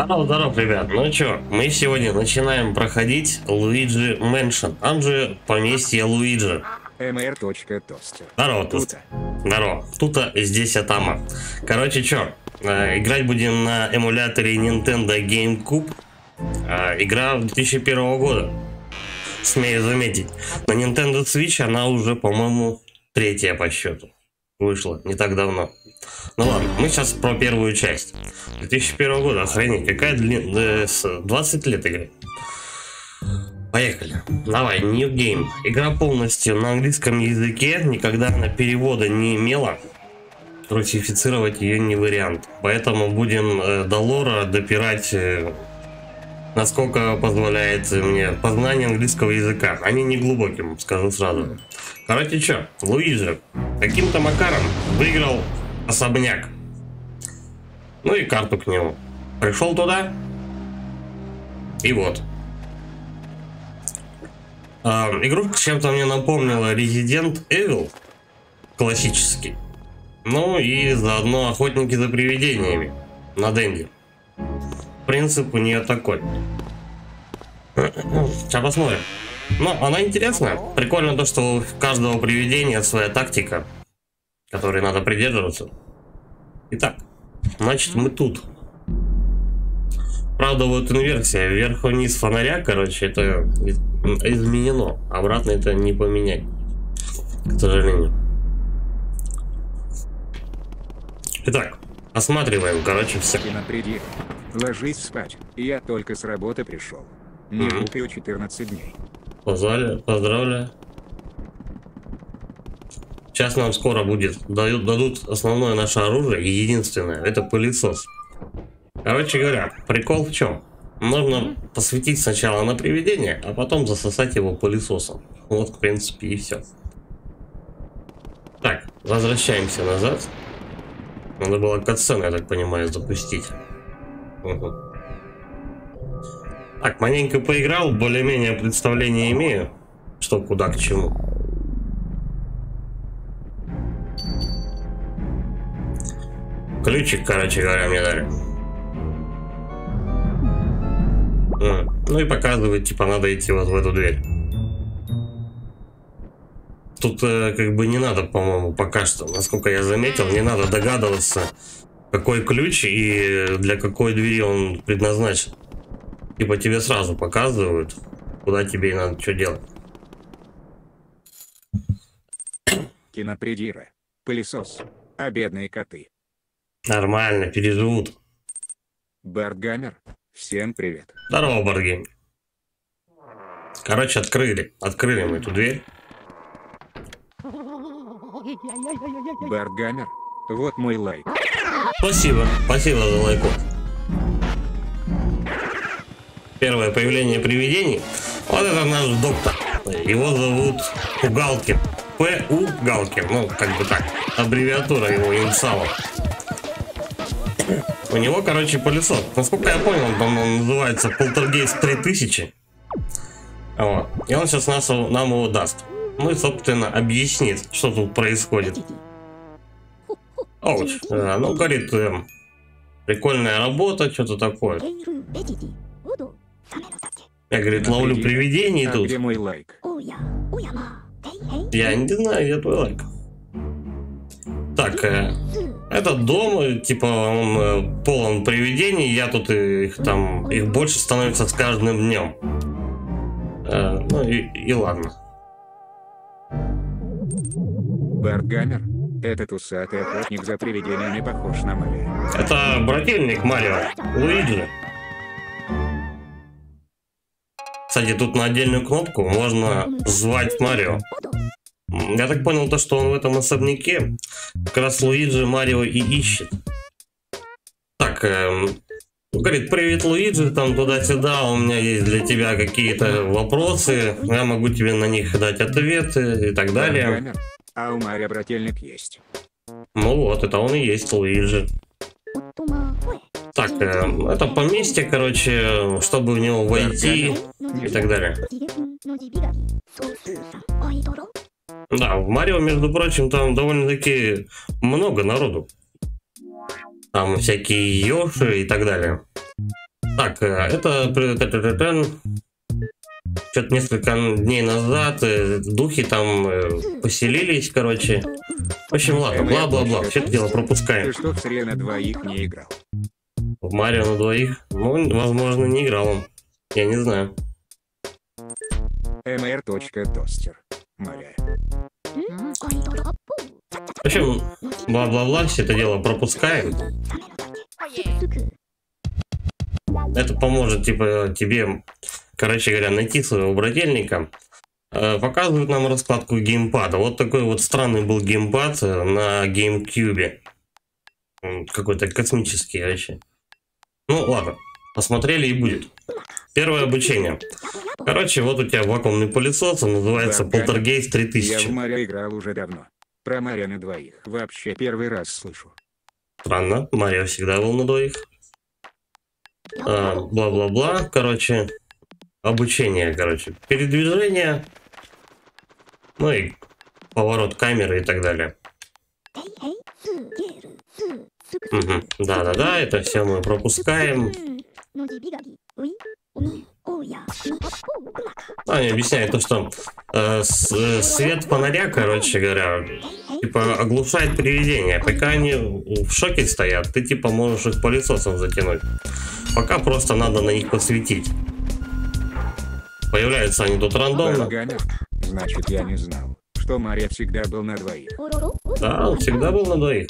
Здоров, ребят. Ну чё, мы сегодня начинаем проходить Luigi Mansion, там же поместье Луиджи. mr.toaster. Здорово, Тута. Здорово. Тута здесь Атама. Короче, чё, играть будем на эмуляторе Nintendo GameCube. Игра 2001 года, смею заметить. На Nintendo Switch она уже, по-моему, третья по счету. Вышла не так давно. Ну ладно, мы сейчас про первую часть. 2001 года, охренеть, какая длина, 20 лет игры. Поехали. Давай, New Game. Игра полностью на английском языке, никогда она перевода не имела. Русифицировать ее не вариант. Поэтому будем до лора допирать, насколько позволяет мне познание английского языка. Они не глубоким, скажу сразу. Короче, что, Луиджи каким-то макаром выиграл особняк. Ну и карту к нему. Пришел туда. И вот. Игрушка чем-то мне напомнила Resident Evil. Классический. Ну и заодно Охотники за привидениями. На Денди. Принцип у нее такой. Сейчас посмотрим. Ну, она интересная. Прикольно то, что у каждого привидения своя тактика, которой надо придерживаться. Итак, значит, мы тут. Правда, вот инверсия. Вверх-вниз фонаря, короче, это изменено. Обратно это не поменять, к сожалению. Итак, осматриваем, короче, все. Кинопредик. Ложись спать. Я только с работы пришел. Не выпью 14 дней. Поздравляю. Сейчас нам скоро дадут основное наше оружие, и единственное, это пылесос. Короче говоря, прикол в чем? Нужно посветить сначала на привидение, а потом засосать его пылесосом. Вот, в принципе, и все. Так, возвращаемся назад. Надо было катсцену, я так понимаю, запустить. Угу. Так, маленько поиграл, более-менее представление имею, что куда к чему. Ключик, короче говоря, мне дали. Ну и показывает, типа, надо идти вот в эту дверь. Тут как бы не надо, по-моему, пока что, насколько я заметил, не надо догадываться, какой ключ и для какой двери он предназначен. Типа тебе сразу показывают, куда тебе и надо что делать. Кинопредиры. Пылесос. А бедные коты. Нормально, переживут. Бартгамер. Всем привет. Здорово, Баргейм. Короче, открыли мы эту дверь. Бартгамер. Вот мой лайк. Спасибо за лайкот. Первое появление привидений. Вот это наш доктор. Его зовут Галкин. П.У. Галкин. Ну, как бы так. Аббревиатура его инициалов. У него, короче, пылесос. Насколько я понял, он называется Полтергейст 3000. Вот. И он сейчас нам его даст. Ну и, собственно, объяснит, что тут происходит. Оуч. Ну, говорит, прикольная работа, что-то такое. Я, говорит, ловлю привидений тут. Где мой лайк? Я не знаю, где твой лайк. Так, этот дом, типа, он полон привидений, я тут их больше становится с каждым днем. Ну и ладно. Бартгамер. Этот усатый охотник за привидениями похож на Марио. Это брательник Марио, Луиджи. Кстати, тут на отдельную кнопку можно звать Марио. Я так понял, то, что он в этом особняке как раз Луиджи Марио и ищет. Так, говорит, привет, Луиджи, там туда-сюда, у меня есть для тебя какие-то вопросы, я могу тебе на них дать ответы и так далее. Бартгамер. А у Марио брательник есть. Ну вот, это он и есть Луиджи. Так, это поместье, короче, чтобы в него войти и так далее. Да, в Марио, между прочим, там довольно-таки много народу. Там всякие Йоши и так далее. Так, это что-то несколько дней назад духи там поселились, короче. В общем, ладно, бла-бла-бла, все это дело пропускаем. Ты что, в Сре на двоих не играл? В Марио на двоих? Ну, возможно, не играл он. Я не знаю. mr.тостер. Мария. В общем, бла-бла-бла, все это дело пропускаем. Это поможет, типа, тебе, короче говоря, найти своего брательника. Показывают нам раскладку геймпада. Вот такой вот странный был геймпад на GameCube. Какой-то космический вообще. Ну ладно, посмотрели и будет. Первое обучение. Короче, вот у тебя вакуумный пылесос, он называется Poltergeist Я в 3000. Марио играл уже давно. Про Марио на двоих вообще первый раз слышу. Странно, Марио всегда был на двоих. Бла-бла-бла, короче. Обучение, короче. Передвижение. Ну и поворот камеры и так далее. Угу. Да-да-да, это все мы пропускаем. Они объясняют то, что свет фонаря, короче говоря, типа оглушает привидения. Пока они в шоке стоят, ты типа можешь их пылесосом затянуть. Пока просто надо на них посветить. Появляются они тут рандомно. Значит, я не знал, что Марио всегда был на двоих. Да, он всегда был на двоих.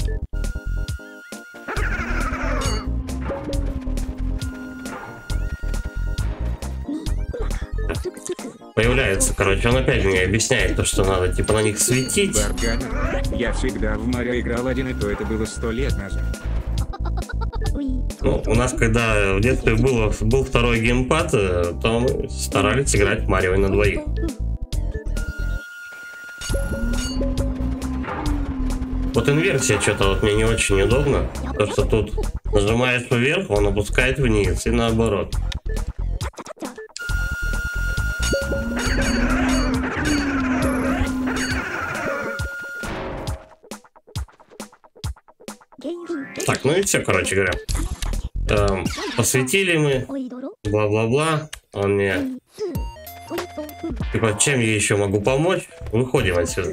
Появляется, короче, он опять мне объясняет то, что надо типа на них светить. Барганер, я всегда в Марио играл один, и то это было 100 лет назад. Ну, у нас, когда в детстве был второй геймпад, то мы старались играть в Марио на двоих. Вот инверсия что-то вот мне не очень удобно, то что тут нажимаешь вверх, он опускает вниз и наоборот. Так, ну и все, короче говоря. Посветили мы, бла-бла-бла. Он мне... Типа, чем я еще могу помочь? Выходим отсюда.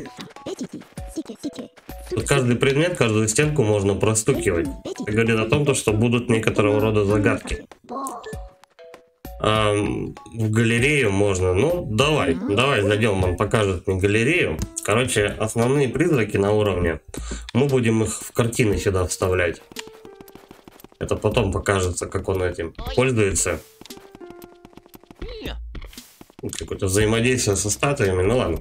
Тут каждый предмет, каждую стенку можно простукивать. Это говорит о том, что будут некоторого рода загадки. В галерею можно. Ну, давай зайдем, он покажет мне галерею. Короче, основные призраки на уровне. Мы будем их в картины сюда вставлять. Это потом покажется, как он этим пользуется. Какое-то взаимодействие со статуями, ну ладно.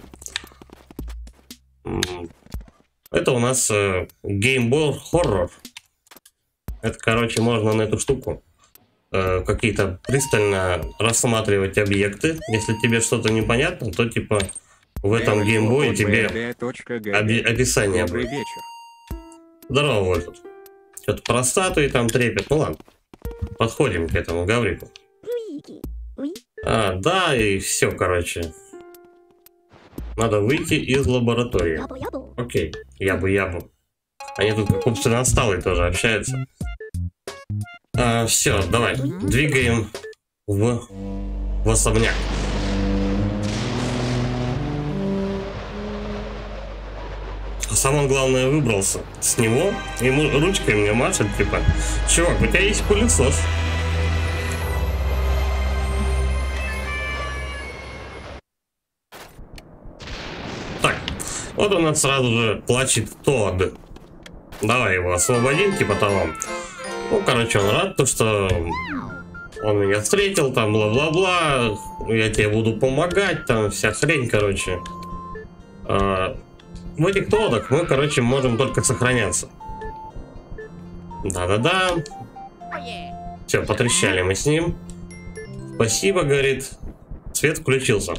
Это у нас Game Boy Horror. Это, короче, можно на эту штуку какие-то пристально рассматривать объекты. Если тебе что-то непонятно, то типа в этом геймбое тебе описание будет. Здорово, Вольф. Что-то про статуи там трепет. Ну ладно. Подходим к этому Гаврику. Да, и все, короче. Надо выйти из лаборатории. Окей, ябу-ябу. Они тут как умственно отсталые тоже общаются. Все, давай, двигаем в особняк. Сам он, главное, выбрался с него. Ему ручкой мне машет, типа, чувак, у тебя есть пылесос. Так, вот у нас сразу же плачет Тодд. Давай его освободим, типа того. Ну, короче, он рад, то, что он меня встретил, там, бла-бла-бла. Я тебе буду помогать, там, вся хрень, короче. В этих Тоддах мы, короче, можем только сохраняться. Да-да-да. Все, потрещали мы с ним. Спасибо, говорит. Свет включился.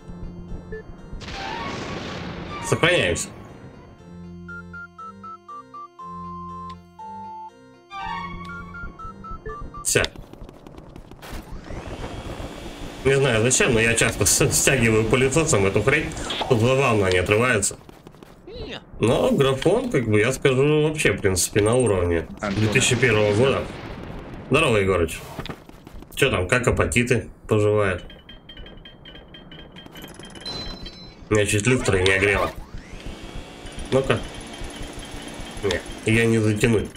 Сохраняемся. Все. Не знаю зачем, но я часто стягиваю пылесосом эту хрень. Тут забавно они отрываются. Но графон, как бы, я скажу, вообще, в принципе, на уровне 2001 года. Здорово, Егорыч. Что там, как апатиты поживают? Меня чуть люстра не огрела. Ну-ка. Нет, ее не затянуть.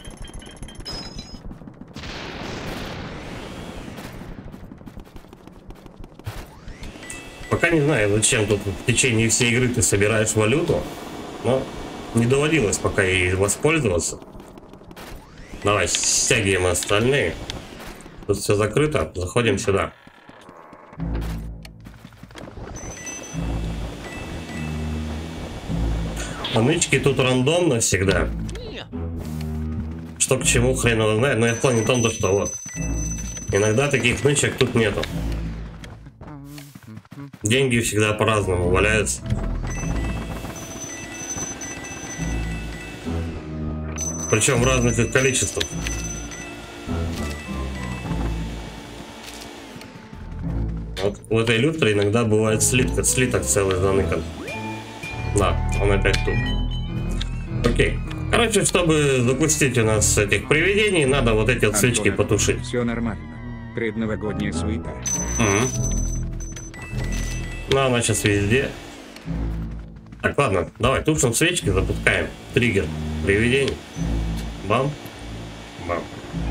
Пока не знаю, зачем тут в течение всей игры ты собираешь валюту, но не доводилось пока ей воспользоваться. Давай, стягиваем остальные. Тут все закрыто, заходим сюда. А нычки тут рандомно всегда. Что к чему, хрен его знает, но я в плане том, что вот. Иногда таких нычек тут нету. Деньги всегда по-разному валяются. Причем в разных их количествах. Вот в этой люстре иногда бывает слиток целый заныкан. Да, он опять тут. Окей. Короче, чтобы запустить у нас этих привидений, надо вот эти вот свечки потушить. Все нормально. Предновогодняя суета. Ну, она сейчас везде. Так, ладно, давай тушим свечки, запускаем. Триггер привидений. Бам. Бам.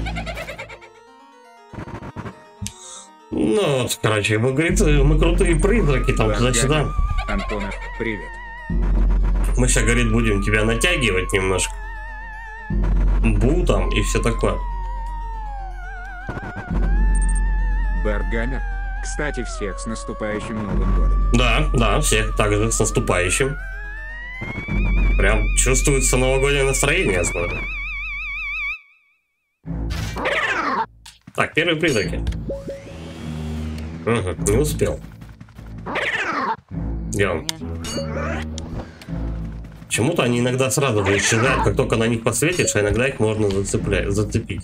Ну вот, короче, мы крутые призраки там туда-сюда. Антонов, привет. Мы сейчас, говорит, будем тебя натягивать немножко. Бутом и все такое. Баргамер. Кстати, всех с наступающим Новым годом. Да, всех также с наступающим. Прям чувствуется новогоднее настроение, я смотрю. Так, первые призраки. Угу, не успел. Где он? Почему-то они иногда сразу же исчезают, как только на них посветишь, а иногда их можно зацепить.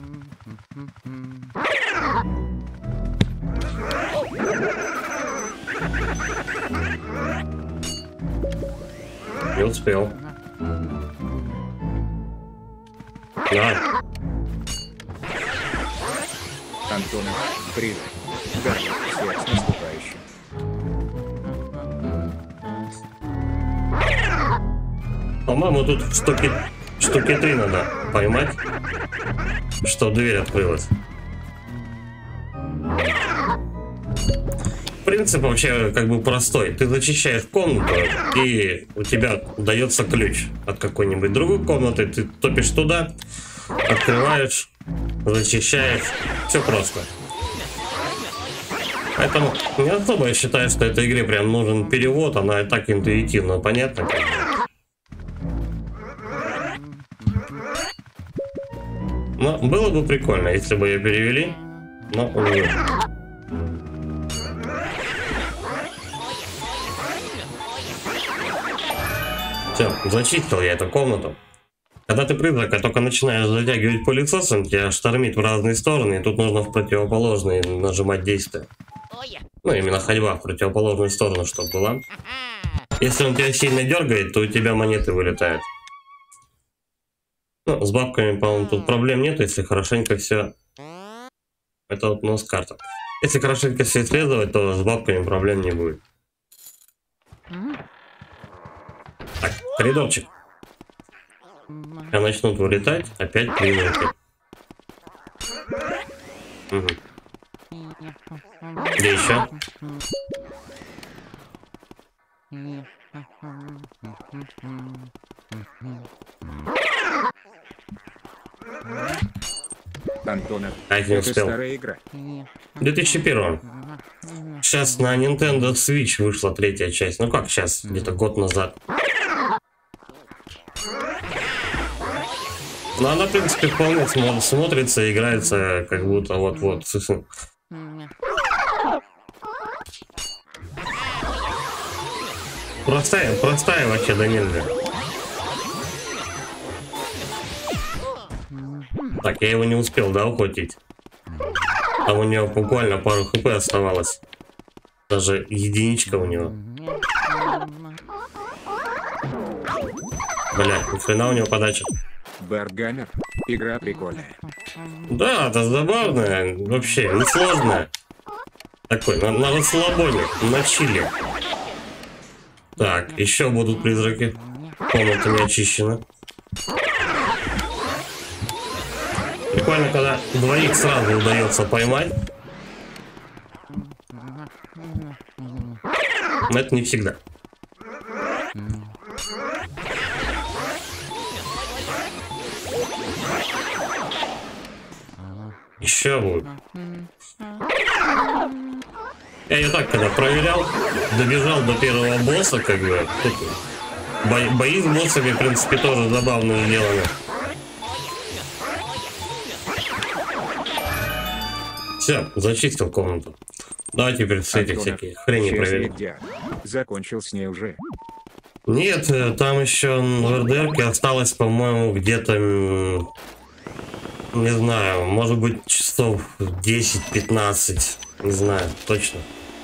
Не успел. Да. Антонов, привет. Да, всех с наступающим. По-моему, тут штуки 3 надо поймать, что дверь открылась. Принцип вообще как бы простой. Ты зачищаешь комнату, и у тебя дается ключ от какой-нибудь другой комнаты. Ты топишь туда, открываешь, зачищаешь. Все просто. Поэтому не особо я считаю, что этой игре прям нужен перевод. Она и так интуитивно понятна. Но было бы прикольно, если бы ее перевели. Но увы. Все, зачистил я эту комнату. Когда ты призрака только начинаешь затягивать пылесосом, тебя штормит в разные стороны, и тут нужно в противоположные нажимать действия. Ну, именно ходьба в противоположную сторону, чтобы была. Если он тебя сильно дергает, то у тебя монеты вылетают. Ну, с бабками, по-моему, тут проблем нет, если хорошенько все... Это вот у нас карта. Если хорошенько все исследовать, то с бабками проблем не будет. Так, коридорчик. Когда начнут вылетать, опять призраки. Угу. Где еще? Антонов, Не это успел. старая игра. 2001. Сейчас на Nintendo Switch вышла 3-я часть. Ну как сейчас, где-то год назад. Но она, в принципе, вполне смотрится и играется, как будто вот-вот. Простая вообще, да нельзя. Так, я его не успел, да, ухватить? Там у него буквально пару хп оставалось. Даже единичка у него. Бля, ни хрена у него подача. Баргамер. Игра прикольная. Да, это забавно, вообще несложно. Такой, на расслабоне, на чили. Так, еще будут призраки. Комната не очищена. Прикольно, когда двоих сразу удается поймать. Но это не всегда. Еще будет. Я ее так когда проверял, добежал до первого босса, как бы. Бои с боссами, в принципе, тоже забавно сделаны. Все, зачистил комнату. Давай теперь с этих всяких хрени проверим. Закончил с ней уже. Нет, там еще в РДРке осталось, по-моему, где-то, не знаю, может быть, часов 10-15. Не знаю, точно.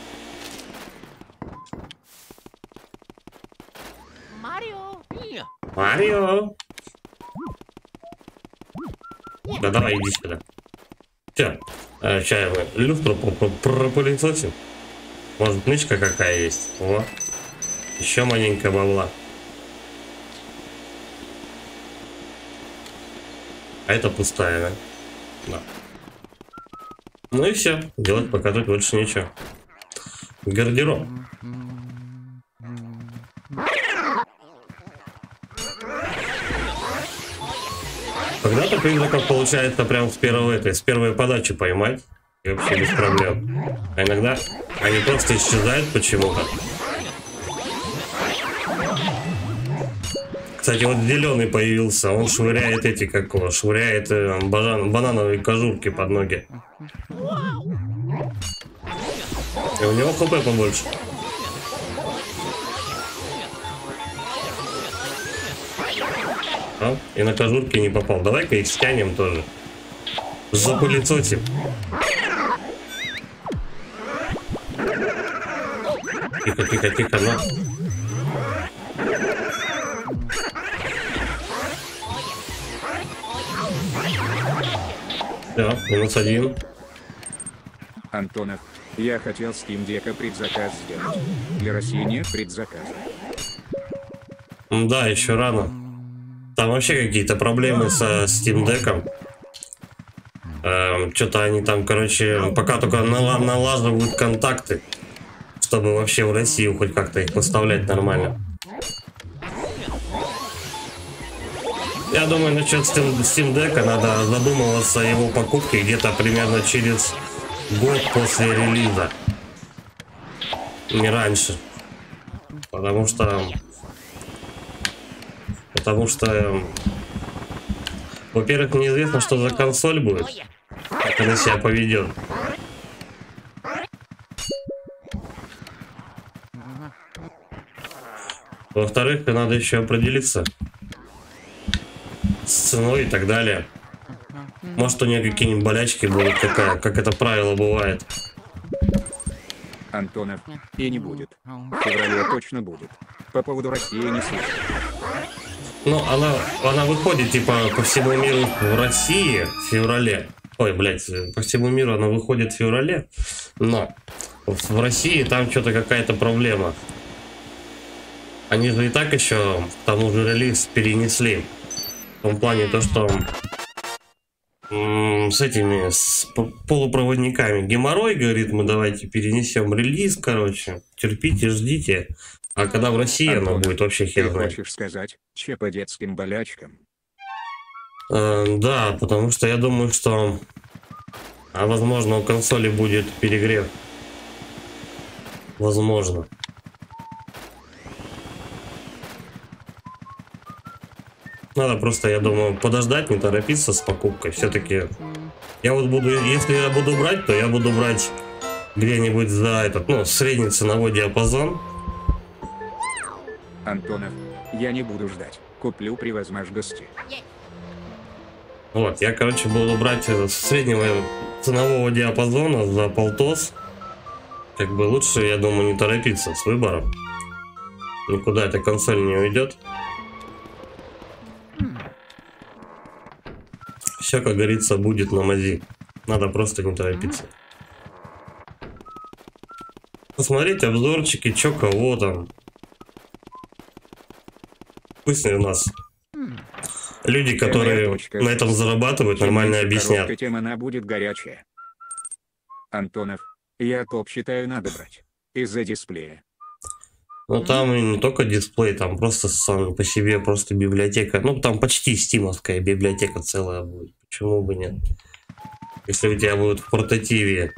Марио! Да давай, иди сюда. Все, сейчас мы люстру пропылесосим. Может, нычка какая есть? О, еще маленькая бабла. А это пустая, да? Да. Ну и все, делать пока тут больше нечего. Гардероб. Когда-то призраков получается прям с первой подачи поймать. И вообще без проблем. А иногда они просто исчезают почему-то. Кстати, вот зеленый появился. Он швыряет швыряет банановые кожурки под ноги. И у него хп побольше. А? И на кожурки не попал. Давай-ка их стянем тоже. Запылесосим. Тихо, тихо, тихо, на. Все, -1. Антонов, я хотел Steam Deck предзаказ сделать. Для России нет предзаказа. Да, еще рано. Там вообще какие-то проблемы со Steam Deck'ом. Что-то они там, короче, пока только налаживают контакты, чтобы вообще в Россию хоть как-то их поставлять нормально. Я думаю, насчет Steam Deck'а надо задумываться о его покупке где-то примерно через год после релиза. Не раньше. Потому что, во-первых, неизвестно, что за консоль будет, как она себя поведет. Во-вторых, надо еще определиться с ценой и так далее. Может, у нее какие-нибудь болячки будут, как это правило бывает. Антонов, и не будет. В феврале точно будет. По поводу России не слышно. Ну, она выходит, типа, по всему миру в России в феврале. Ой, блядь, по всему миру она выходит в феврале. Но в России там что-то какая-то проблема. Они же и так еще к тому же релиз перенесли. В том плане то, что с полупроводниками геморрой, говорит, мы давайте перенесем релиз, короче. Терпите, ждите. А когда в России Антон, она будет, вообще хер знает. Хочешь сказать, че по детским болячкам? Да, потому что я думаю, что возможно у консоли будет перегрев. Возможно. Надо просто, я думаю, подождать, не торопиться с покупкой. Все-таки я вот буду, если я буду брать, то я буду брать где-нибудь за средний ценовой диапазон. Антонов, я не буду ждать. Куплю при возможности. Вот, я, короче, буду брать с среднего ценового диапазона за полтос. Как бы лучше, я думаю, не торопиться с выбором. Никуда эта консоль не уйдет. Все, как говорится, будет на мази. Надо просто не торопиться. Посмотреть обзорчики, чё кого там. Пусть у нас люди, которые на этом зарабатывают, нормально объяснят. Тема она будет горячая. Антонов, я топ считаю надо брать. Из-за дисплея. Ну там и не только дисплей, там просто сам по себе просто библиотека. Ну там почти стимовская библиотека целая будет. Почему бы нет? Если у тебя будет в портативе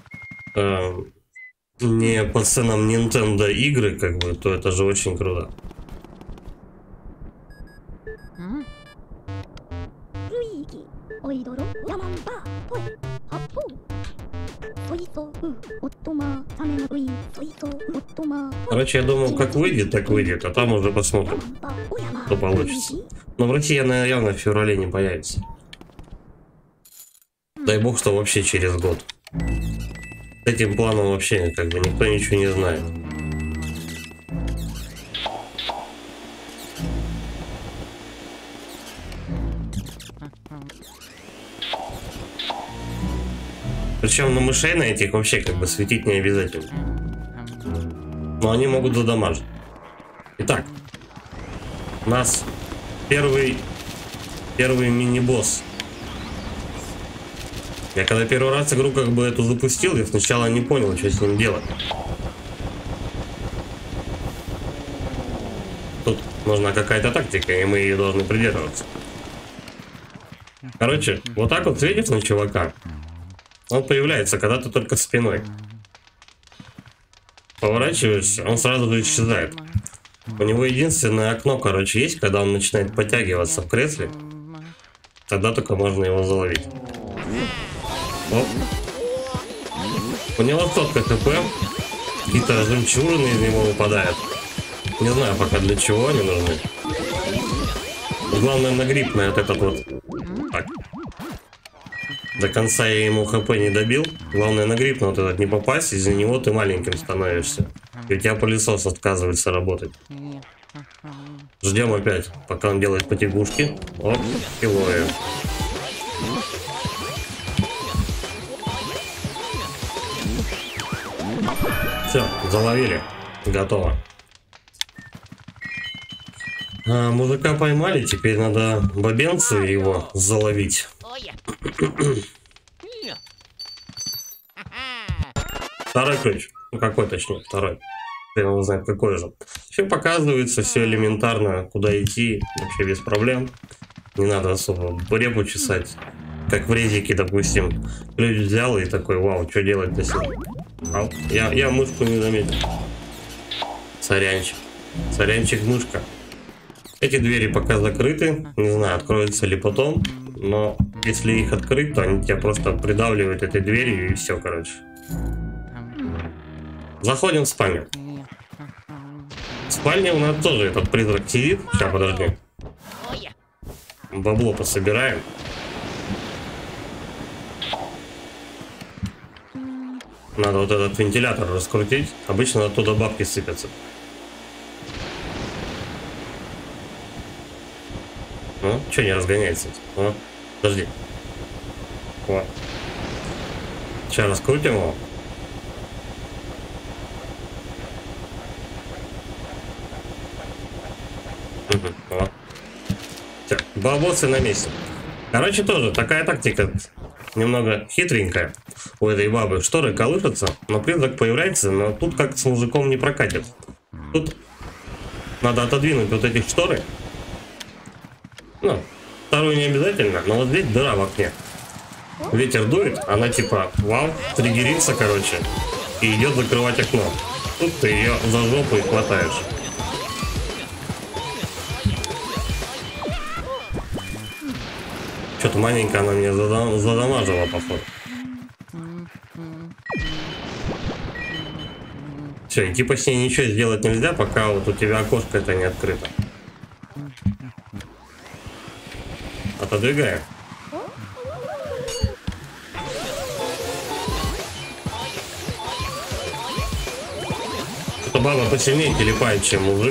не по ценам Nintendo игры, как бы, то это же очень круто. Короче, я думаю, как выйдет, так выйдет, а там уже посмотрим, что получится. Но в России она явно в феврале не появится. Дай бог, что вообще через год. С этим планом вообще как бы никто ничего не знает. Причем на мышей на этих вообще как бы светить не обязательно. Но они могут задамажить. Итак, у нас первый мини-босс. Я когда первый раз игру как бы эту запустил, я сначала не понял, что с ним делать. Тут нужна какая-то тактика, и мы ее должны придерживаться. Короче, вот так вот светишь на чувака. Он появляется, когда ты только спиной. Поворачиваешься, он сразу же исчезает. У него единственное окно, короче, есть, когда он начинает подтягиваться в кресле. Тогда только можно его заловить. Оп. У него столько хп. Какие-то жемчужины из него выпадают. Не знаю пока для чего они нужны. Главное на гриб, на этот вот. Так. До конца я ему хп не добил. Главное на гриб на вот этот не попасть. Из-за него ты маленьким становишься. И у тебя пылесос отказывается работать. Ждем опять, пока он делает потягушки. Оп, и ловим. Все, заловили. Готово. Мужика поймали, теперь надо бабенцу его заловить. Второй ключ. Ну какой точнее, второй. Хрен его знает какой же. Все показывается, все элементарно, куда идти, вообще без проблем. Не надо особо репу чесать. Как в резике, допустим. Ключ взял и такой, вау, что делать-то с ним? Я мышку не заметил. Сорянчик. Сорянчик, мышка. Эти двери пока закрыты. Не знаю, откроются ли потом. Но если их открыть, то они тебя просто придавливают этой дверью и все, короче. Заходим в спальню. В спальне у нас тоже этот призрак сидит. Сейчас, подожди. Бабло пособираем. Надо вот этот вентилятор раскрутить. Обычно оттуда бабки сыпятся. Ну, что не разгоняется? О, подожди. О. Сейчас раскрутим его. О. Все, бабосы на месте. Короче, тоже такая тактика немного хитренькая. У этой бабы шторы колышутся, но призрак появляется, но тут как с мужиком не прокатит. Тут надо отодвинуть вот эти шторы. Ну, вторую не обязательно, но вот здесь дыра в окне. Ветер дует, она типа, вау, триггерится, короче, и идет закрывать окно. Тут ты ее за жопу и хватаешь. Что-то маленько она меня задамажила, походу. Все, и типа с ней ничего сделать нельзя, пока вот у тебя окошко это не открыто. Отодвигаем. Что-то баба посильнее телепает, чем мужик.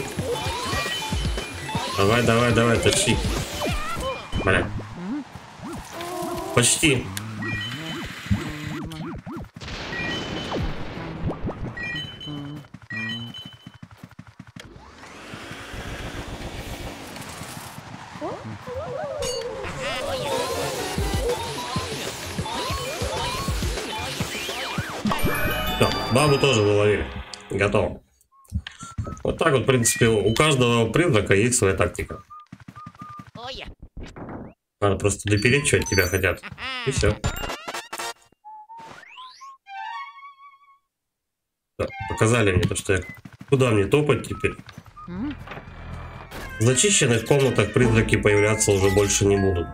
Давай, давай, давай, тащи. Бля. Почти. Все, бабу тоже выловили. Готово. Вот так вот, в принципе, у каждого призрака есть своя тактика. Надо просто допереть, что от тебя хотят. И все. Так, показали мне то, что я... Куда мне топать теперь? В зачищенных комнатах призраки появляться уже больше не будут.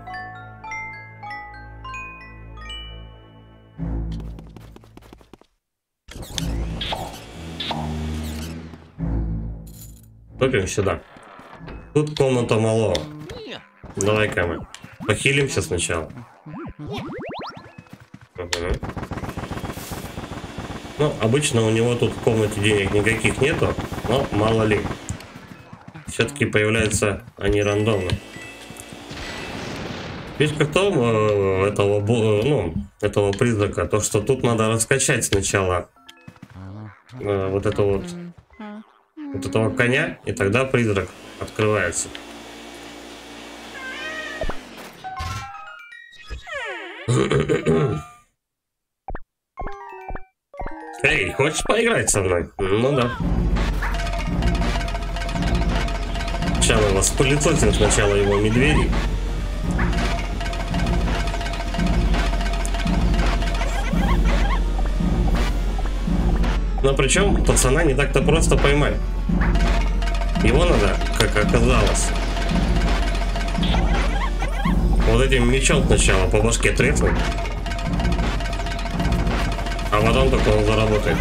Топим сюда. Тут комната малого. Давай-ка мы похилимся сначала. Угу. Ну, обычно у него тут в комнате денег никаких нету, но мало ли. Все-таки появляются они рандомно. Фишка в том, этого призрака, то что тут надо раскачать сначала вот этого коня, и тогда призрак открывается. Эй, хочешь поиграть со мной? Ну да. Сейчас мы вас пылесосим сначала его медведей. Но причем пацана не так-то просто поймать. Его надо, как оказалось, вот этим мечом сначала по башке треснуть, а потом только он заработает.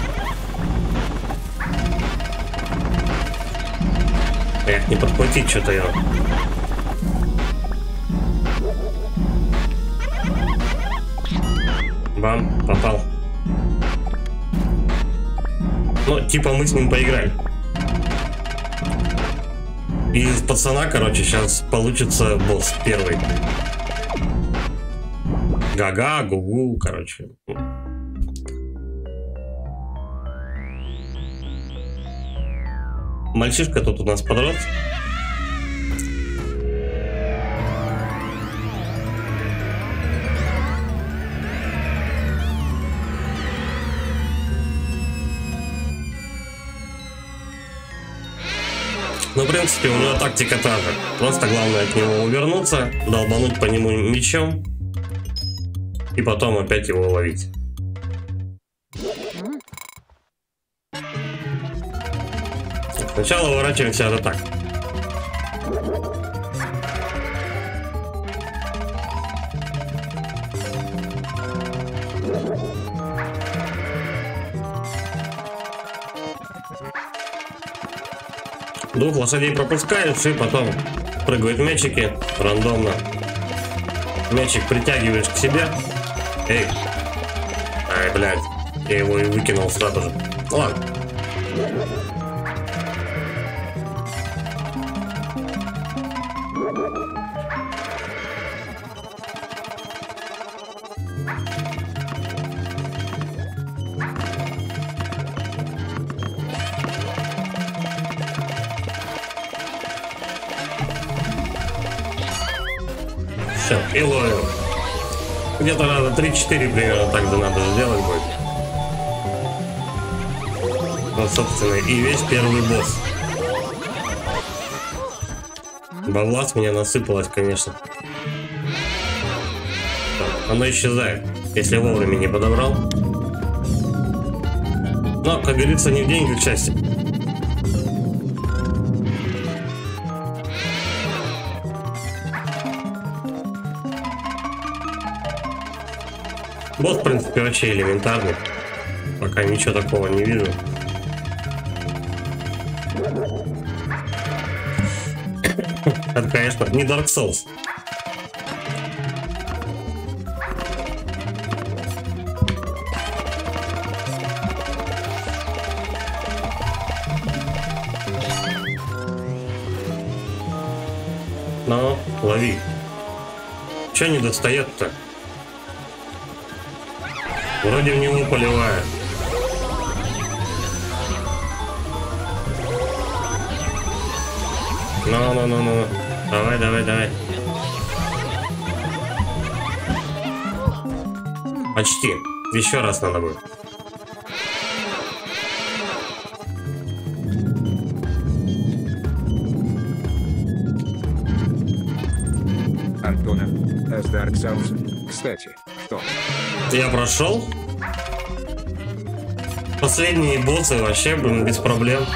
Эх, не подхватить что-то я. Бам, попал. Ну, типа мы с ним поиграли. И из пацана, короче, сейчас получится босс первый. Гага, гугу, короче. Мальчишка тут у нас подрос. Ну, в принципе, у него тактика та же. Просто главное от него увернуться, долбануть по нему мечом и потом опять его ловить. Сначала уворачиваемся от атак. Двух лошадей пропускаешь, и потом прыгают мячики рандомно. Мячик притягиваешь к себе. Эй. Ай, блядь. Я его и выкинул сразу же. Ладно. Все, и ловим. Где-то раза 3-4 примерно так же надо сделать будет. Вот, собственно, и весь первый босс. Бабла с меня насыпалось, конечно. Так, оно исчезает, если вовремя не подобрал. Но, как говорится, не в деньгах счастье. Босс, в принципе, вообще элементарный. Пока ничего такого не вижу. Это, конечно, не Dark Souls. Но лови. Че не достает-то? Вроде в него поливает. Ну. Давай. Почти. Еще раз надо будет. Антонов, as Dark Souls. Кстати, кто? Я прошел. Последние боссы вообще, блин, без проблем.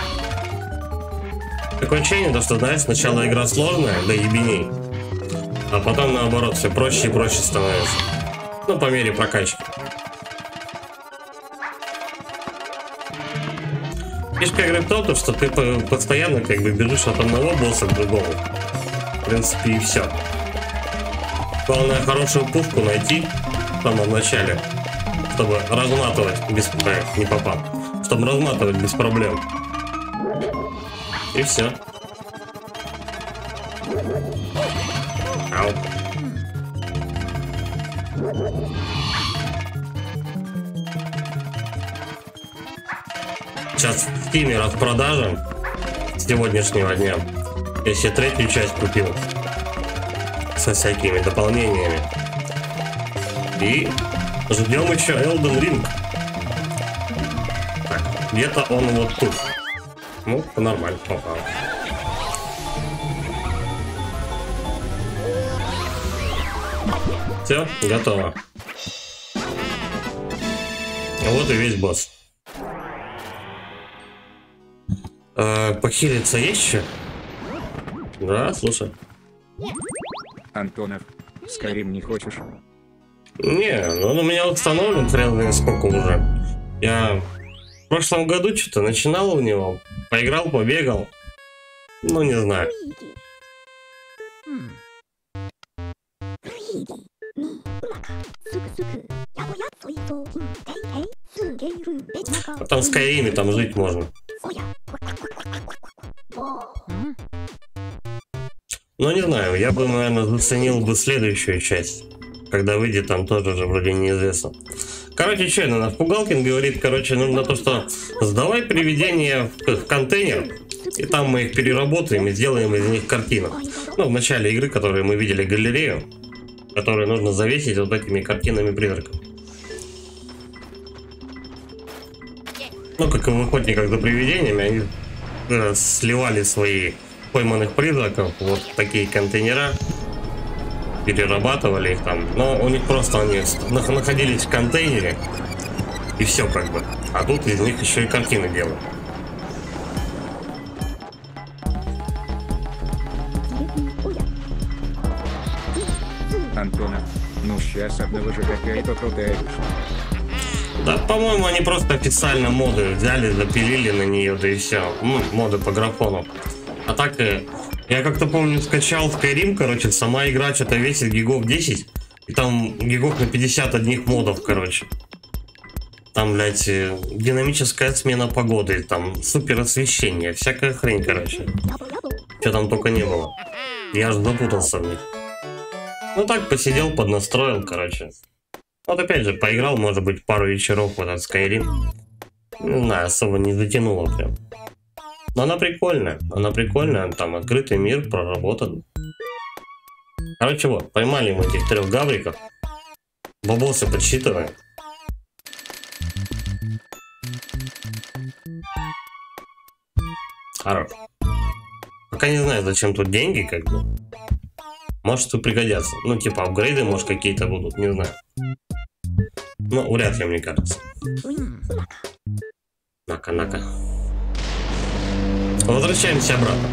Такое ощущение, то, что, знаешь, сначала игра сложная, до ебеней, а потом, наоборот, все проще и проще становится. Ну, по мере прокачки. Фишка игры в том, что ты постоянно как бы бежишь от одного босса к другому. В принципе, и все. Главное, хорошую пушку найти в самом начале, чтобы разматывать без... не попал. Чтобы разматывать без проблем. И все. Ау. Сейчас в Steam распродажа с сегодняшнего дня. Я себе третью часть купил со всякими дополнениями. И ждем еще Elden Ring. Так, где-то он вот тут. Ну, нормально попал. Все, готово. Вот и весь босс. Похилиться есть еще? Да, слушай. Антонов, Skyrim не хочешь? Не, ну он у меня установлен хрен сколько уже. Я в прошлом году что-то начинал в него. Поиграл, побегал. Ну, не знаю. А там в Скайриме там жить можно. Ну, не знаю, я бы, наверное, заценил бы следующую часть. Когда выйдет, там тоже уже вроде неизвестно. Короче, что, наш Пугалкин говорит, короче, нужно то, что сдавай привидения в контейнер, и там мы их переработаем и сделаем из них картину. Ну, в начале игры, которые мы видели галерею, которую нужно завесить вот этими картинами-призраков. Ну, как и в охотниках за привидениями, они сливали свои пойманных призраков вот в такие контейнера, перерабатывали их там, но у них просто они находились в контейнере, и все как бы. А тут из них еще и картины делают. Антонов, ну сейчас одного же какая-то крутая вышла. Да, по-моему, они просто официально моды взяли, запилили на нее, да и все. Ну, моды по графону. А так, я как-то помню, скачал Skyrim, короче, сама игра что-то весит гигов 10, и там гигов на 50 одних модов, короче. Там, блядь, динамическая смена погоды, там супер освещение, всякая хрень, короче. Что там только не было. Я аж запутался в них. Ну так, посидел, поднастроил, короче. Вот опять же, поиграл, может быть, пару вечеров в этот Skyrim. Не знаю, особо не затянуло прям. Но она прикольная, там открытый мир, проработан. Короче, вот, поймали мы этих 3 гавриков. Бабосы подсчитываем. Хорош. Пока не знаю, зачем тут деньги, как бы. Может, и пригодятся. Ну, типа, апгрейды, может, какие-то будут, не знаю. Ну, вряд ли, мне кажется. На-ка. Возвращаемся обратно.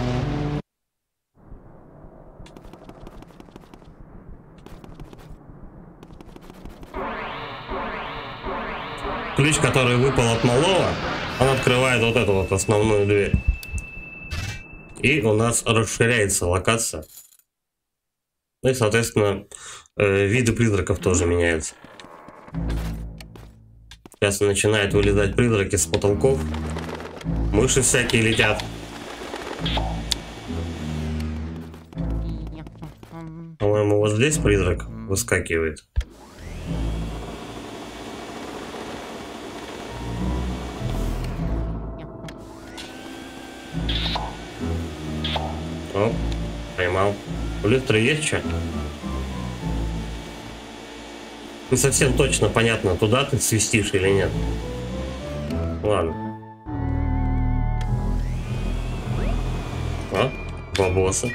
Ключ, который выпал от малого, он открывает вот эту вот основную дверь. И у нас расширяется локация. Ну и, соответственно, виды призраков тоже меняются. Сейчас начинают вылезать призраки с потолков. Мыши всякие летят. По-моему, вот здесь призрак выскакивает. Оп, поймал. У люстры есть что? Не совсем точно понятно, туда ты свистишь или нет. Ладно. О, бабосы.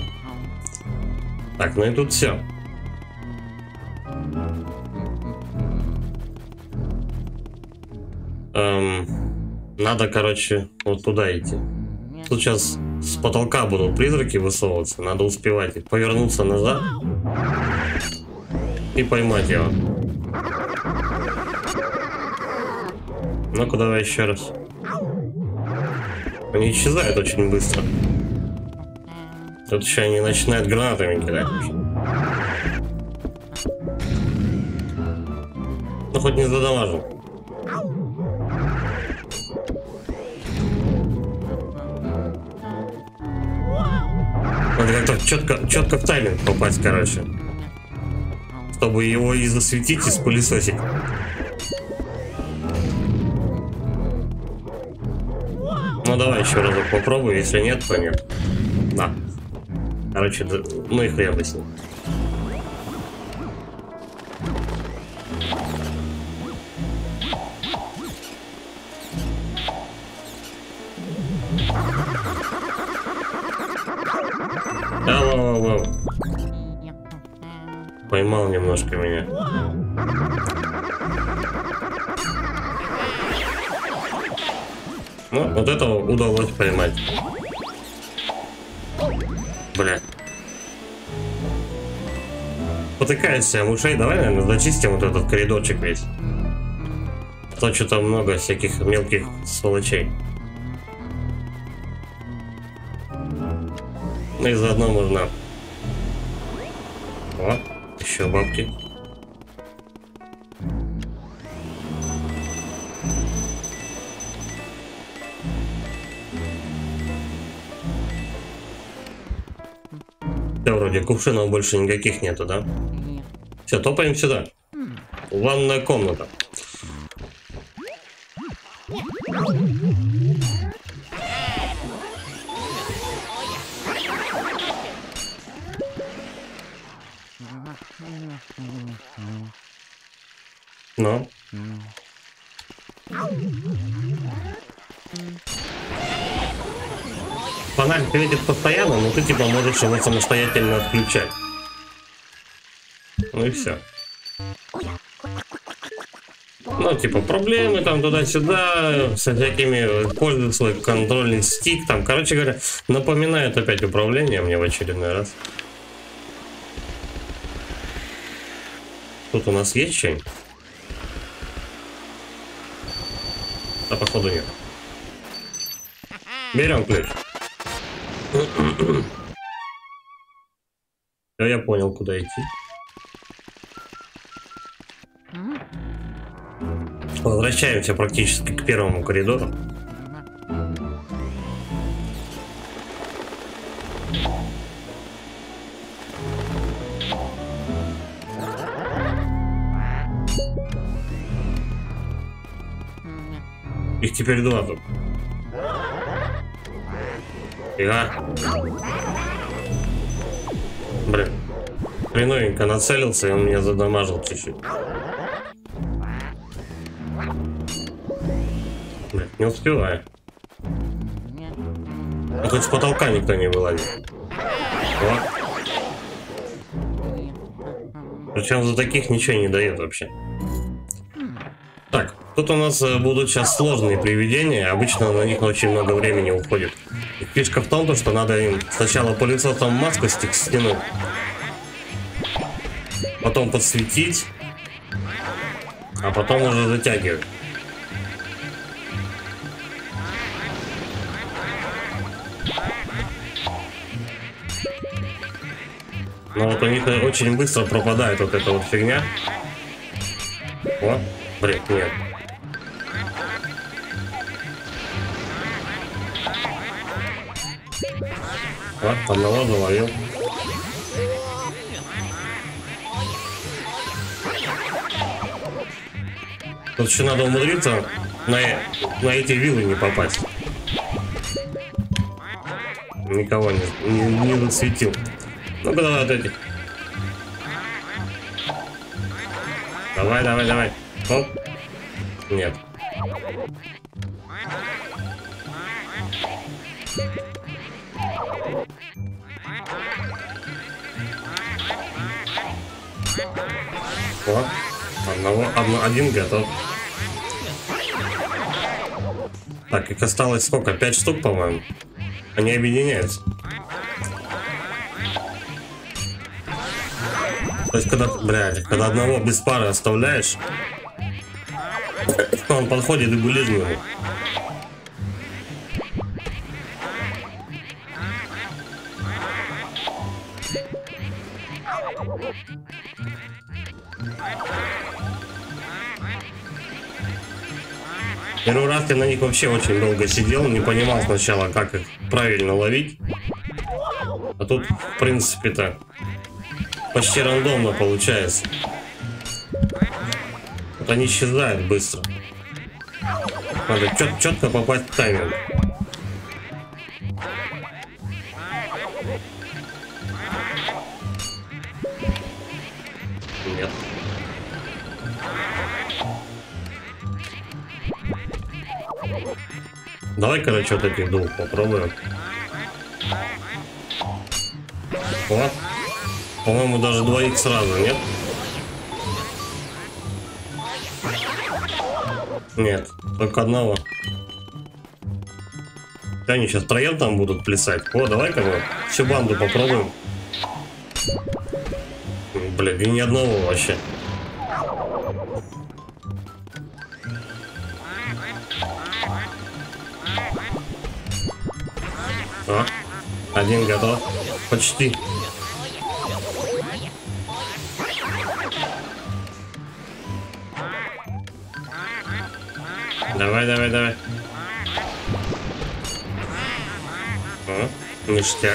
Так, ну и тут все. Надо, короче, вот туда идти. Тут сейчас с потолка будут призраки высовываться. Надо успевать их повернуться назад и поймать его. Ну-ка, давай еще раз. Они исчезают очень быстро. Тут еще они начинают гранатами кидать. Ну, хоть не задамажил. Надо как-то четко в тайминг попасть, короче. Чтобы его и засветить, и спылесосить. Ну давай еще разок попробуй, если нет, то нет. Да. Короче, да, ну и хрен бы с ним. Алло. Поймал немножко меня. Ну, вот этого удалось поймать. Бля. Потыкаешься в ушей. Давай, наверное, зачистим вот этот коридорчик весь. То что-то много всяких мелких сволочей. Ну и заодно можно... О, еще бабки. Да, вроде кувшинов больше никаких нету, да? Все, топаем сюда. Ванная комната. Ну? Фонарь светит постоянно, но ты типа можешь его самостоятельно отключать. Ну и все. Ну, типа, проблемы там туда-сюда, со всякими, пользуют свой контрольный стик, там, короче говоря, напоминает опять управление мне в очередной раз. Тут у нас есть что-нибудь? А походу нет. Берем ключ. Я понял, куда идти. Возвращаемся практически к первому коридору. Их теперь два тут. Блин. Хреновенько нацелился, и он меня задамажил чуть-чуть. Блин, не успеваю. Ну, хоть с потолка никто не вылазит. Вот. Причем за таких ничего не дает вообще. Так, тут у нас будут сейчас сложные привидения. Обычно на них очень много времени уходит. И фишка в том, что надо им сначала пылесосом маску стянуть, потом подсветить, а потом уже затягивать. Но вот у них очень быстро пропадает вот эта вот фигня. О, блин, нет. Вот, одного заловил. Тут еще надо умудриться на эти виллы не попасть. Никого не засветил. Ну-ка давай вот этих. Давай, давай, давай. Оп. Нет. О, один готов. Так, их осталось сколько? 5 штук, по-моему. Они объединяются. То есть, когда одного без пары оставляешь, он подходит и гулит ему. Первый раз я на них вообще очень долго сидел, не понимал сначала, как их правильно ловить. А тут, в принципе-то, почти рандомно получается. Вот они исчезают быстро. Надо четко попасть в тайминг. Нет. Давай, короче, вот этих двух попробуем. Вот. По-моему, даже двоих сразу, нет? Нет, только одного. Они сейчас втроем там будут плясать. О, давай-ка мы всю банду попробуем. Блин, и ни одного вообще. А, один готов. Почти. Давай, давай, давай. О, ништяк.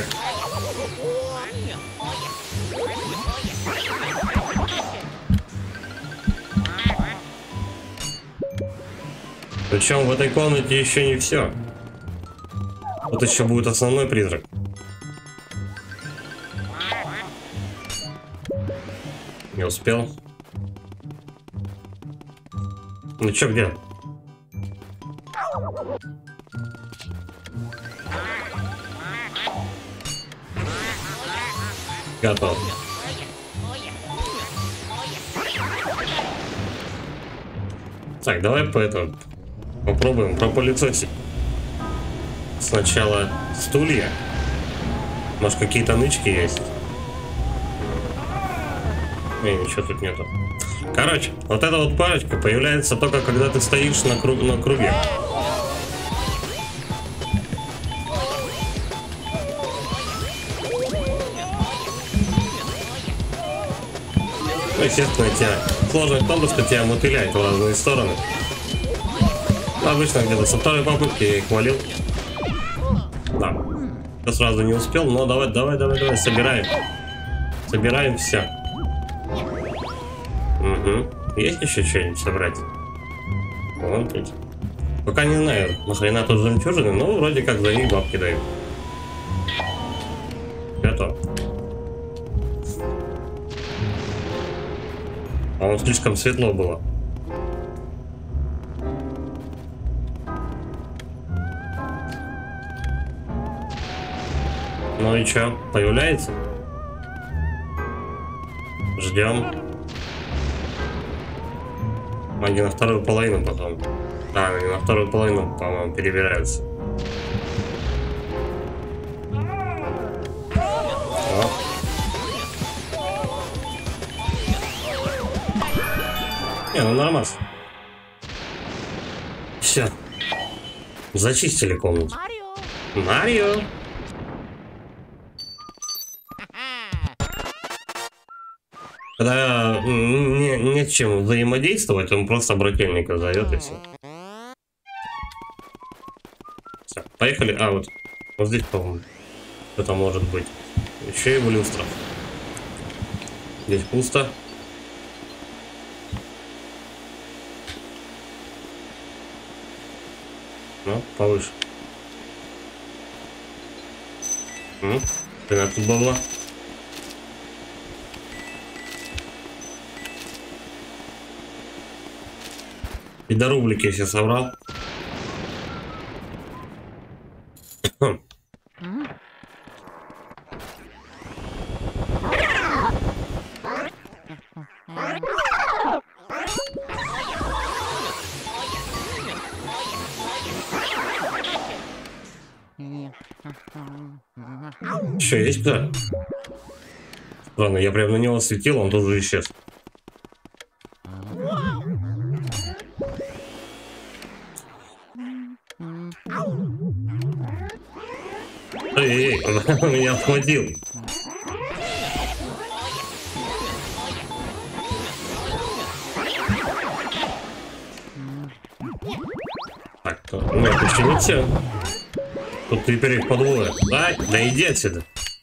Причем в этой комнате еще не все. Вот еще будет основной призрак. Не успел. Ну чё, где? Готов. Так, давай попробуем пропылесосить. Сначала стулья. Может, какие-то нычки есть? Не, ничего тут нету. Короче, вот эта вот парочка появляется только когда ты стоишь на круге. Ну, естественно, сложность в том, что тебя мотыляет в разные стороны. Ну, обычно где-то со второй попытки я их валил. Да. Я сразу не успел, но давай, собираем. Собираем все. Угу. Есть еще что-нибудь собрать? Вон тут. Пока не знаю, нахрена тут жемчужины, но вроде как за них бабки дают. Готов. По-моему, слишком светло было. Ну и чё, появляется? Ждем. Они на вторую половину потом. Да, они на вторую половину, по-моему, перебираются. О. Не, ну нормально. Все. Зачистили комнату. Марио. Когда нет чем взаимодействовать, он просто брательника зовет и все. Все, поехали. А, вот здесь, по-моему, это может быть. Еще и люстра. Здесь пусто. Ну, повыше. Хрена тут бабла. И до рублики все собрал. Еще есть кто? Ладно, я прям на него светил, он тоже исчез. Эй, он меня отхватил. Так, ну это еще не все. Тут теперь их по двое. Да иди отсюда.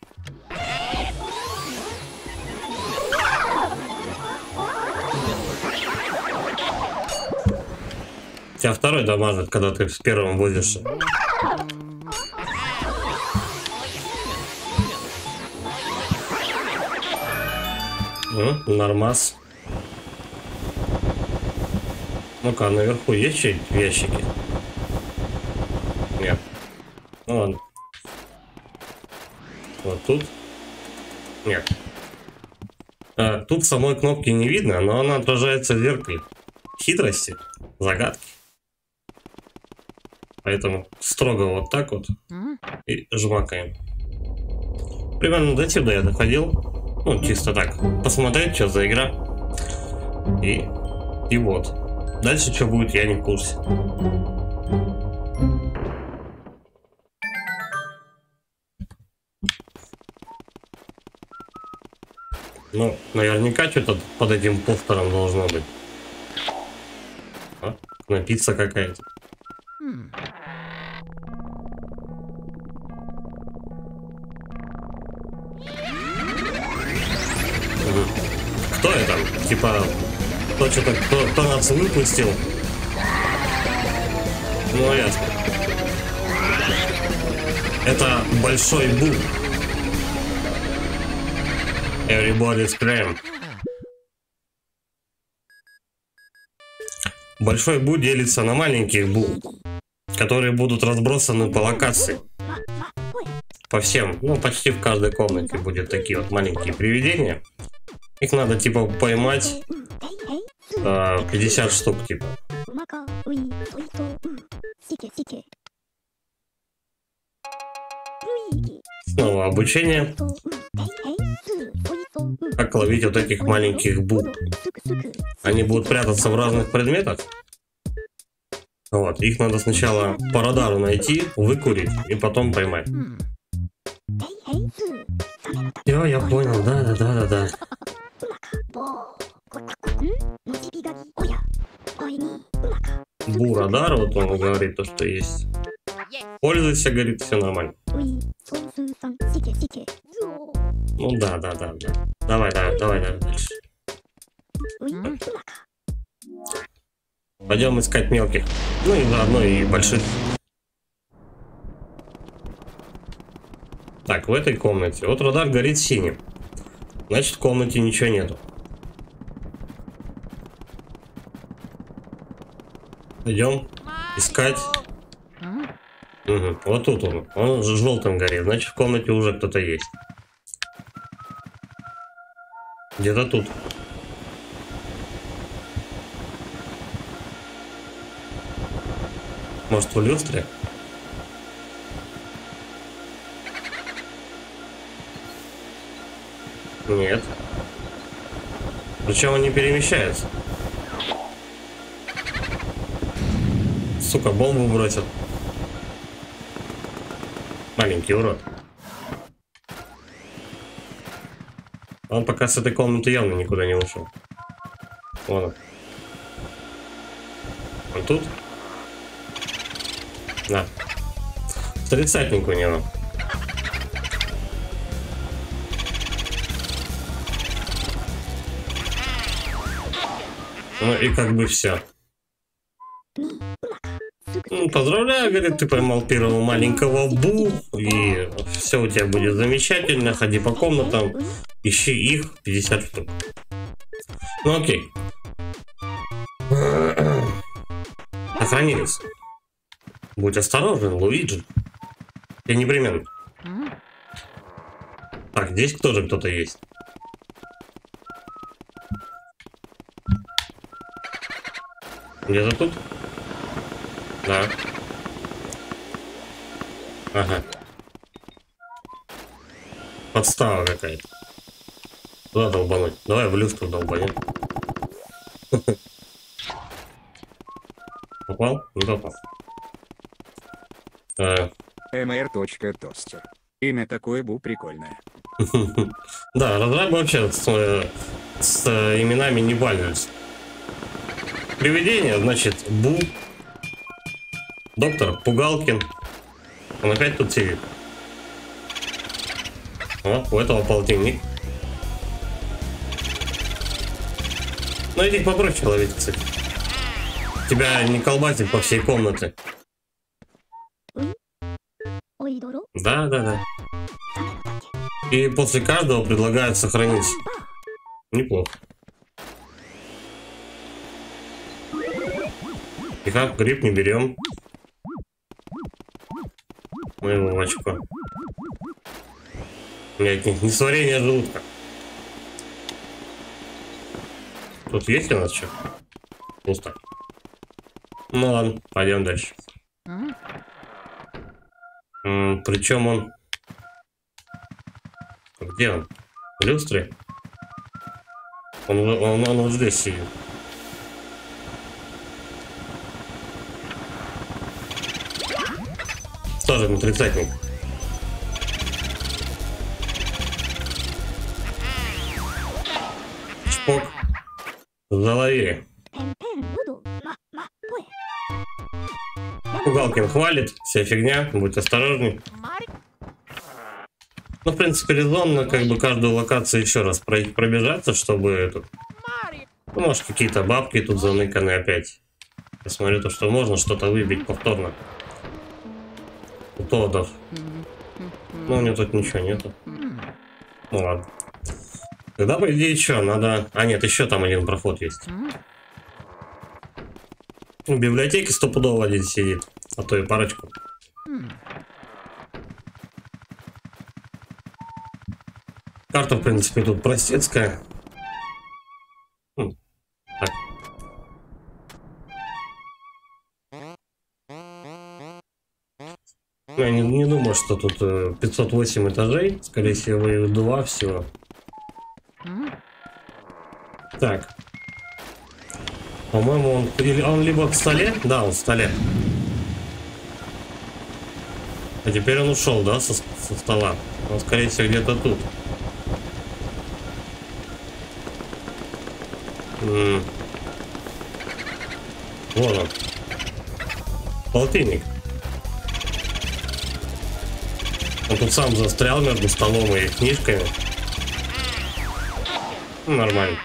Тебя второй дамажит, когда ты с первым возишься. Нормас. Ну-ка, наверху есть что-нибудь в ящике? Нет. Ну ладно. Вот тут? Нет. Тут самой кнопки не видно, но она отражается в зеркале. Хитрости, загадки. Поэтому строго вот так вот и жмакаем. Примерно до сюда я доходил. Ну, чисто так. Посмотреть, что за игра. И вот. Дальше что будет, я не в курсе. Ну, наверняка что-то под этим постером должно быть. Напиться какая-то. Кто это? Типа, кто нас выпустил? Ну, ясно. Это большой Бу. Everybody scream. Большой Бу делится на маленьких Бу, которые будут разбросаны по локации. По всем, ну почти в каждой комнате будет такие вот маленькие привидения. Их надо типа поймать 50 штук типа. Снова обучение. Как ловить вот этих маленьких Бу. Они будут прятаться в разных предметах. Вот, их надо сначала по радару найти, выкурить и потом поймать. Все, я понял, да. Бу радар, вот он говорит то, что есть. Пользуйся, говорит, все нормально. Ну да. Давай дальше. Пойдем искать мелких. Ну и заодно и больших. Так, в этой комнате. Вот радар горит синим. Значит, в комнате ничего нету. Идем искать. Угу. Вот тут он уже желтым горит. Значит, в комнате уже кто-то есть. Где-то тут. Может, в люстре? Нет. Причем он не перемещается. Сука, бомбу бросил. Маленький урод. Он пока с этой комнаты явно никуда не ушел. Вон он. Он тут? Да. Тридцатник у него. Ну и как бы все. Поздравляю, говорит, ты поймал первого маленького Бу, и все у тебя будет замечательно, ходи по комнатам, ищи их 50 штук. Ну окей. Охранились. Будь осторожен, Луиджи. Я непременно. Так, здесь тоже кто-то есть. Где-то тут? Да. Ага. Подстава какая-то. Куда долбануть? Давай в люстру долбанем. Попал? Не попал. mr.тостер. Имя такое Бу прикольное. Да, разрабы вообще с именами не балуются. Привидение, значит, Бу. Доктор Пугалкин. Он опять тут сидит. О, у этого полтинник. Ну иди попроще ловить, кстати. Тебя не колбасит по всей комнате. Да, да, да. И после каждого предлагают сохранить. Неплохо. И как гриб не берем. Мы его в очко. Блять, не сварение желудка. Тут есть у нас что? Пусто. Ну ладно, пойдем дальше. Причем он... Где он? В люстре? Он вот здесь сидит. Тоже отрицательный. Шпок. Залови. Пугалкин хвалит, вся фигня, будь осторожней. Ну, в принципе, резонно как бы каждую локацию еще раз пробежаться, чтобы это... Ну, может, какие-то бабки тут заныканы опять. Посмотрю то, что можно что-то выбить повторно. У Тодов. Ну, у него тут ничего нету. Ну, ладно. Тогда, по идее, что, надо... А, нет, еще там один проход есть. В библиотеке стопудово один сидит. А то и парочку. Карта, в принципе, тут простецкая. Так. Я не думаю, что тут 508 этажей. Скорее всего, их 2 всего. Так. По-моему, он либо в столе. Да, он в столе. А теперь он ушел, да, со стола. Он, скорее всего, где-то тут. Вот он. Полтинник. Он тут сам застрял между столом и книжками. Ну, нормально.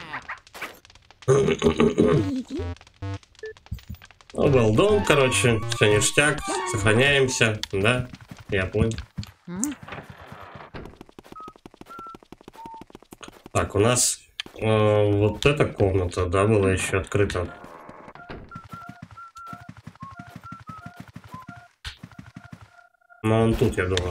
Ну, балдон, короче, все ништяк. Сохраняемся, да? Я понял. Так, у нас вот эта комната, да, была еще открыта. Но он тут, я думаю.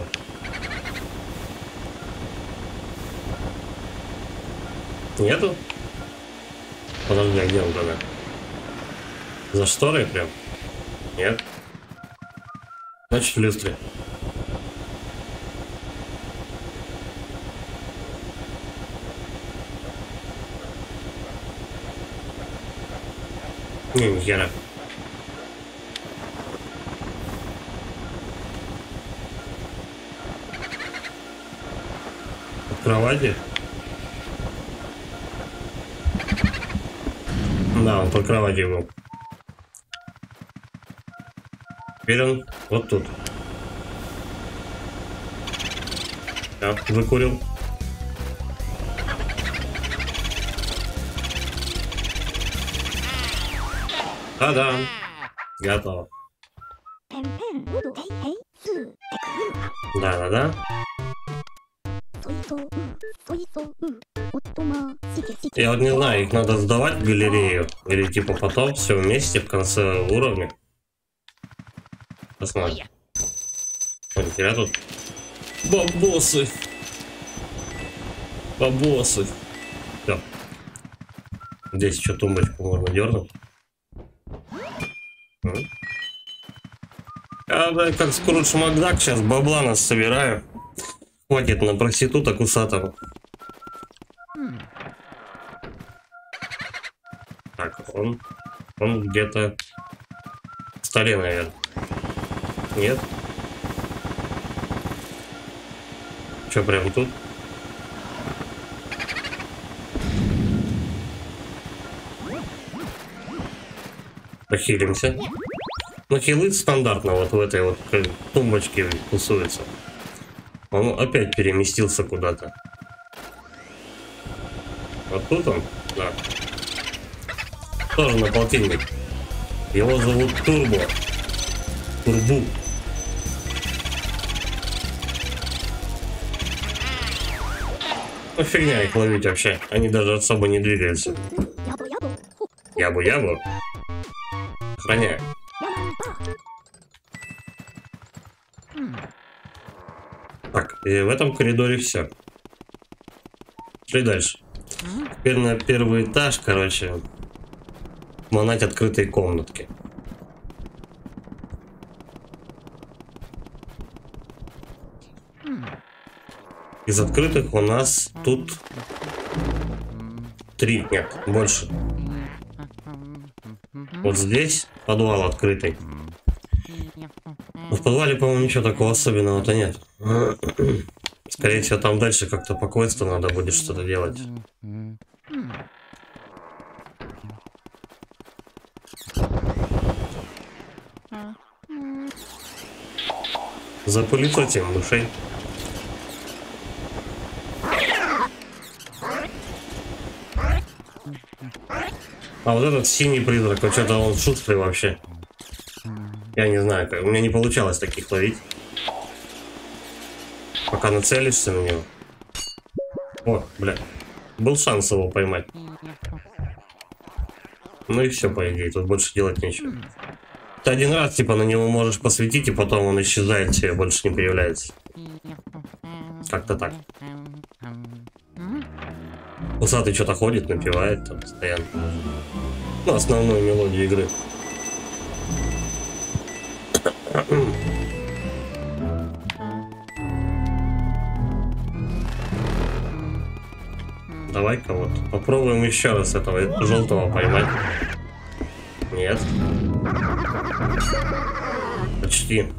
Нету? Подожди, а где он тогда? За шторой прям? Нет. Значит, в люстре. Не, ни хера. В кровати? Да, он под кроватью был. Теперь он вот тут. Так, выкурил. Да-да. Готово. Да-да-да. Я вот не знаю, их надо сдавать в галерею или типа потом все вместе в конце уровня. Посмотрим. О, нифига тут. Бабосы. Бабосы. Все. Здесь еще тумбочку можно дернуть. А, да, как Скрудж Макдак, сейчас бабла нас собираю. Хватит на проституток усатого. Так, он где-то в столе, наверное. Нет? Че, прям тут? Похилимся. Но хилы стандартно вот в этой вот тумбочке тусуется. Он опять переместился куда-то. Вот тут он? Да. Тоже на полтинник. Его зовут Турбо. Турбу. Ну фигня их ловить вообще. Они даже особо не двигаются. Ябу-ябу. Охраняю. Так, и в этом коридоре все. Шли дальше. Теперь на первый этаж, короче, манать открытые комнатки. Из открытых у нас тут 3, нет, больше. Вот здесь подвал открытый. Но в подвале, по-моему, ничего такого особенного-то нет. Скорее всего, там дальше как-то по квесту надо будет что-то делать. Запылесосим мышей. А вот этот синий призрак, вот что-то он шустрый вообще. Я не знаю, у меня не получалось таких ловить. Пока нацелишься на него. О, бля. Был шанс его поймать. Ну и все, по идее, тут больше делать нечего. Ты один раз, типа, на него можешь посветить, и потом он исчезает, все, больше не появляется. Как-то так. Усатый что-то ходит, напевает там постоянно. Ну, основную мелодию игры. Давай-ка вот попробуем еще раз этого желтого поймать. Нет. Почти.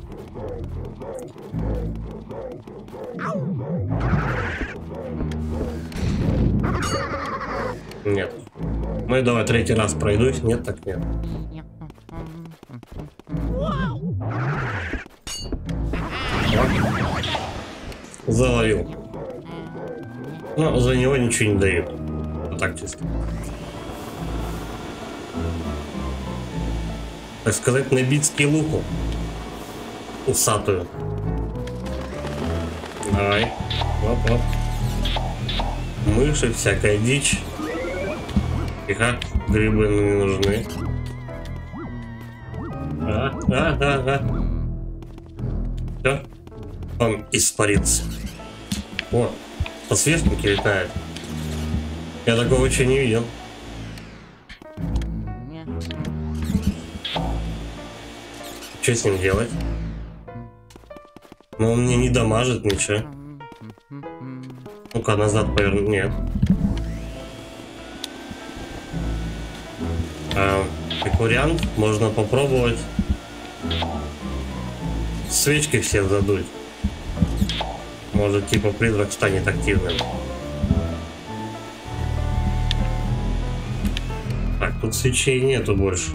Нет. Ну и давай третий раз пройдусь. Нет, так нет. Заловил. Но за него ничего не дают. Вот так чисто. Так сказать, набить скиллуху. Усатую. Давай. Оп-оп. Мыши, всякая дичь. Тихо, грибы не нужны. Все. Он испарится. О, подсвечники летают. Я такого еще не видел. Что с ним делать? Но он мне не дамажит ничего. Ну-ка, назад поверну. Нет. Как вариант, можно попробовать свечки все задуть. Может, типа, призрак станет активным. Так, тут свечей нету больше.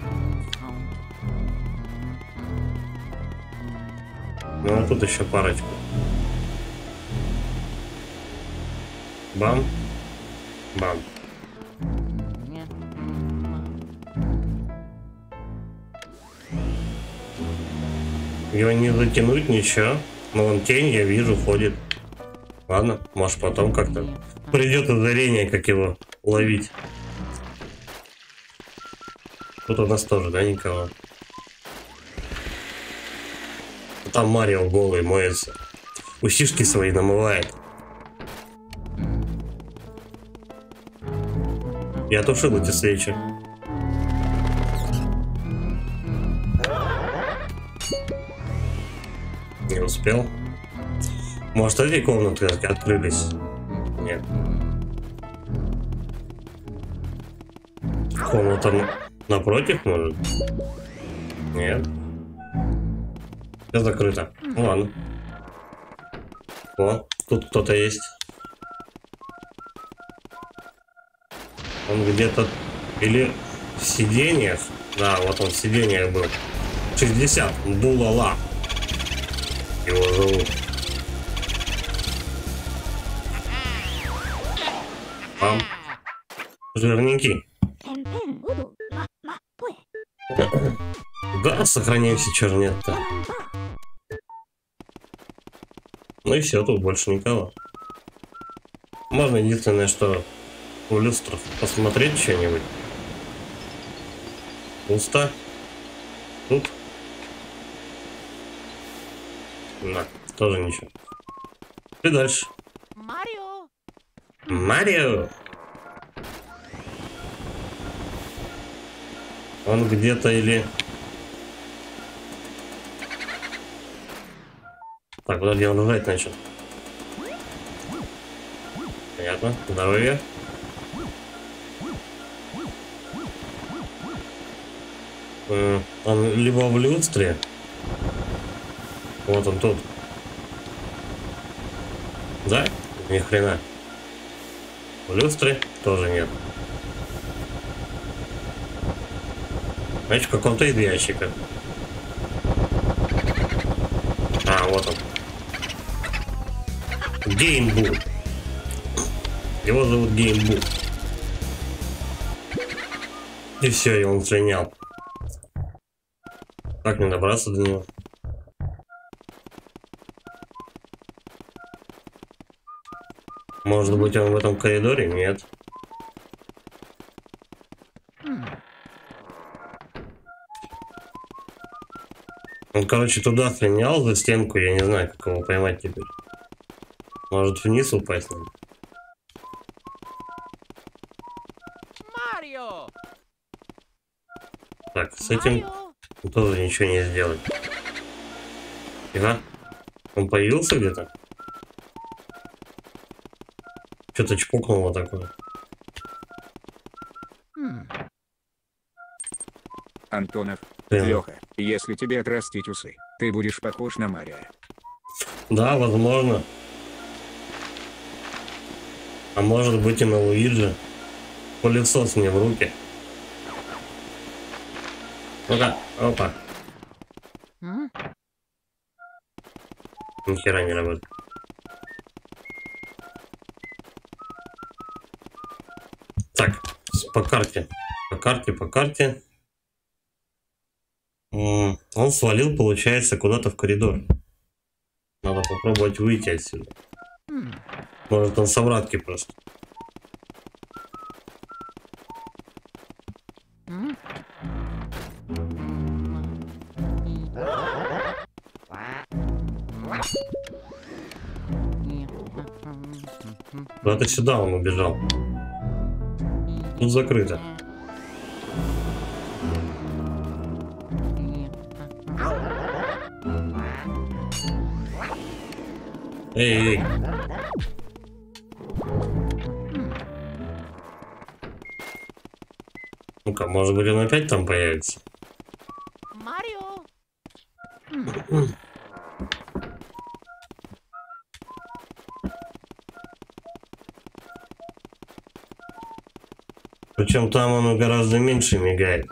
Ну, а тут еще парочку. Бам. Бам. Его не затянуть, ничего. Но вон тень, я вижу, ходит. Ладно, может потом как-то придет озарение, как его ловить. Тут у нас тоже, да, никого? Там Марио голый моется. Усишки свои намывает. Я тушил эти свечи. Не успел. Может, эти комнаты открылись? Нет. Комната напротив, может? Нет. Все закрыто. Ну ладно. О, тут кто-то есть. Он где-то... Или в сиденьях. Да, вот он в сиденьях был. 60. Булала. Его зовут. Там. Жирненький. Да, сохраняемся, чего нет-то. Ну и все, тут больше никого. Можно единственное, что у люстров посмотреть что-нибудь. Пусто. Тут. Да, тоже ничего. И дальше. Марио! Марио! Он где-то или... Так, подожди, он жрать начал. Понятно. Здоровье. Он либо в люстре. Вот он тут. Да? Ни хрена. В люстре тоже нет. Значит, в каком-то из ящиков. А, вот он. Геймбу. Его зовут Геймбу. И все, и он слинял. Как мне добраться до него? Может быть, он в этом коридоре? Нет. Он, короче, туда слинял за стенку. Я не знаю, как его поймать теперь. Может, вниз упасть надо? Марио! Так, с этим тоже ничего не сделать. Ага. Он появился где-то? Что-то чпокнуло такое. Антонов, Да. Леха, если тебе отрастить усы, ты будешь похож на Марио. Да, возможно. А может быть и на Луиджи. Пылесос мне в руки. Ну-ка, опа. Ни хера не работает. Так, по карте. По карте. Он свалил, получается, куда-то в коридор. Надо попробовать выйти отсюда. Может, он с обратки просто. Куда-то сюда он убежал. Тут закрыто. Эй, эй. Ну-ка, может быть, он опять там появится? Марио! Причем там оно гораздо меньше мигает.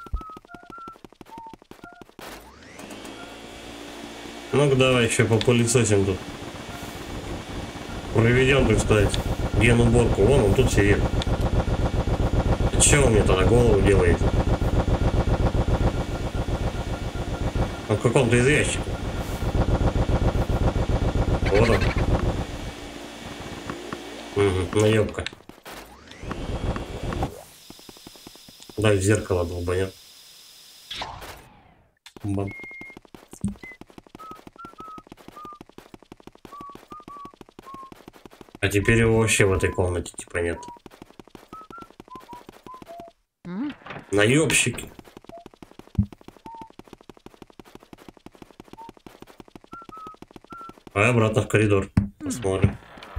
Ну-ка, давай еще попылесосим тут. Проведем, так сказать, генуборку. Вон он тут сидит. Че он мне тогда голову делает? Он в каком-то из ящиков. Вот он. Угу, наебка. Дай в зеркало долбанет. Бам. А теперь его вообще в этой комнате типа нет. Наебщики. А обратно в коридор. Посмотрим.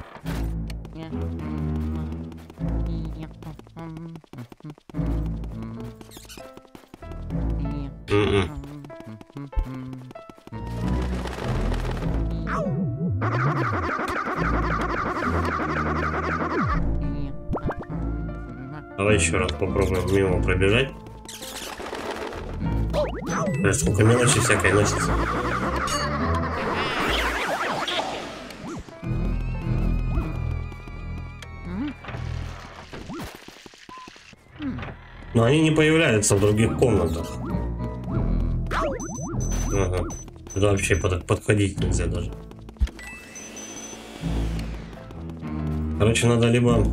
Давай еще раз попробуем мимо пробежать. Сколько мелочи всякой носится. Но они не появляются в других комнатах. Ага. Туда вообще подходить нельзя даже. Короче, надо либо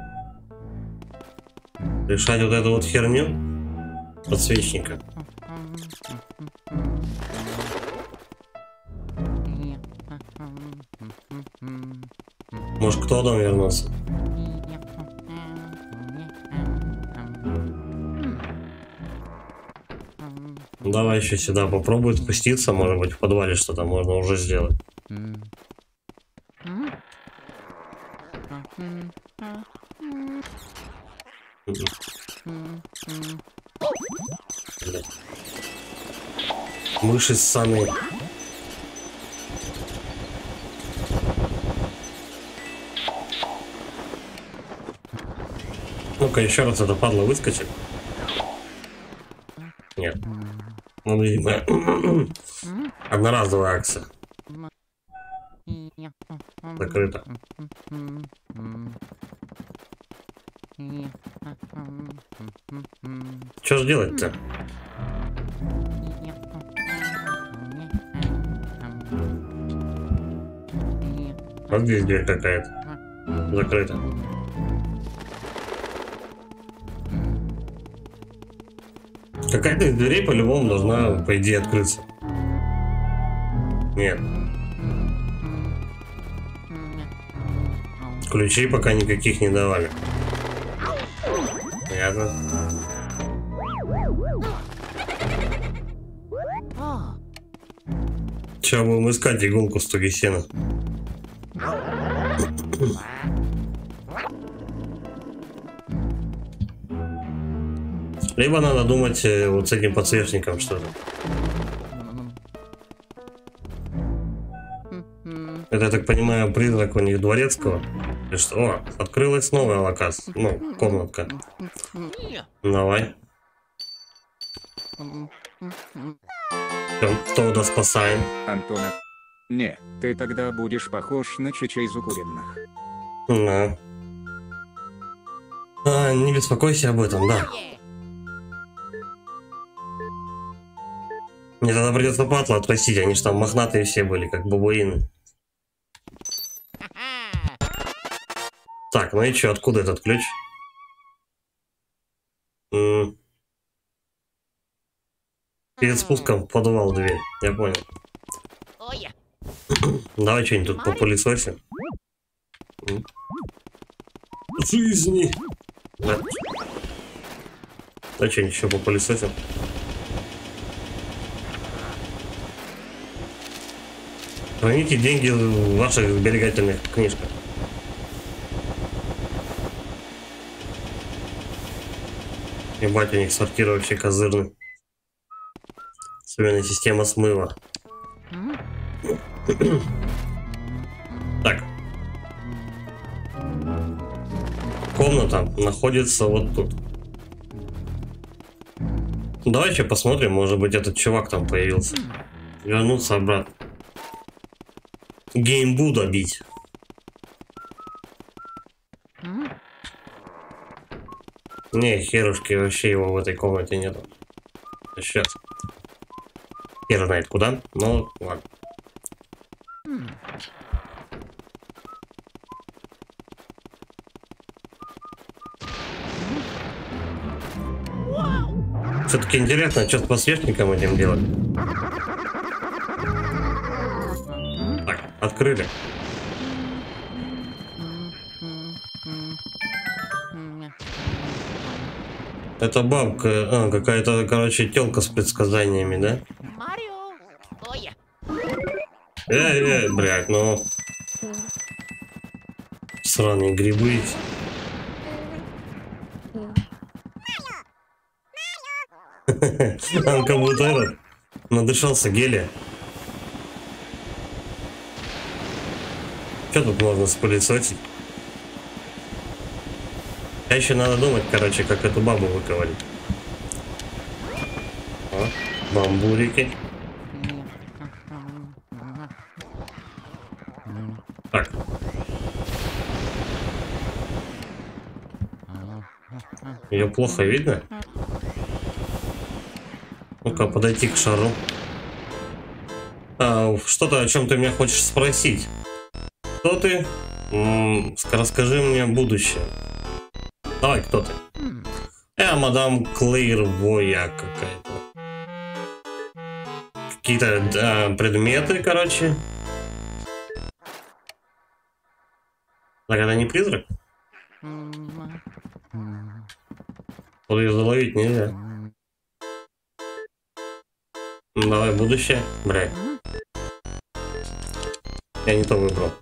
решать вот эту вот херню подсвечника. Может, кто там вернулся? Давай еще сюда попробуй спуститься, может быть в подвале что-то можно уже сделать. Мыши ссаные. Ну-ка еще раз это падла выскочит. Нет. Он, видимо, одноразовая акция. Закрыто. Что же делать-то? Вот здесь дверь какая-то. Закрыта. Какая-то из дверей по-любому должна, по идее, открыться. Нет. Ключей пока никаких не давали. Понятно. Сейчас будем искать иголку в стоге сена. Либо надо думать вот с этим подсвечником что-то. Это, я так понимаю, призрак у них дворецкого. И что? О, открылась новая локация. Ну, комнатка. Давай. Кто спасаем? Антонов. Не, ты тогда будешь похож на чечей укуренных. Да. Не беспокойся об этом, да. Мне тогда придется патлы отрастить, они же там мохнатые все были, как бабуины. Так, ну и что, откуда этот ключ? Перед спуском в подвал дверь, я понял. Давай что-нибудь тут попылесосим. Жизни! Да, да что-нибудь еще попылесосим. Храните деньги в ваших сберегательных книжках. Ебать, у них сортир вообще козырный. Особенно система смыва. Так. Комната находится вот тут. Давай еще посмотрим, может быть этот чувак там появился. Вернуться обратно. Геймбу добить. Не, херушки, вообще его в этой комнате нету. Сейчас. Хер знает куда, но ладно. Все-таки интересно, что с подсвечником этим делать. Так, открыли. Это бабка, какая-то, короче, телка с предсказаниями, да? Марио. Ой. Блядь, ну... Сраные грибы. Он как будто этот, надышался гелия. Что тут можно спылесосить? А еще надо думать, короче, как эту бабу выковырить. О, бамбурики. Так. Ее плохо видно? Ну-ка, подойти к шару. Что-то, о чем ты меня хочешь спросить. Кто ты? Расскажи мне будущее. Давай, кто ты? Мадам Клэйр Воя какая-то. Какие-то предметы, короче. Так, это не призрак? Вот ее заловить нельзя. Давай, будущее. Блядь. Я не то выбрал.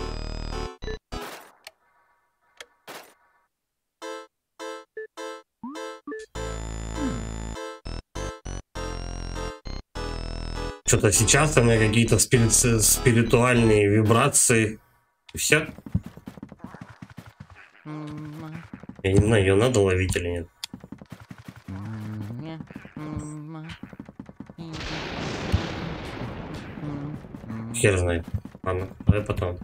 Что-то сейчас у меня какие-то спиритуальные вибрации. И все. Я не знаю, ее надо ловить или нет. Хер знает. Ладно, давай потом.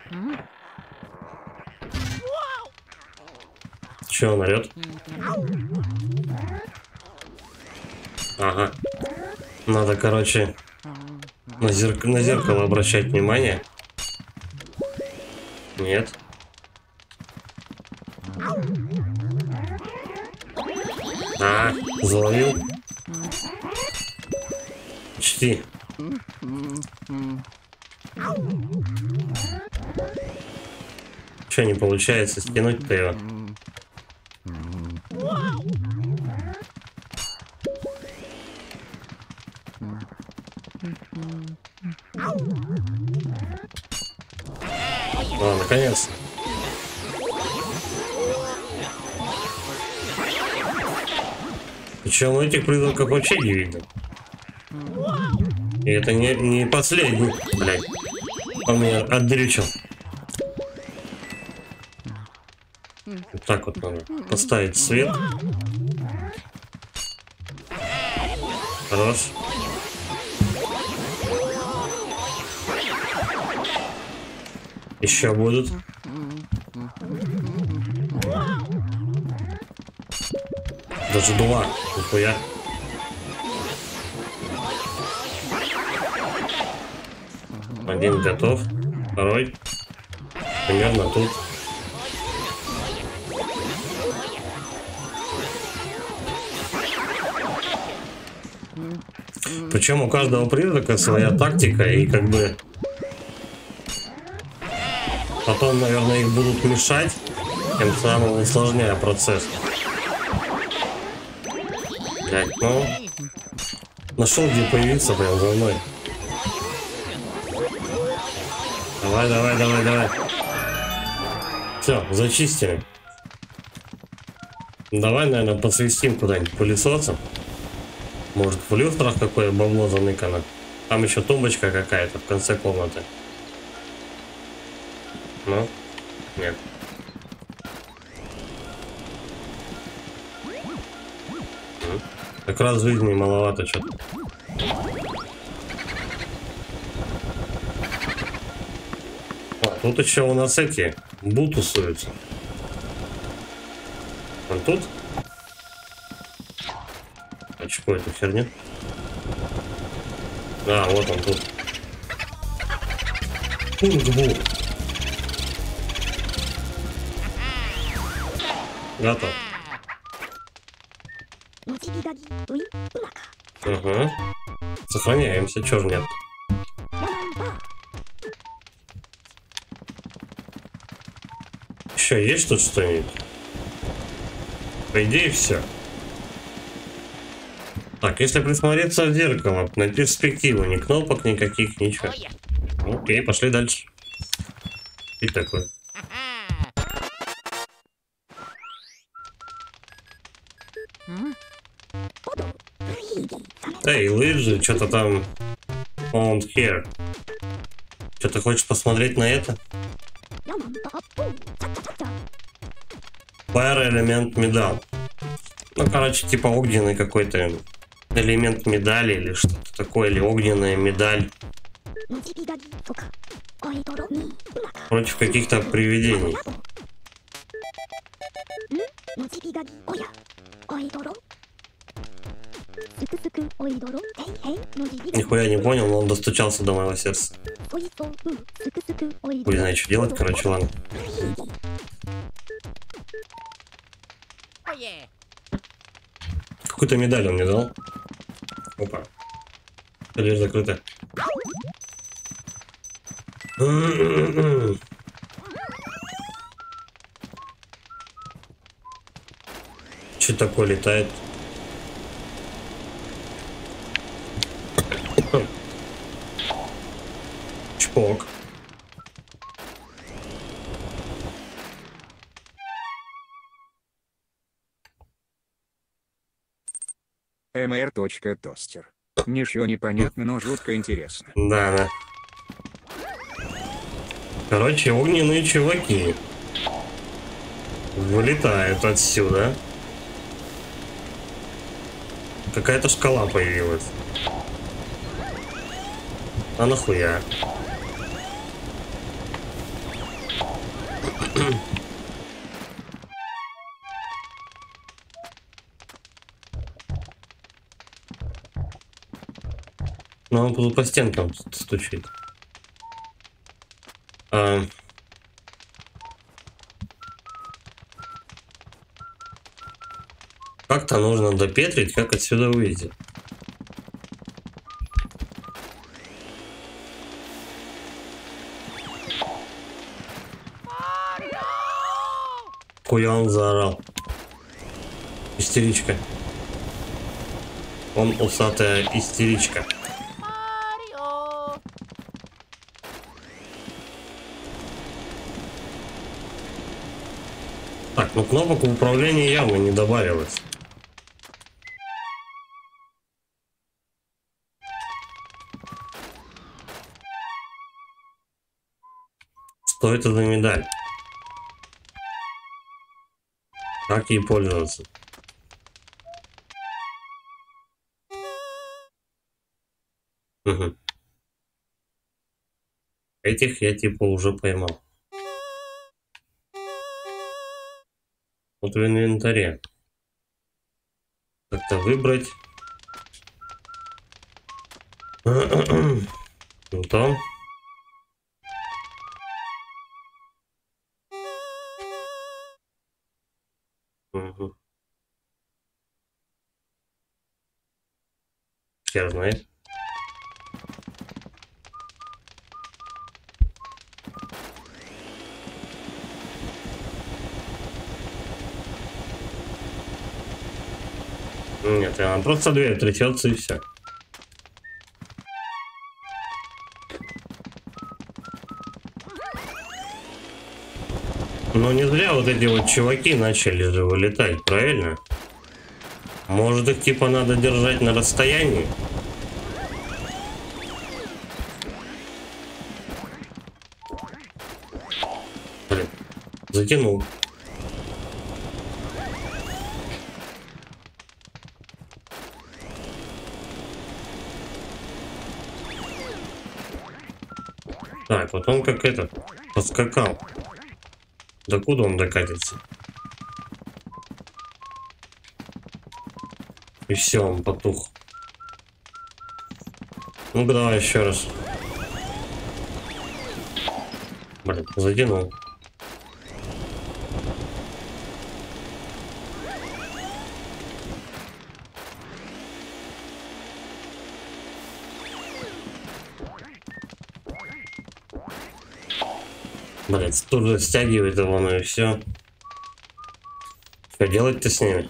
Че он орет? Ага. Надо, короче, на зеркало обращать внимание. Нет. Заловил. Почти. Че не получается стянуть-то его? Наконец. Причем этих призраков вообще не видно. И это не последний, блядь. Он меня отдрючил. Вот так вот надо поставить свет. Хорош. Еще будут. Даже два. Нихуя. Один готов. Второй. Примерно тут. Причем у каждого призрака своя тактика, и как бы потом, наверное, их будут мешать, тем самым усложняя процесс. Блять, ну нашел, где появиться прям за мной. Давай. Все, зачистили. Давай, наверное, подсвистим куда-нибудь пылесосом. Может, в люстрах какое бабло заныкано. Там еще тумбочка какая-то в конце комнаты. Ну, нет. Как раз жизни маловато что-то. Тут еще у нас эти бутусуются. Он тут? А что это херня? А, вот он тут. Готов. Угу. Сохраняемся, чё ж нет. Еще есть тут что-нибудь? По идее, все. Так, если присмотреться в зеркало, на перспективу, ни кнопок никаких, ничего. Ой, Окей, пошли дальше. И такой. Эй, Лыджи, что-то там found here. Что, ты хочешь посмотреть на это? Fire элемент медал. Ну, короче, типа огненный какой-то элемент медали или что-то такое, или огненная медаль против каких-то привидений. Нихуя не понял, но он достучался до моего сердца. Хуй знает, что делать, короче, ладно. Ой, Какую-то медаль он мне дал. Опа. Дверь закрыта. Что такое летает? Чпок. mr.тостер. Ничего не понятно, но жутко интересно. Да, да. Короче, огненные чуваки вылетают отсюда. Какая-то шкала появилась. А нахуя? Ну, он тут по стенкам стучит. Как-то нужно допетрить, как отсюда выйти. Хуя он заорал. Истеричка. Он усатая истеричка. Марио! Так, ну кнопок в управлении явно не добавилось. Что это за медаль? Как ей пользоваться? Угу. Этих я типа уже поймал. Вот в инвентаре. Как-то выбрать. Ну там. Угу. Хер знает. Нет, она просто дверь трясется и все. Но не зря вот эти вот чуваки начали же вылетать, правильно? Может, их типа надо держать на расстоянии? Блин, затянул. Так, вот он как этот подскакал. Докуда он докатится? И все, он потух. Ну-ка давай еще раз. Блин, затянул. Блять, тут же стягивает его, ну и все. Что делать-то с ними?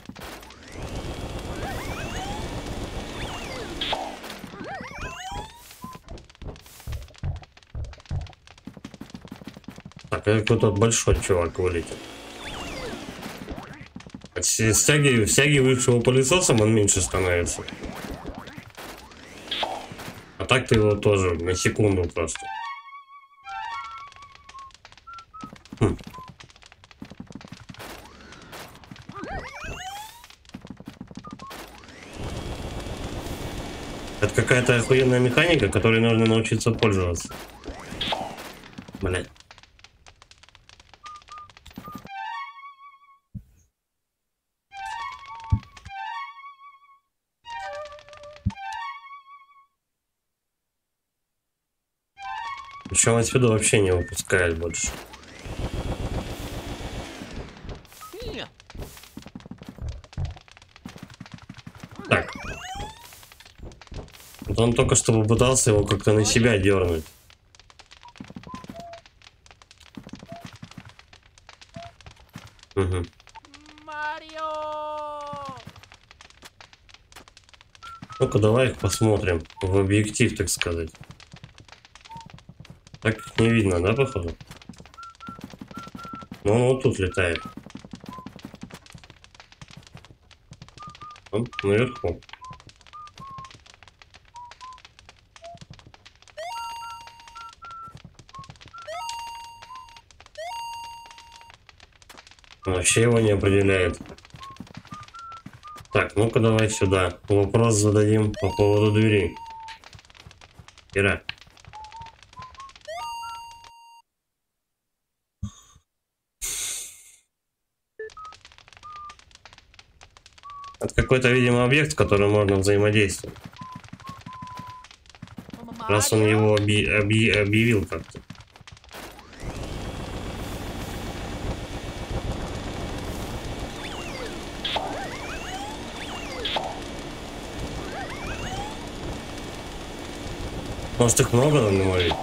Так, какой-то большой чувак вылетел. Стягиваешь его пылесосом, он меньше становится. А так ты его тоже на секунду просто. Это какая-то охуенная механика, которой нужно научиться пользоваться. Блять. Причем отсюда вообще не выпускает больше. Так. Вот он только что попытался его как-то на себя дернуть. Угу. Марио! Ну-ка, давай их посмотрим в объектив, так сказать. Так их не видно, да, походу? Ну, он вот тут летает. Он наверху. Вообще его не определяет. Так, ну-ка давай сюда. Вопрос зададим по поводу двери. Ира. Это какой-то, видимо, объект, с которым можно взаимодействовать. Раз он его объявил как-то. Может, их много на море?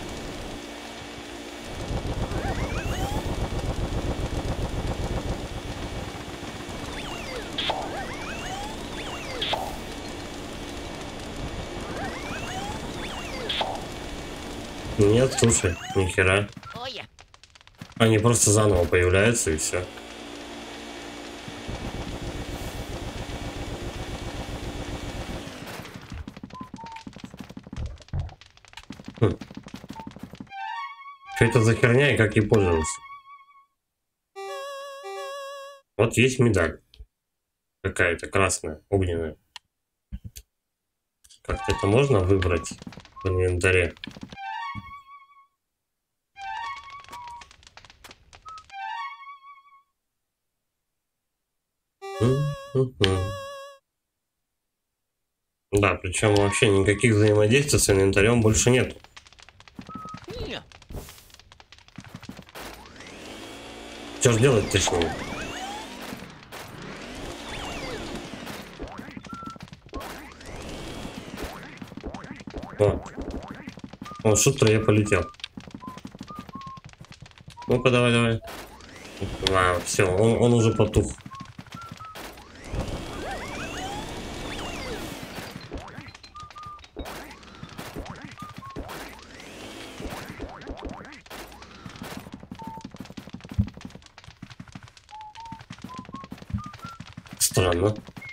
Нет, слушай, нихера. Они просто заново появляются и все. Что это за херня и как ей пользоваться? Вот есть медаль. Какая-то красная, огненная. Как-то это можно выбрать в инвентаре? Да, причем вообще никаких взаимодействий с инвентарем больше нет. Что ж делать точнее? О, шутер, я полетел. Ну-ка, давай. А, все, он уже потух. Странно.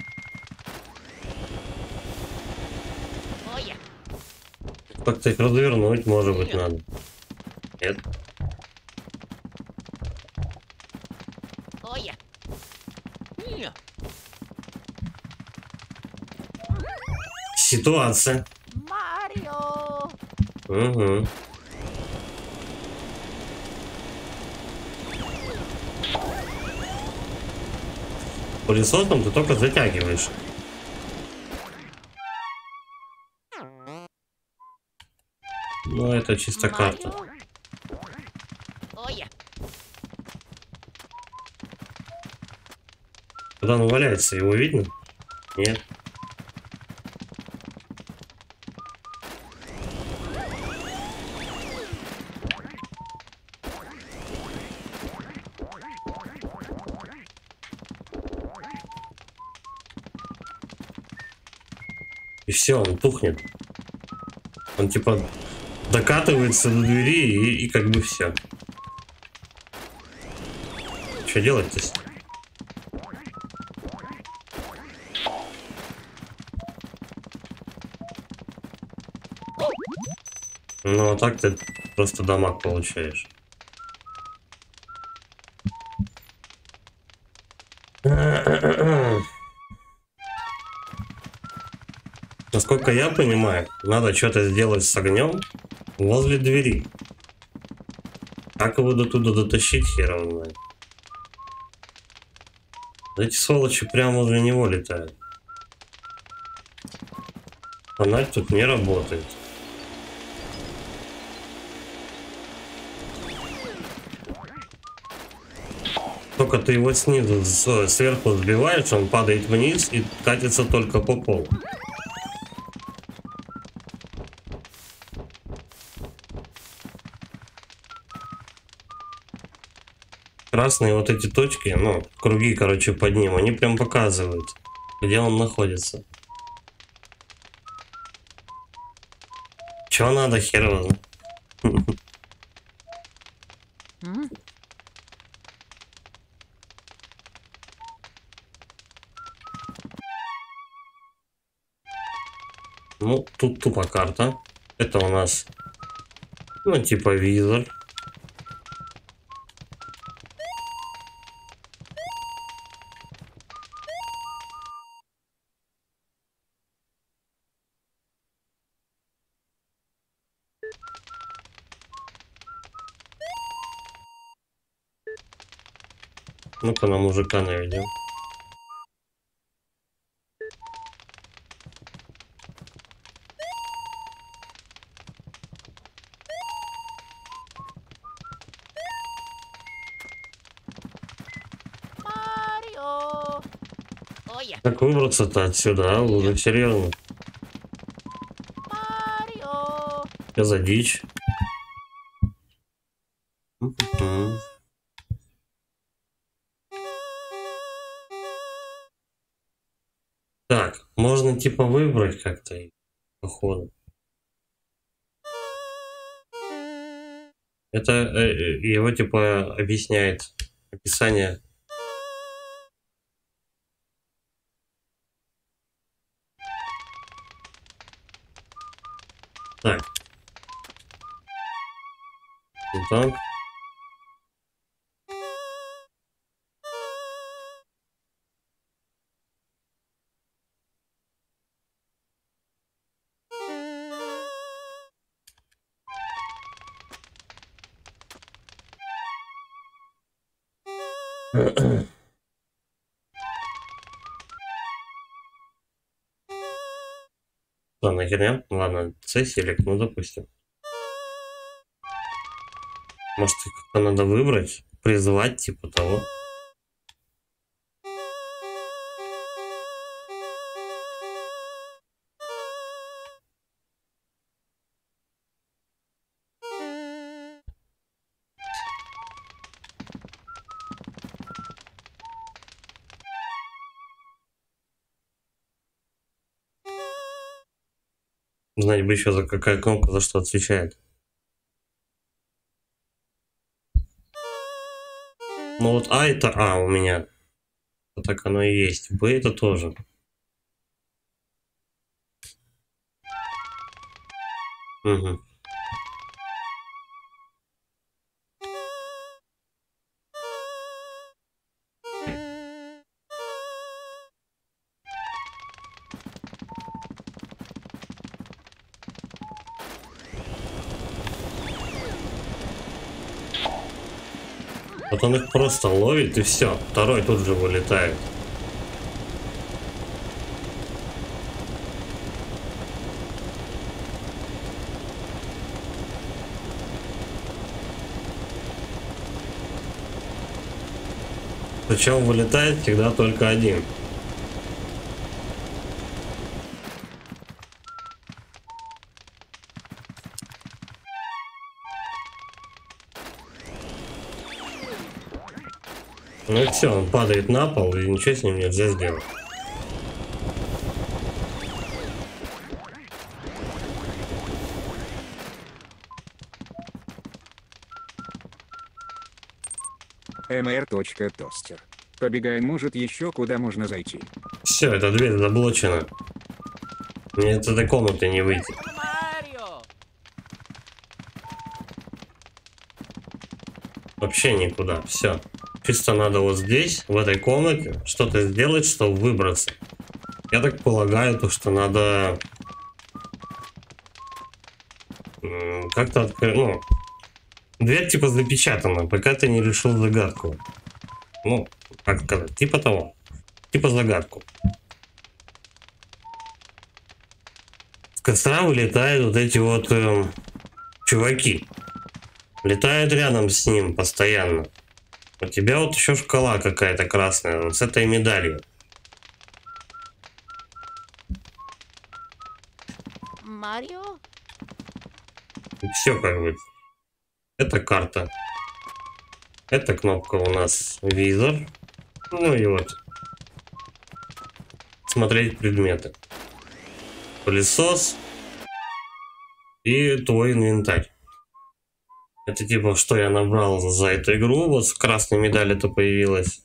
Как-то их развернуть, может быть, надо. Нет. Ситуация. Марио! Угу. Пылесосом ты только затягиваешь. Ну, это чисто карта. Когда он валяется, его видно? Нет. И все, он тухнет. Он типа докатывается до двери и как бы все. Что делать-то? Ну а так ты просто дамаг получаешь. Насколько я понимаю, надо что-то сделать с огнем возле двери. Как его до туда дотащить, хер его знает. Эти сволочи прямо возле него летают. Фонарь тут не работает. Только ты его снизу, сверху сбиваешь, он падает вниз и катится только по полу. Красные вот эти точки, ну, круги, короче, под ним, они прям показывают, где он находится. Чё надо, хер его знает. Ну, тут тупо карта. Это у нас, ну, типа визор. Ну-ка на мужика наведем. Марио! Ой, Как выбраться-то отсюда, а? Уже серьезно. Марио! Что за дичь? Так, можно типа выбрать как-то и походу. Это его типа объясняет описание. Так. Так. Ладно, херня. Ладно, C-селект, ну допустим. Может, как-то надо выбрать, призвать, типа того. Знать бы еще, за какая кнопка за что отвечает. Ну вот А это А у меня. Так оно и есть. Б это тоже. Угу. Вот он их просто ловит и все. Второй тут же вылетает. Причем вылетает всегда только один. Ну и все, он падает на пол, и ничего с ним нельзя сделать. mr.тостер. Побегаем, может, еще куда можно зайти. Все, эта дверь заблочена. Мне из этой комнаты не выйти. Марио! Вообще никуда. Все. Чисто надо вот здесь, в этой комнате, что-то сделать, чтобы выбраться. Я так полагаю, то, что надо как-то открыть. Ну, дверь типа запечатана, пока ты не решил загадку. Ну, как сказать, типа того. Типа загадку. С костра вылетают вот эти вот чуваки. Летают рядом с ним постоянно. У тебя вот еще шкала какая-то красная, вот с этой медалью. Марио? Все как бы. Это карта. Эта кнопка у нас визор. Ну и вот. Смотреть предметы. Пылесос. И твой инвентарь. Это типа, что я набрал за эту игру. Вот с красной медалью-то появилась.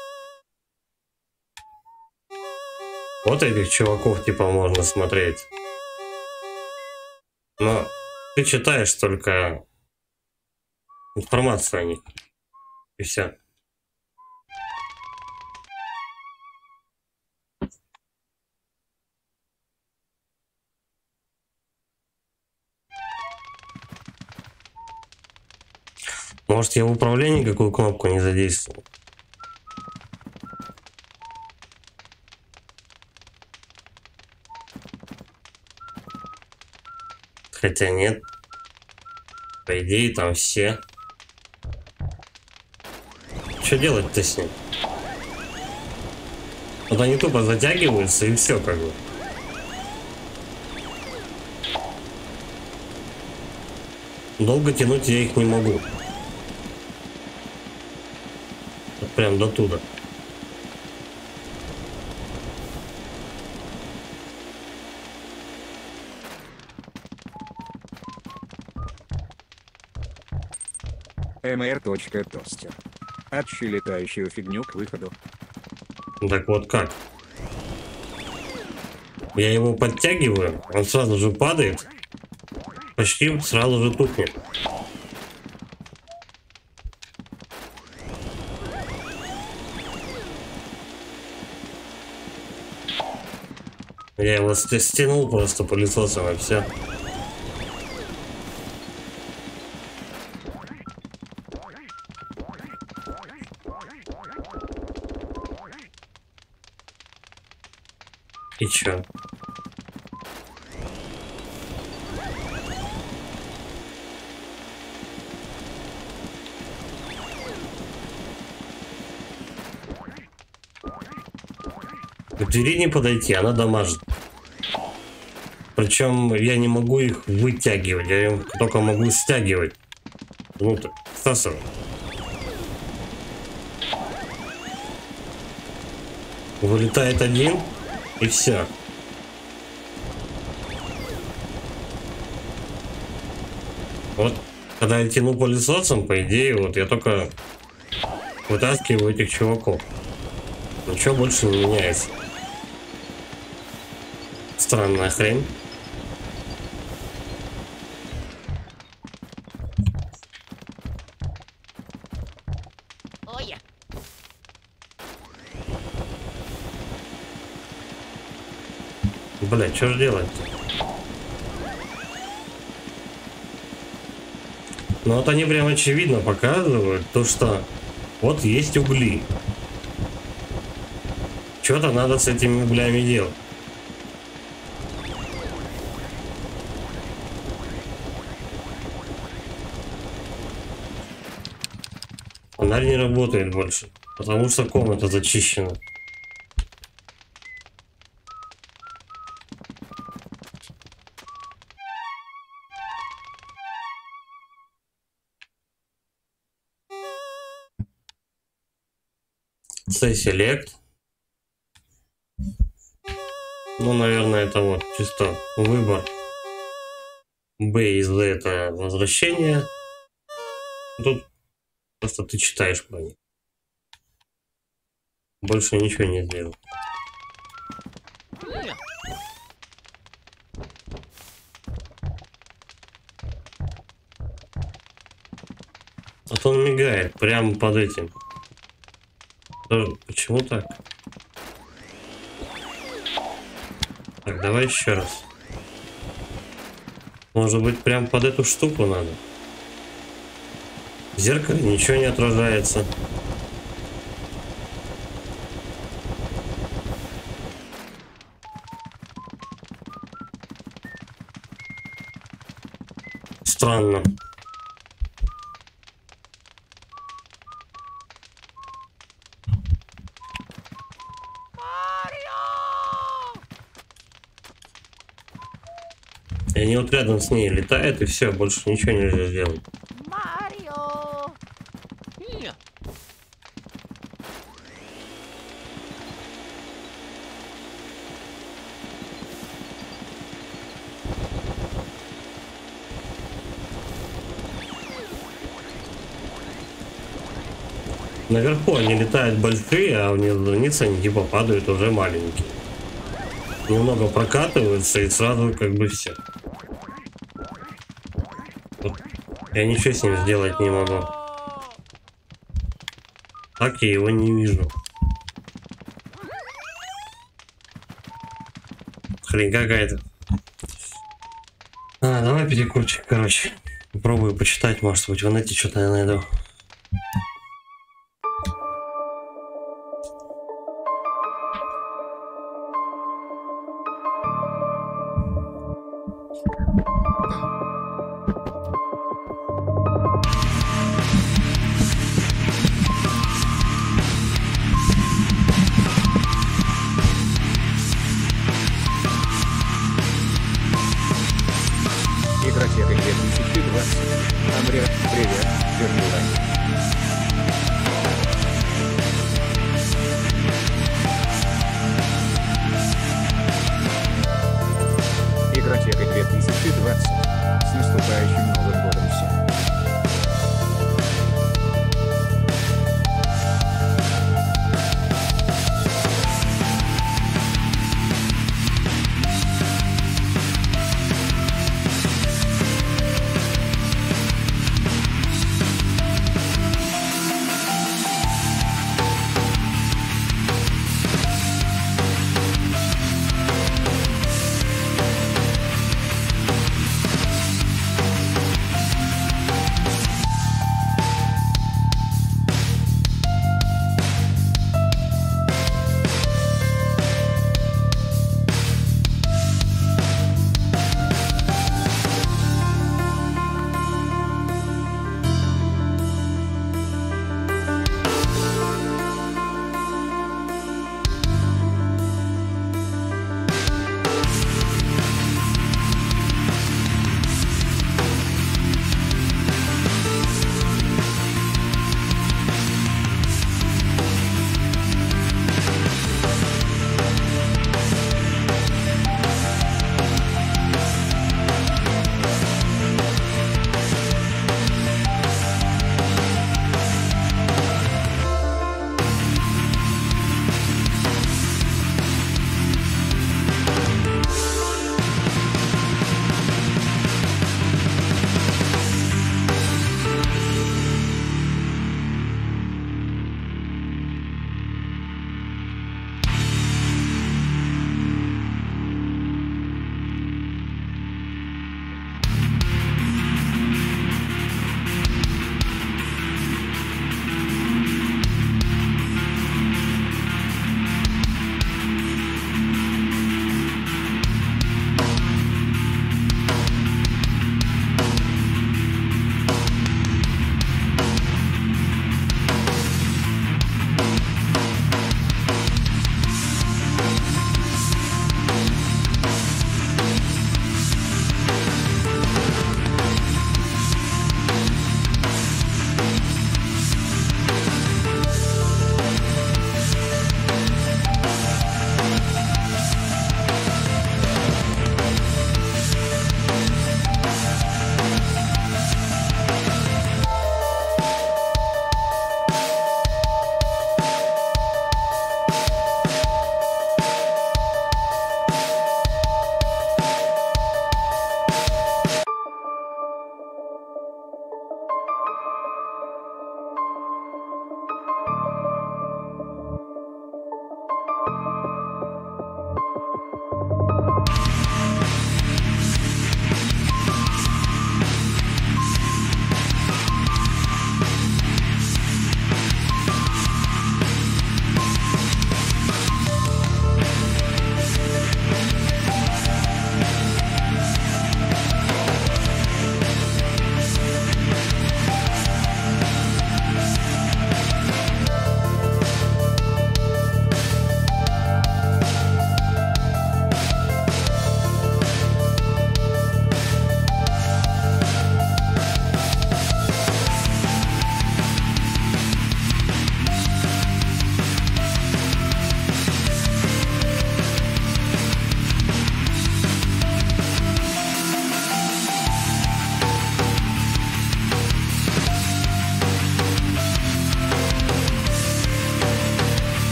Вот этих чуваков типа можно смотреть. Но ты читаешь только информацию о них. И все. Может, я в управлении какую кнопку не задействовал? Хотя нет. По идее, там все. Что делать-то с ним? Вот они тупо затягиваются и все как бы. Долго тянуть я их не могу. Вот прям до туда. mr.тостер. Отщи летающую фигню к выходу. Так вот как? Я его подтягиваю, он сразу же падает. Почти сразу же тухнет. Я его стянул просто пылесосом и все. И чё? К двери не подойти, она дамажит. Причем я не могу их вытягивать, я им только могу стягивать. Внутрь. Всасывать. Вылетает один, и все. Вот, когда я тяну пылесосом, по идее, вот я только вытаскиваю этих чуваков. Ничего больше не меняется. Странная хрень. Оя! Бля, что же делать? Ну вот они прям очевидно показывают то, что вот есть угли. Что-то надо с этими углями делать. Фонарь не работает больше, потому что комната зачищена. Select. Ну, наверное, это вот чисто выбор. B из Z это возвращение. Тут просто ты читаешь про них. Больше ничего не сделал. Вот он мигает прямо под этим. Почему так? Так, давай еще раз. Может быть, прям под эту штуку надо? В зеркале ничего не отражается. Странно. И они вот рядом с ней летают, и все, больше ничего нельзя сделать. Марио! Наверху они летают большие, а вниз они типа падают уже маленькие. Немного прокатываются и сразу как бы все. Вот. Я ничего с ним сделать не могу. Так я его не вижу. Хрень какая-то. Давай перекурчик, короче. Попробую почитать, может быть, в инете что-то я найду. Игротека 2020. Амре, привет, Вертурай. Игротека 2020. С наступающим Новым годом всем.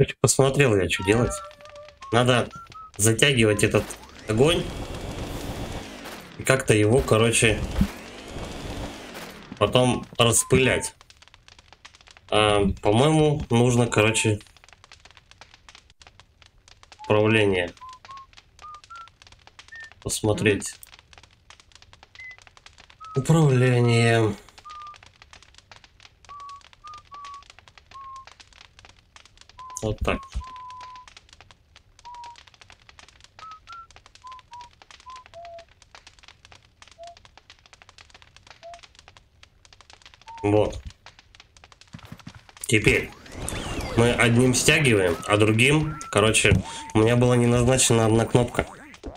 Короче, посмотрел я, что делать. Надо затягивать этот огонь. И как-то его, короче, потом распылять. По-моему, нужно, короче, управление посмотреть. Управление. Вот так. Вот. Теперь мы одним стягиваем, а другим, короче, у меня была не назначена одна кнопка.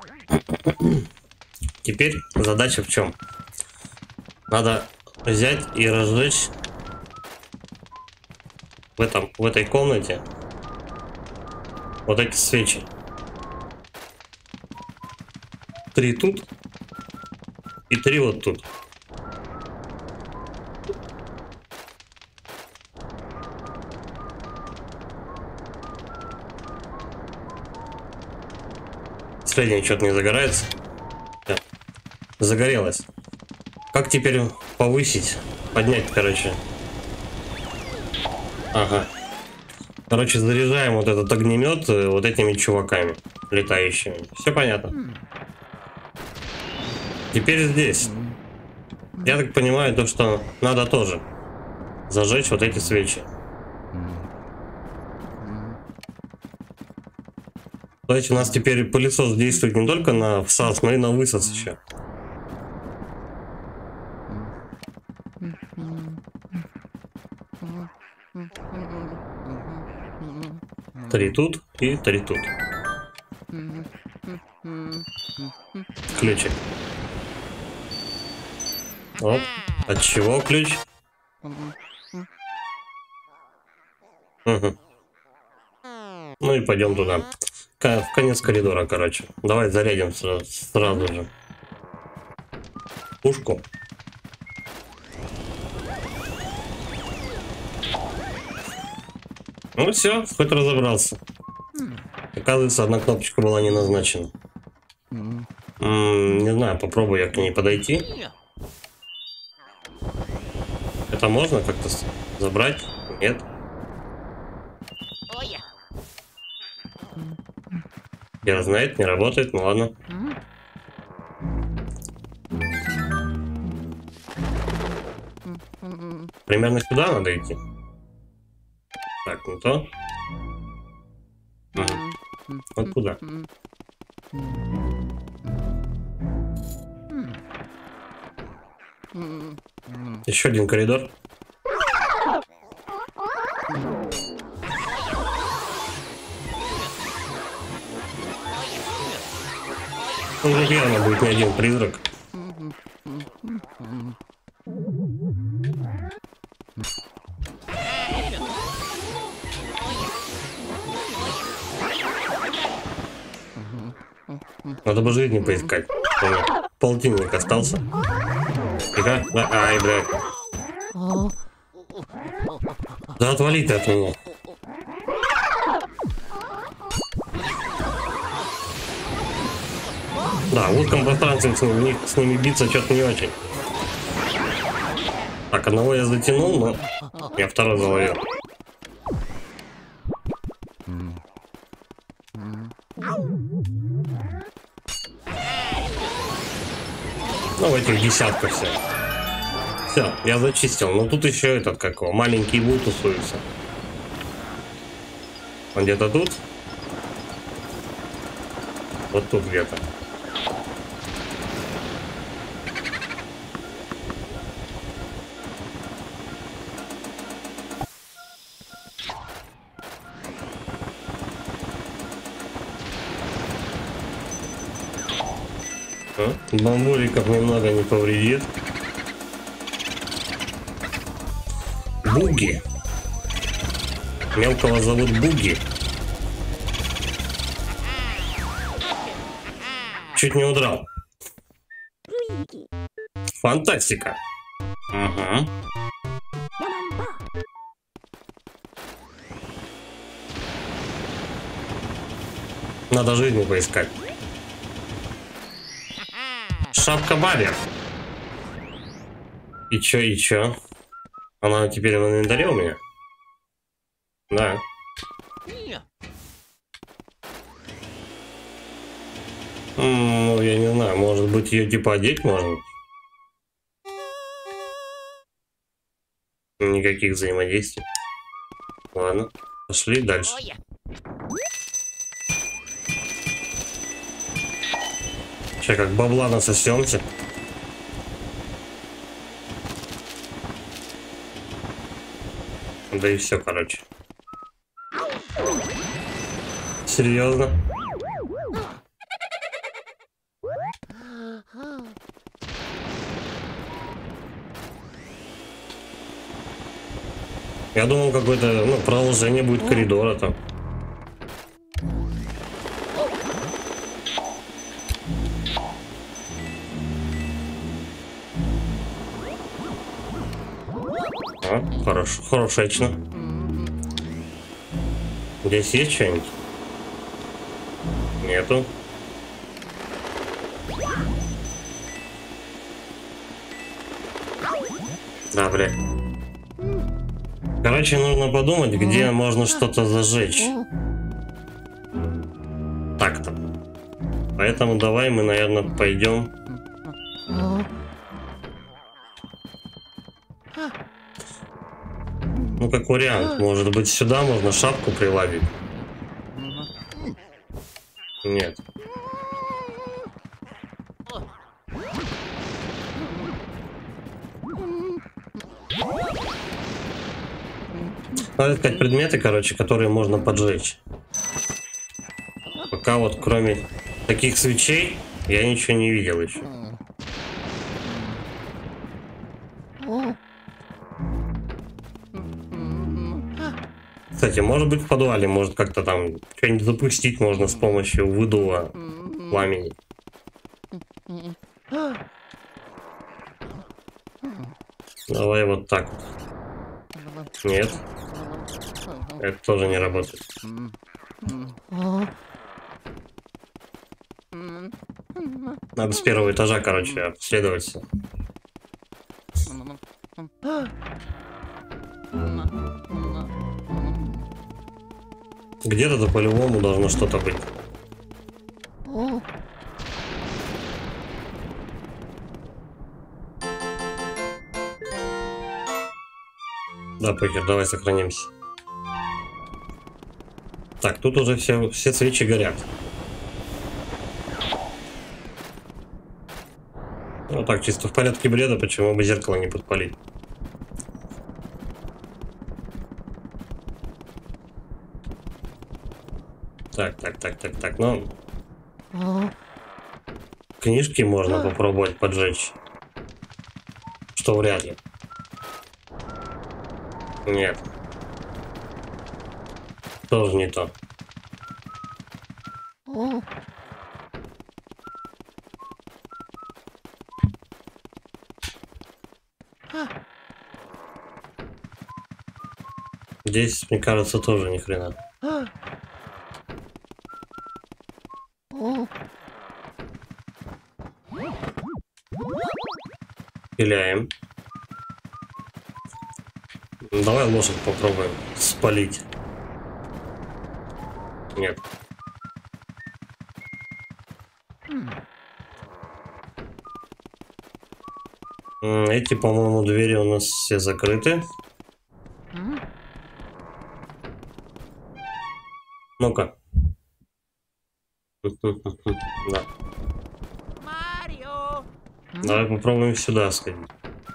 Теперь задача в чем? Надо взять и разжечь в этой комнате вот эти свечи. 3 тут и 3 вот тут. Средняя что-то не загорается. Да. Загорелась. Как теперь повысить? Поднять, короче. Ага. Короче, заряжаем вот этот огнемет вот этими чуваками летающими. Все понятно. Теперь здесь. Я так понимаю, то, что надо тоже зажечь вот эти свечи. То есть у нас теперь пылесос действует не только на всас, но и на высос еще. Три тут и 3 тут. Ключик. Оп. От чего ключ? Угу. Ну и пойдем туда. В конец коридора, короче. Давай зарядим сразу же пушку. Ну все, хоть разобрался. Оказывается, одна кнопочка была не назначена. Не знаю, попробую я к ней подойти. Это можно как-то забрать? Нет. Я знает, не работает, ну ладно. Примерно сюда надо идти. Так, не то. Вот туда. Еще один коридор. Уже явно будет не один призрак. Надо бы жизни поискать. Полтинник остался. Тихо. Ай, блядь. Да отвали ты от меня. Да, в узком пространстве с ними биться что-то не очень. Так, одного я затянул, но я второй заловил. Ну, в этих десятках все. Все, я зачистил. Но тут еще этот, как его, маленький вул тусуется. Он где-то тут. Вот тут где-то. Бамбуликов немного не повредит. Буги. Мелкого зовут Буги. Чуть не удрал. Фантастика. Угу. Надо жизни поискать. Шапка Барри. И чё, и чё? Она теперь в инвентаре у меня? Да. Ну, я не знаю, может быть, ее типа одеть можно? Никаких взаимодействий. Ладно, пошли дальше. Сейчас как бабла насосемся. Да и все, короче. Серьезно? Я думал, какое-то, ну, продолжение будет коридора там. А, хорошо, хорошечно. Здесь есть что-нибудь? Нету. Да, бля. Короче, нужно подумать, где можно что-то зажечь. Так-то. Поэтому давай мы, наверное, пойдем. Ну, как вариант, может быть, сюда можно шапку приладить? Нет. Надо искать предметы, короче, которые можно поджечь. Пока вот кроме таких свечей я ничего не видел еще. Кстати, может быть в подвале, может как-то там что-нибудь запустить можно с помощью выдува пламени. Давай вот так вот. Нет. Это тоже не работает. Надо с первого этажа, короче, обследовать все. Где-то по-любому должно что-то быть. Да, покер, давай сохранимся. Так, тут уже все свечи горят. Ну так, чисто в порядке бреда, почему бы зеркало не подпалить? Так, ну... Книжки можно попробовать поджечь. Что вряд ли. Нет. Тоже не то. Здесь, мне кажется, тоже ни хрена. Пиляем. Давай лошадь попробуем спалить. Нет. Эти, по-моему, двери у нас все закрыты. Ну-ка. Да. Давай попробуем сюда сходить.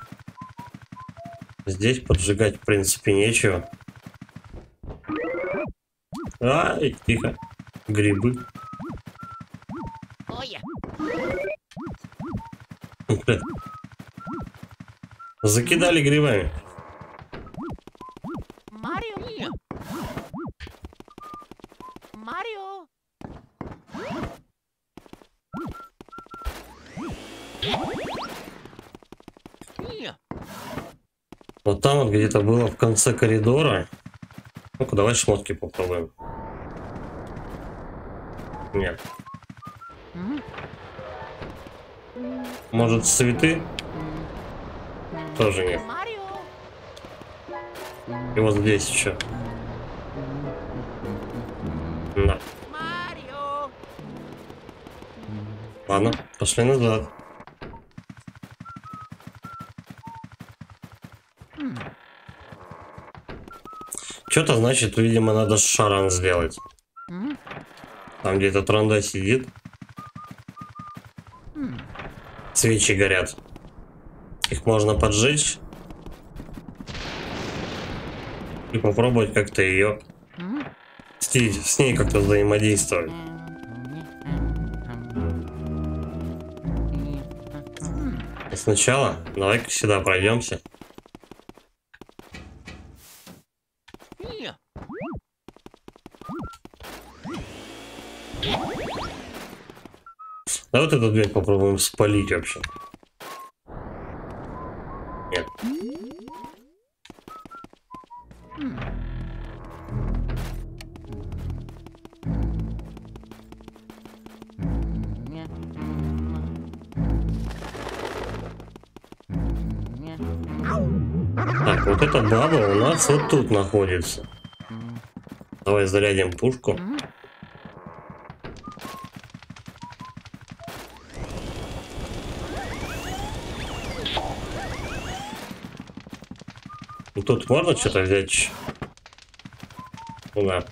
Здесь поджигать, в принципе, нечего. Ай, тихо. Грибы. Закидали грибами. Марио! Вот там вот где-то было в конце коридора. Ну-ка, давай шмотки попробуем. Нет. Может, цветы? Тоже нет. Марио. И вот здесь еще. Да. Марио. Ладно, пошли назад. Что-то значит, видимо, надо с шаром сделать. Там где-то транда сидит. Свечи горят. Их можно поджечь. И попробовать как-то ее с ней как-то взаимодействовать. И сначала давай-ка сюда пройдемся. Да вот эту дверь попробуем спалить вообще. Нет. Так, вот эта баба у нас вот тут находится. Давай зарядим пушку. Тут можно что-то взять? Ну да.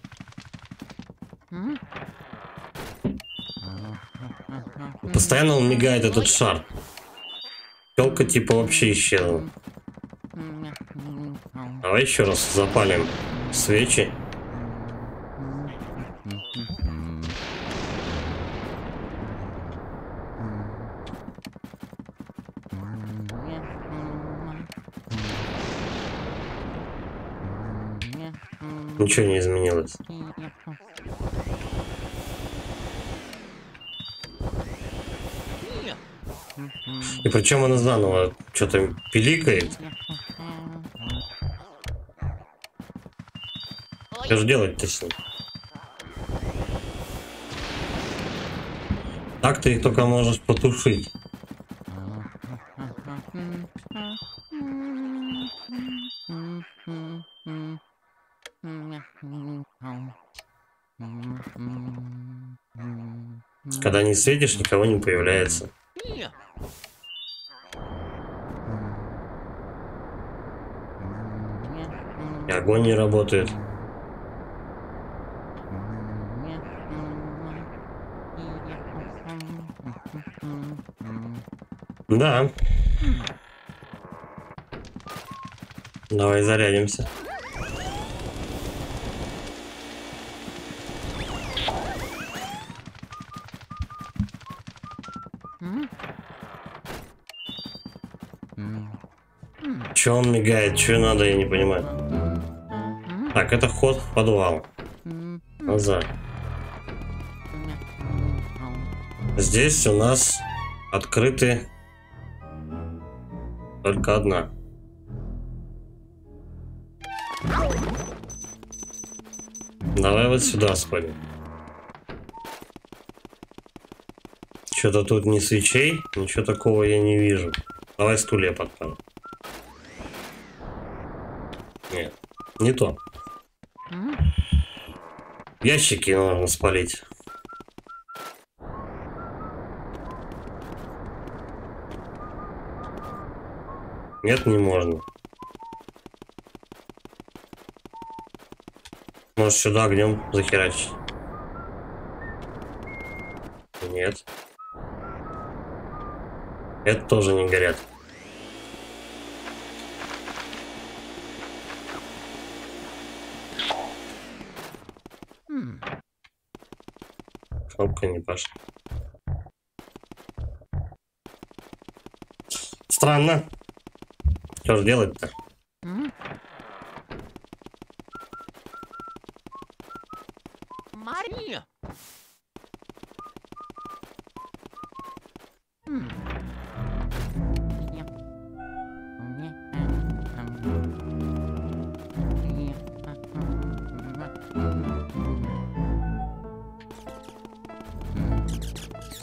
Постоянно он мигает, этот шар. Пёлка типа вообще исчезла. Давай еще раз запалим свечи. Ничего не изменилось. И причем она заново что-то пиликает. Что же делать-то с ним? Так ты их только можешь потушить. Когда не светишь, никого не появляется. И огонь не работает. Да. Давай зарядимся. Че он мигает? Че надо, я не понимаю. Так, это ход в подвал. Назад. Здесь у нас открыты только одна. Давай вот сюда сходим. Что-то тут ни свечей, ничего такого я не вижу. Давай стулья подпалим. Нет, не то. Ящики нужно спалить. Нет, не можно. Может, сюда огнем захерачить? Нет. Это тоже не горят. Кнопка не пошла. Странно. Что же делать-то? Марио.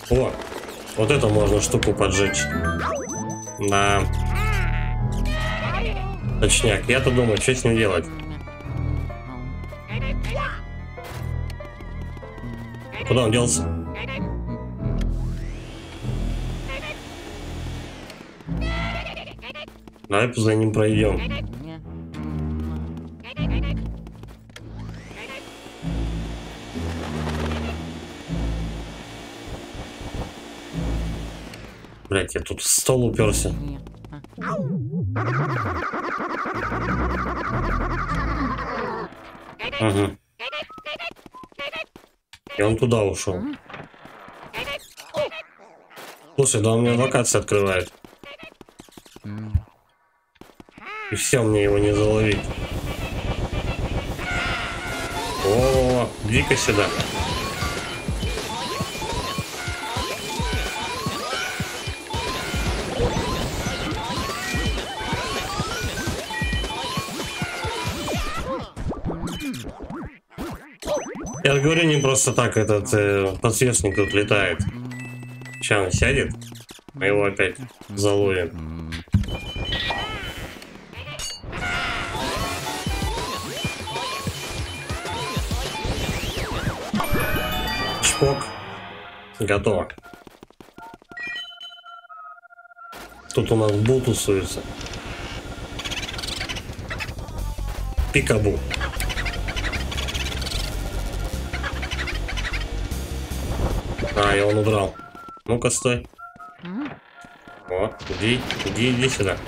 О, вот эту можно штуку поджечь. Да. Точняк. Я-то думаю, что с ним делать. Куда он делся? Давай за ним пройдем. Блять, я тут в стол уперся. Ага. И он туда ушел. Слушай, да он мне локации открывает. И все, мне его не заловить. О, дико сюда. Я же говорю, не просто так этот подсвечник тут летает. Сейчас он сядет, мы его опять заловим. Шпок. Готово. Тут у нас бул тусуется. Пикабу. А, и он удрал. Ну-ка, стой. О, иди сюда.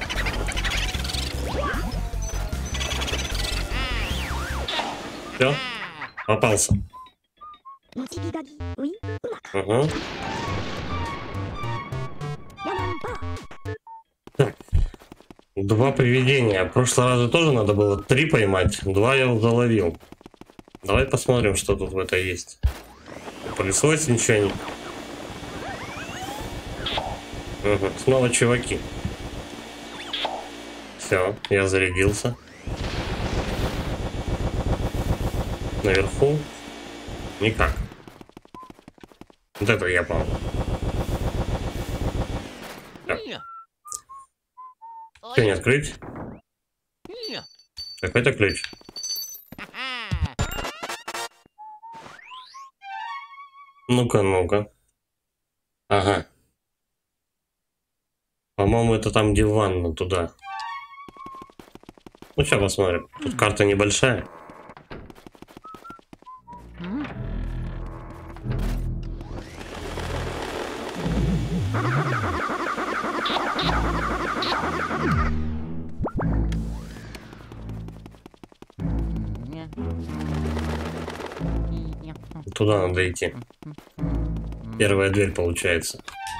Все, попался. Ага. Так. 2 привидения. В прошлый раз тоже надо было 3 поймать. 2 я заловил. Давай посмотрим, что тут в этой есть. Пылесос ничего не. Угу. Снова чуваки. Все, я зарядился. Наверху никак. Вот это я помню. Что не открыть? Какой-то ключ. Ну-ка, ну-ка. Ага. По-моему, это там, где ванна, туда. Ну, сейчас посмотрим. Тут карта небольшая. Туда надо идти. Первая дверь получается.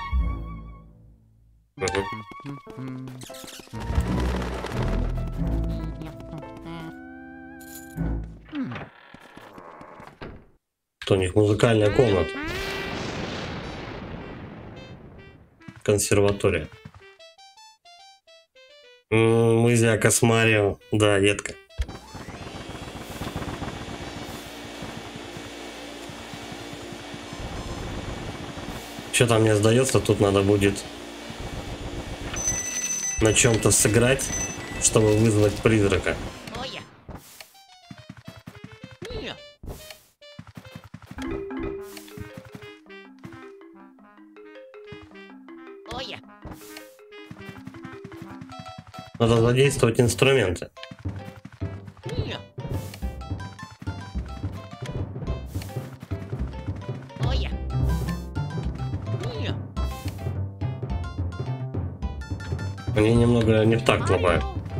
Что у них музыкальная комната. Консерватория. Музя Космарио. Да, детка. Что-то мне сдается, тут надо будет на чем-то сыграть, чтобы вызвать призрака. Надо задействовать инструменты. Они немного не в такт ломают.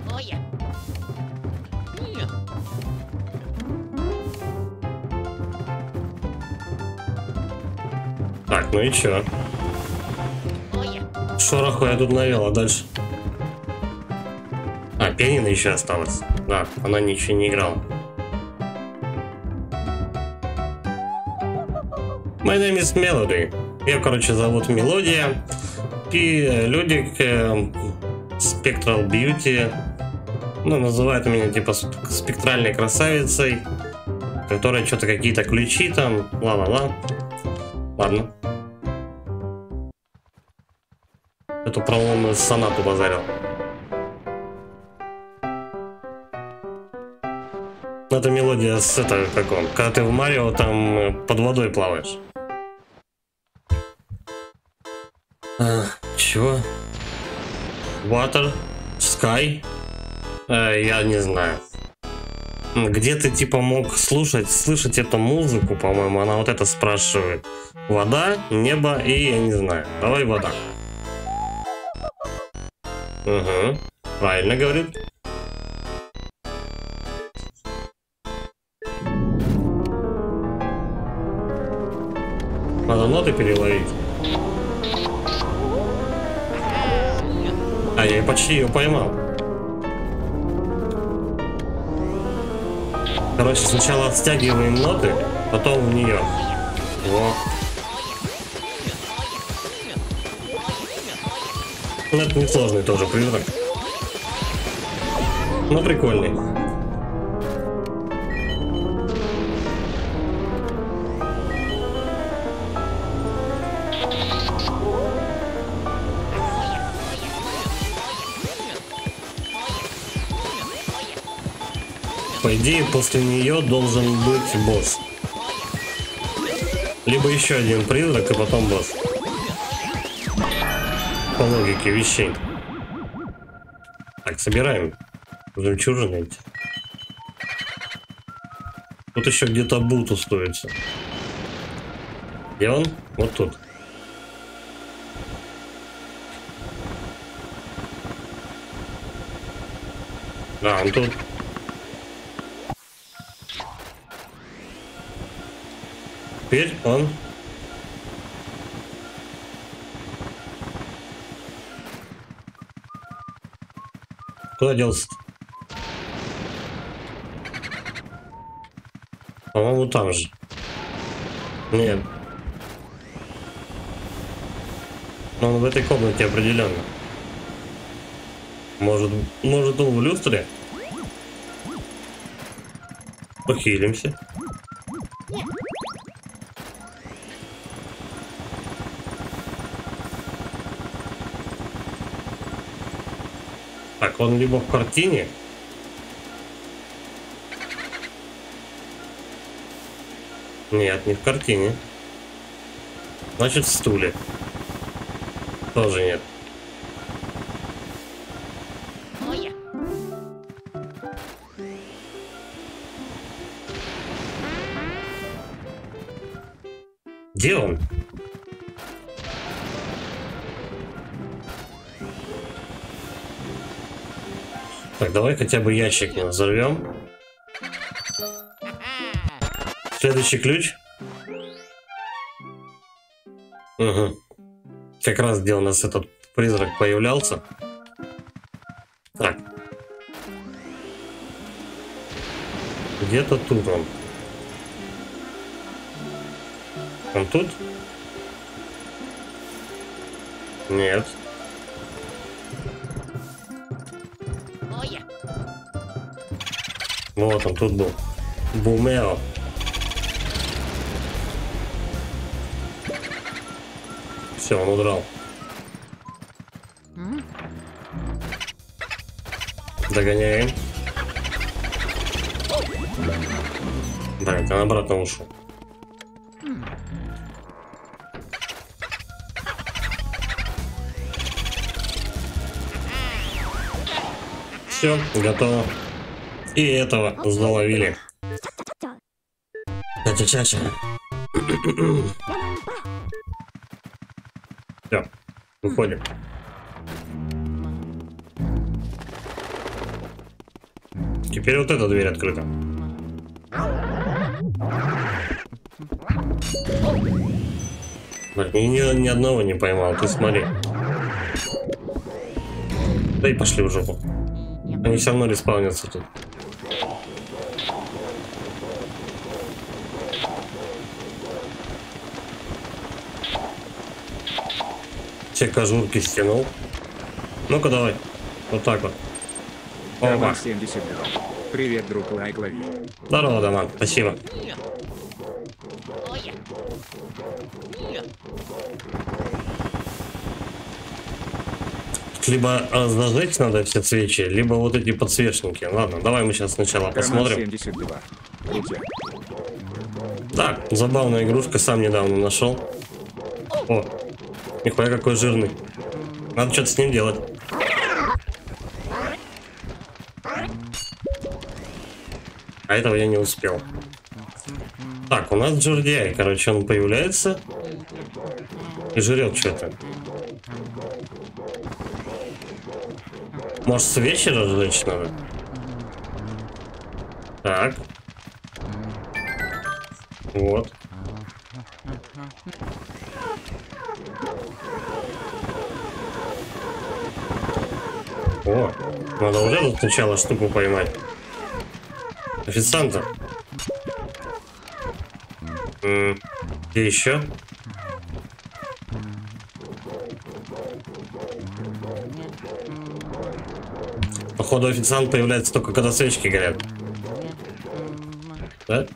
Так, ну и чё? Шороху я тут навел, а дальше? А, пианино еще осталось. Да, она ничего не играла. My name is Melody. Ее, короче, зовут Мелодия. И люди Spectral Beauty, ну, называют меня типа спектральной красавицей, которая что-то какие-то ключи там, ла-ла-ла. Ладно. Эту проломную сонату базарил. Это мелодия с этого, как он, когда ты в Марио там под водой плаваешь. Чего? Water? Sky? Я не знаю. Где ты типа мог слышать эту музыку, по-моему, она вот это спрашивает. Вода, небо и я не знаю. Давай вода. Угу. Правильно говорит. Надо ноты переловить. А я почти ее поймал. Короче, сначала отстягиваем ноты, потом в нее. Во. Ну, это несложный тоже призрак. Но прикольный. По идее, после нее должен быть босс. Либо еще один призрак и потом босс. По логике вещей. Так, собираем жемчужины эти. Тут еще где-то бут устроится. Где он? Вот тут. Да, он тут. Теперь он. Куда делся? По-моему, там же. Нет. Но он в этой комнате определенно. Может он в люстре? Похилимся. Так, он либо в картине. Нет, не в картине. Значит, в стуле. Тоже нет. Где он? Так, давай хотя бы ящик не взорвем. Следующий ключ. Угу. Как раз где у нас этот призрак появлялся. Так. Где-то тут он. Он тут? Нет. Вот он тут был. Бумео. Все, он удрал. Догоняем. Да, это он обратно ушел. Все, готово. И этого заловили. Ча-ча-ча. Все, выходим. Теперь вот эта дверь открыта. Ни одного не поймал, ты смотри. Да и пошли в жопу. Они все равно респаунятся тут. Все кожурки стянул. Ну-ка давай. Вот так вот. Опа. 72. Привет, друг, лайк лови. Здорово, Даман. Спасибо. Тут либо разложить надо все свечи, либо вот эти подсвечники. Ладно, давай мы сейчас сначала Канал посмотрим. 72. Крутя. Так, забавная игрушка, сам недавно нашел. О, нихуя какой жирный. Надо что-то с ним делать. А этого я не успел. Так, у нас Джордяй, короче, он появляется и жрет что-то. Может, свечи разжечь надо? Так. Вот. О, надо уже тут сначала штуку поймать. Официанта. Где еще? Походу официант появляется только когда свечки горят. Да?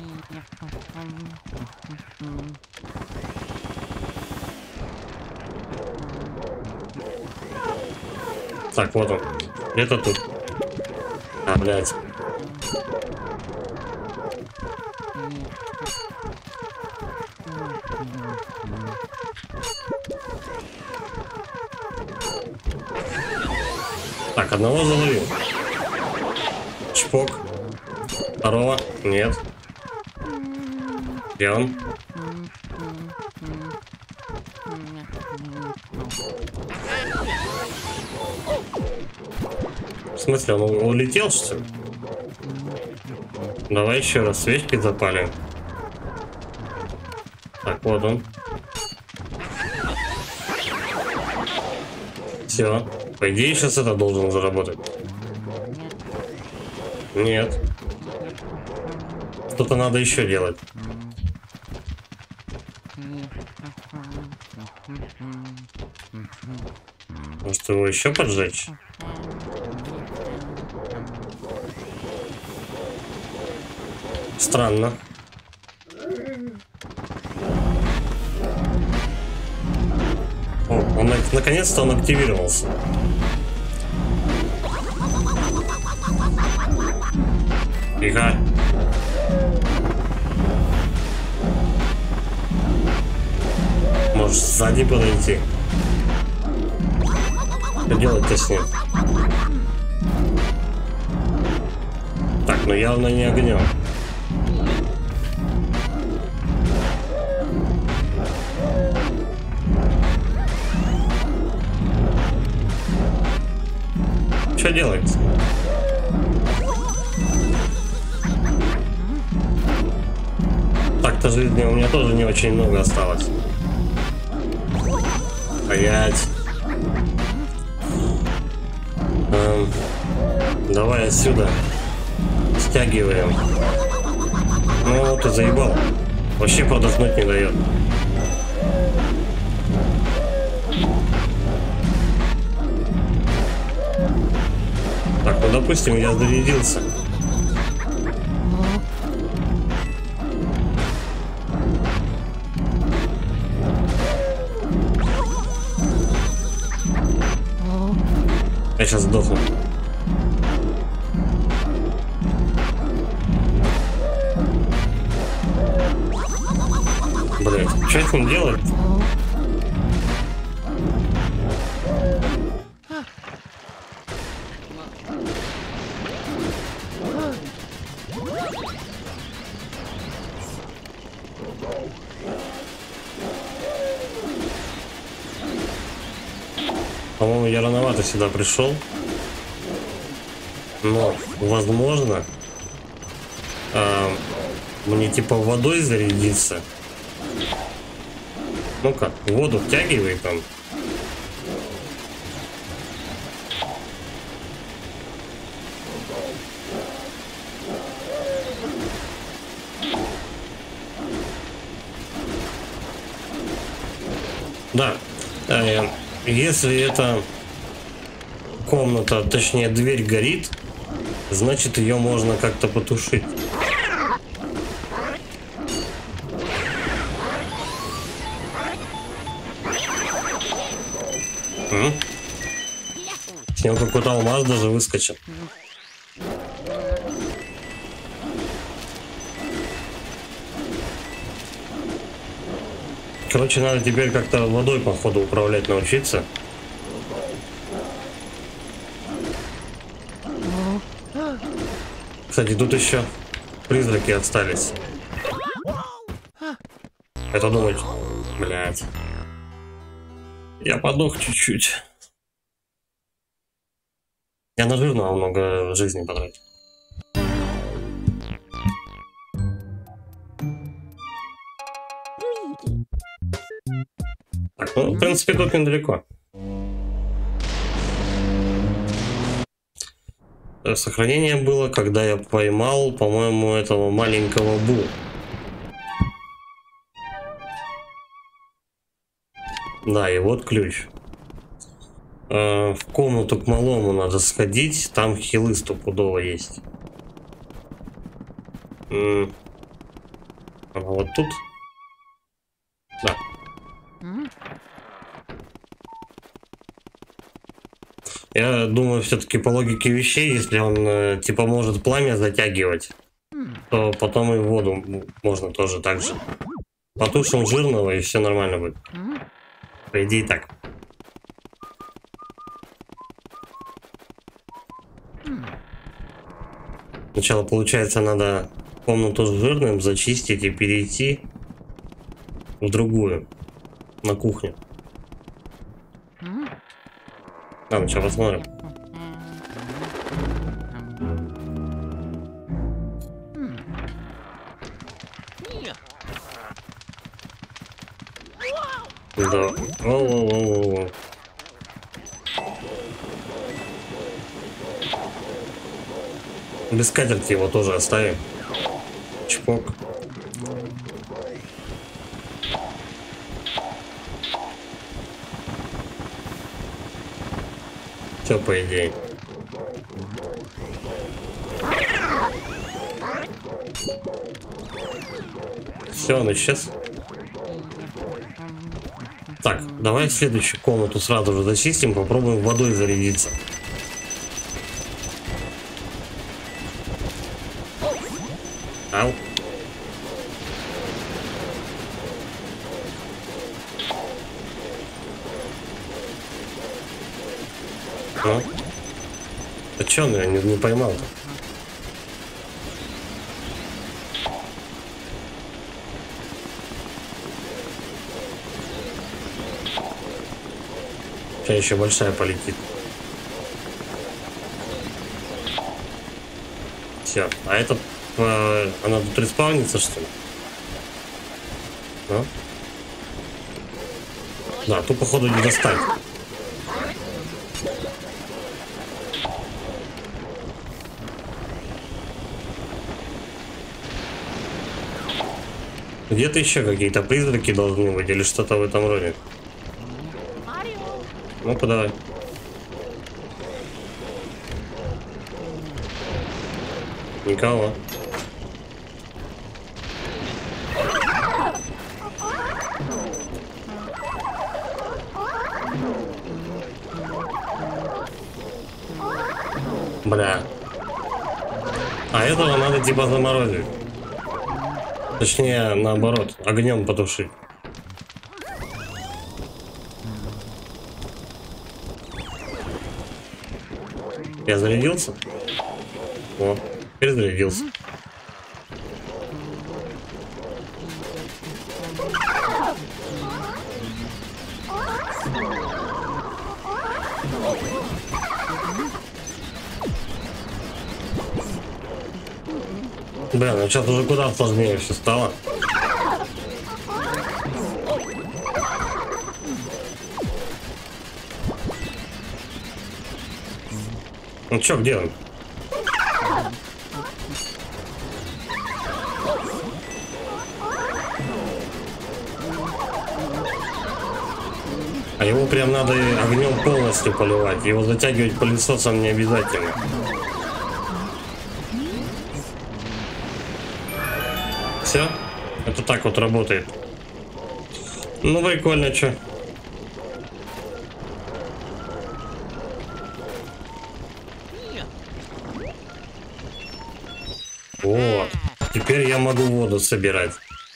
Так, вот он. Где-то тут. А, блядь. Так, одного заловил. Чпок. Второго. Нет. Где он? В смысле, он улетел, что ли? Давай еще раз свечки запалим. Так, вот он. Все. По идее, сейчас это должен заработать. Нет. Что-то надо еще делать. Может, его еще поджечь? Странно. О, он наконец-то он активировался. Тихо. Может, сзади подойти? Что делать-то с ним? Так, ну явно не огнем. Что делать? Так-то жизни у меня тоже не очень много осталось. Стоять. Давай отсюда. Стягиваем. Ну, ты заебал. Вообще продохнуть не дает. Так, ну допустим, я зарядился. Я сейчас сдохну. Блять, что с ним делать? По-моему, я рановато сюда пришел. Но, возможно, мне типа водой зарядиться. Ну-ка, воду втягивай там. Да. Если эта комната, точнее дверь горит, значит ее можно как-то потушить. С него какой-то алмаз даже выскочил. Короче, надо теперь как-то водой, походу, управлять научиться. Кстати, тут еще призраки остались. Это думать... Блять. Я подох чуть-чуть. Я на жирного много жизни потратил. Так, ну, в принципе, тут недалеко. Сохранение было, когда я поймал, по-моему, этого маленького Бу. Да, и вот ключ. В комнату к малому надо сходить, там хилы стопудово есть. Она вот тут. Да. Я думаю, все-таки по логике вещей, если он типа может пламя затягивать, то потом и воду можно тоже так же. Потушим жирного, и все нормально будет. По идее так. Сначала, получается, надо комнату с жирным зачистить и перейти в другую, на кухню. Ну что, посмотрим. Да. О-о-о-о-о. Без скатерти его тоже оставим. Чпок. Все, по идее. Все, он исчез. Так, давай следующую комнату сразу же зачистим, попробуем водой зарядиться. Ау. Ну? А чё он я не поймал-то? Сейчас еще большая полетит. Все. А это она тут респаунится, что ли? А? Да, тут походу не достать. Где-то еще какие-то призраки должны быть или что-то в этом роде. Ну-ка давай. Никого. Бля. А этого надо типа заморозить. Точнее, наоборот, огнем потушить. Я зарядился? О, перезарядился. Бля, ну сейчас уже куда сложнее все стало. Ну чё, где он? А его прям надо огнем полностью поливать. Его затягивать пылесосом не обязательно. Все? Это так вот работает. Ну прикольно, чё. Вот. Теперь я могу воду собирать.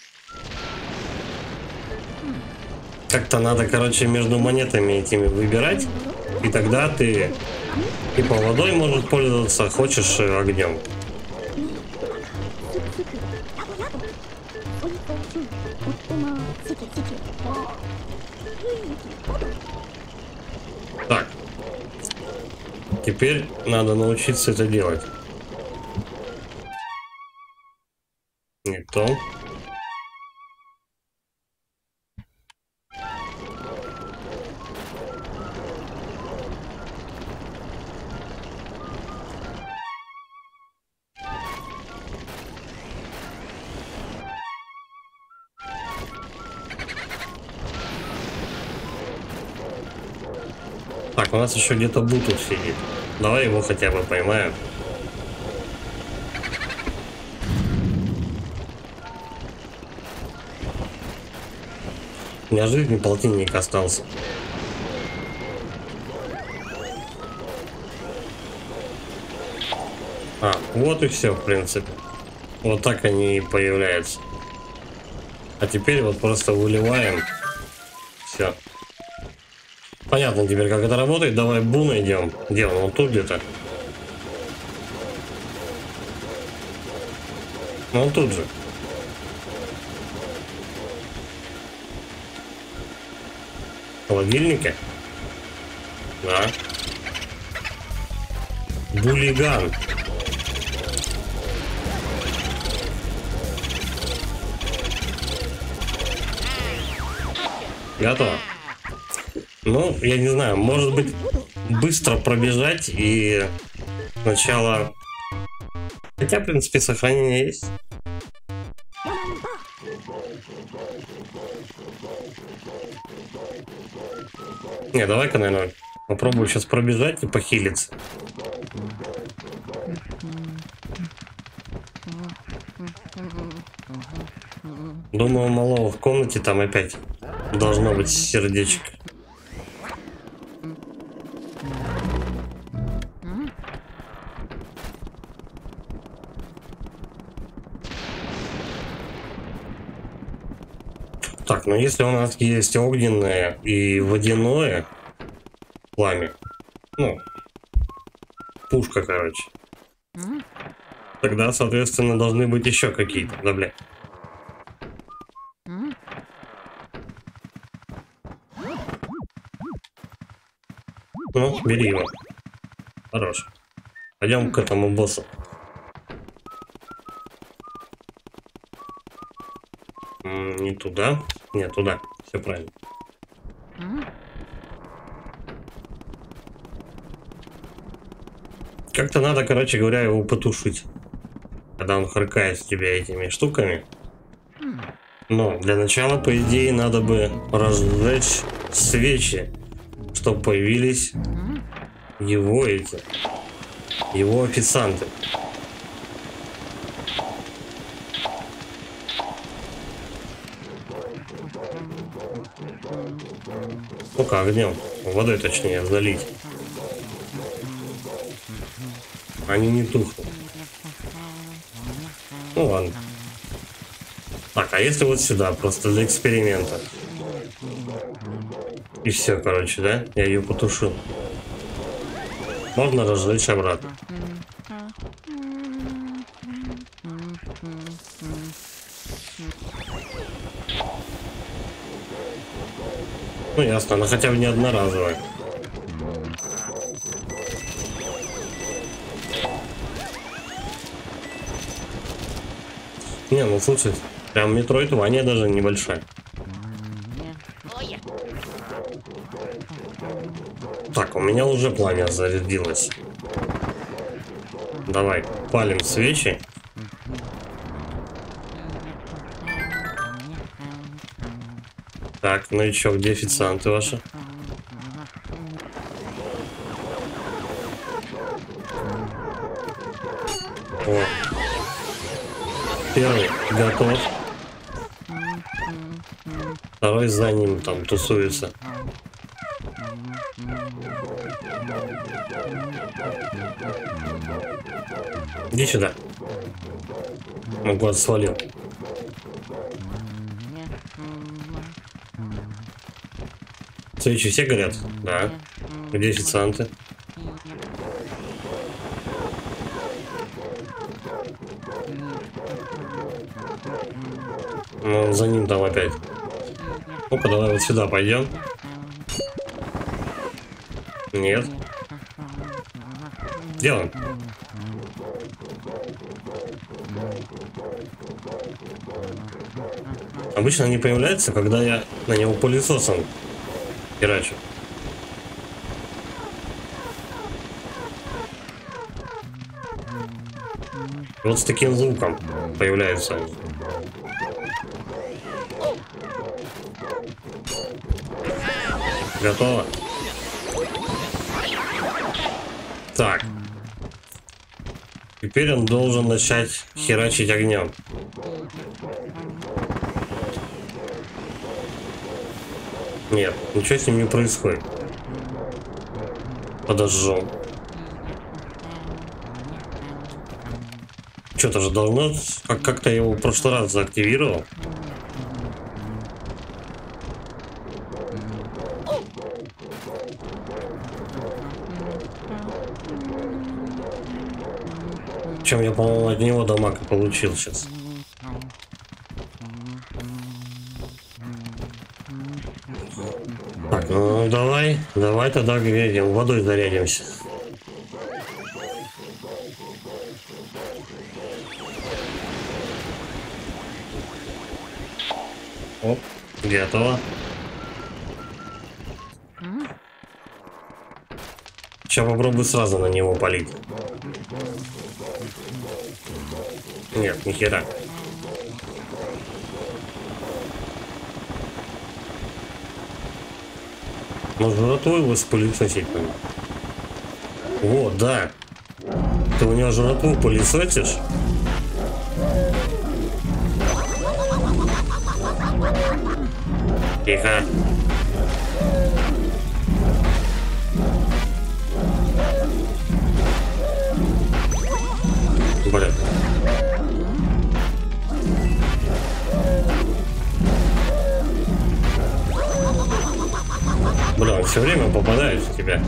Как-то надо, короче, между монетами этими выбирать. И тогда ты типа водой можешь пользоваться, хочешь огнем. Так. Теперь надо научиться это делать. Не то. Так, у нас еще где-то Бутус сидит. Давай его хотя бы поймаем. У меня жизни полтинник остался. А, вот и все, в принципе. Вот так они и появляются. А теперь вот просто выливаем. Все. Понятно теперь, как это работает. Давай Бу найдем. Где он? Он тут где-то. Ну, он тут же. В холодильнике? Да. Булиган. Готово. Ну, я не знаю, может быть, быстро пробежать и сначала... Хотя, в принципе, сохранение есть. Не, давай-ка, наверное, попробую сейчас пробежать и похилиться. Думаю, у малого в комнате там опять должно быть сердечко. Так, ну если у нас есть огненное и водяное пламя, ну, пушка, короче, тогда, соответственно, должны быть еще какие-то, да, бля. Ну, бери его. Хорош. Пойдем к этому боссу. Не туда. Нет, туда. Все правильно. Как-то надо, короче говоря, его потушить. Когда он харкает с тебя этими штуками. Но для начала, по идее, надо бы разжечь свечи, чтобы появились его его официанты. Ну-ка, огнем, водой точнее, залить. Они не тухнут. Ну ладно. Так, а если вот сюда, просто для эксперимента? И все, короче, да? Я ее потушил. Можно разжечь обратно. Ну ясно, она хотя бы не одноразовая. Не, ну слушай, прям метроидвания даже небольшая. Так, у меня уже пламя зарядилось. Давай, палим свечи. Так, ну и чё, где официанты ваши? О. Первый готов. Второй за ним там тусуется. Иди сюда. Он куда-то свалил. Свечи все горят? Да. Где официанты? Ну, за ним там опять. Ну-ка, давай вот сюда пойдем. Нет. Где он? Обычно они появляются, когда я на него пылесосом херачу. Вот с таким звуком появляются они. Готово? Так. Теперь он должен начать херачить огнем. Нет, ничего с ним не происходит. Подожжем. Что-то же должно... Как-то я его в прошлый раз заактивировал. Чем я, по-моему, от него дамаг получил сейчас. Так, ну давай тогда глядим, водой зарядимся. Оп, готово. Сейчас попробую сразу на него полить. Нет, ни хера. Может, жратву его спылесосить? Вот, да. Ты у него жратву пылесосишь? Тихо. Блин. Бля, он все время попадает в тебя.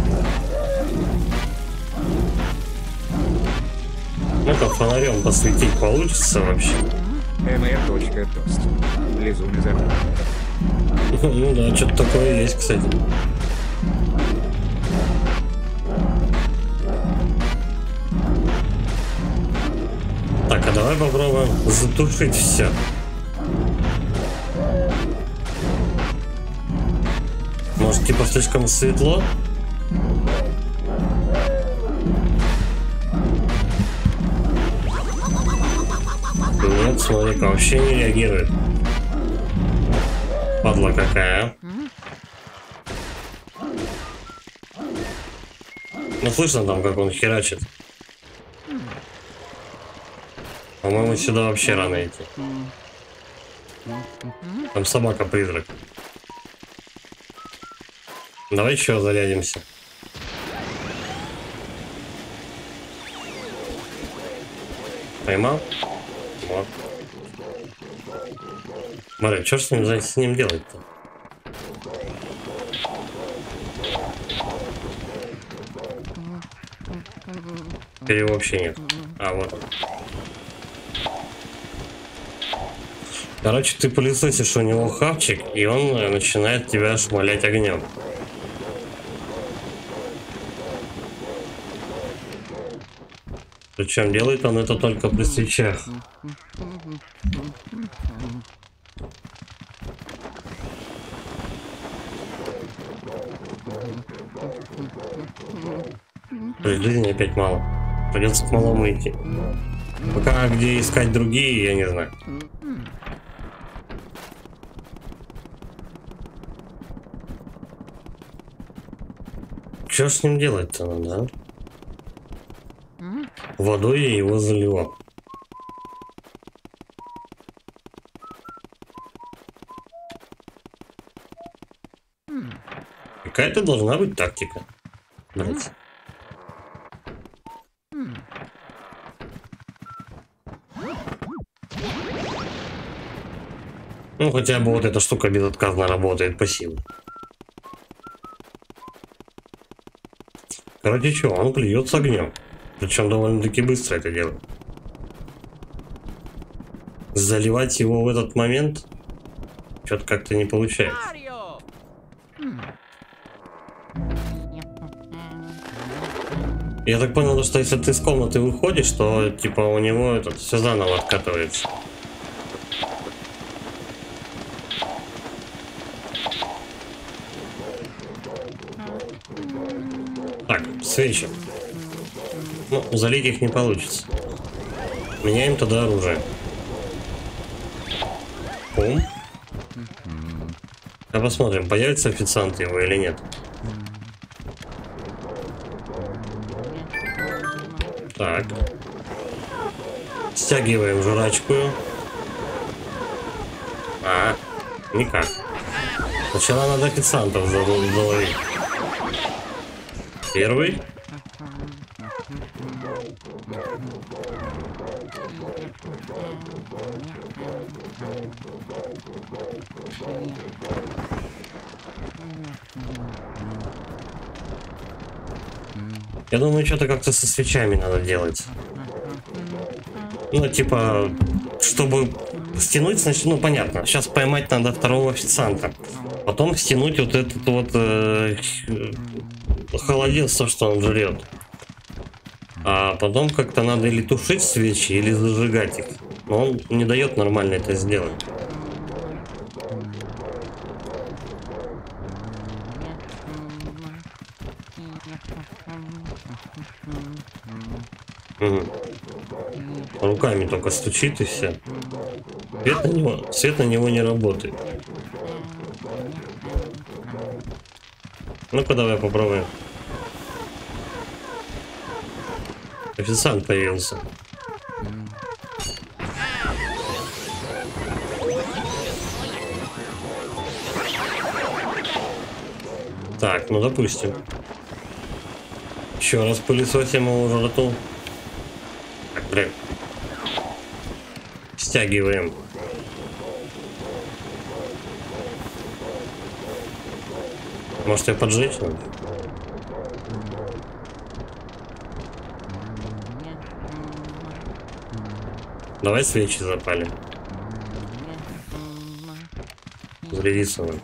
Ну-ка, фонарем посветить получится вообще? mr.тост. Лизун из окна. Ну да, что-то такое есть, кстати. Так, а давай попробуем затушить все. Может, типа слишком светло? Нет, смотри-ка, вообще не реагирует. Падла какая. Ну, слышно там, как он херачит. По-моему, сюда вообще рано идти. Там собака-призрак. Давай еще зарядимся. Поймал? Вот. Смотри, что с ним делать-то? Теперь его вообще нет. А, вот он. Короче, ты пылесосишь у него хавчик, и он начинает тебя шмалять огнем. Причем делает он это только при свечах. Жизни опять мало. Придется к малому идти. Пока где искать другие, я не знаю. Что с ним делать-то надо, а? Водой я его заливал. Какая-то должна быть тактика. Давайте. Ну, хотя бы вот эта штука безотказно работает пассивно. Короче, что, он плюет с огнем. Причем довольно-таки быстро это делает. Заливать его в этот момент что-то как-то не получается. Марио! Я так понял, что если ты из комнаты выходишь, то типа у него это все заново откатывается. Так, свечи. Ну, залить их не получится. Меняем тогда оружие. Пум. А посмотрим, появится официант его или нет. Так. Стягиваем жрачку. А, никак. Сначала надо официантов заловить. Первый. Я думаю, что-то как-то со свечами надо делать. Ну, типа, чтобы стянуть, значит, ну, понятно. Сейчас поймать надо второго официанта. Потом стянуть вот этот вот холодец, то, что он жрет. А потом как-то надо или тушить свечи, или зажигать их. Но он не дает нормально это сделать. Угу. Руками только стучит и все. Свет на него не работает. Ну-ка давай попробуем. Официант появился. Так, ну допустим. Еще раз пылесосим его жрату. Так, блин. Стягиваем. Может, ее поджечь надо? Давай свечи запалим. Зарядиться надо.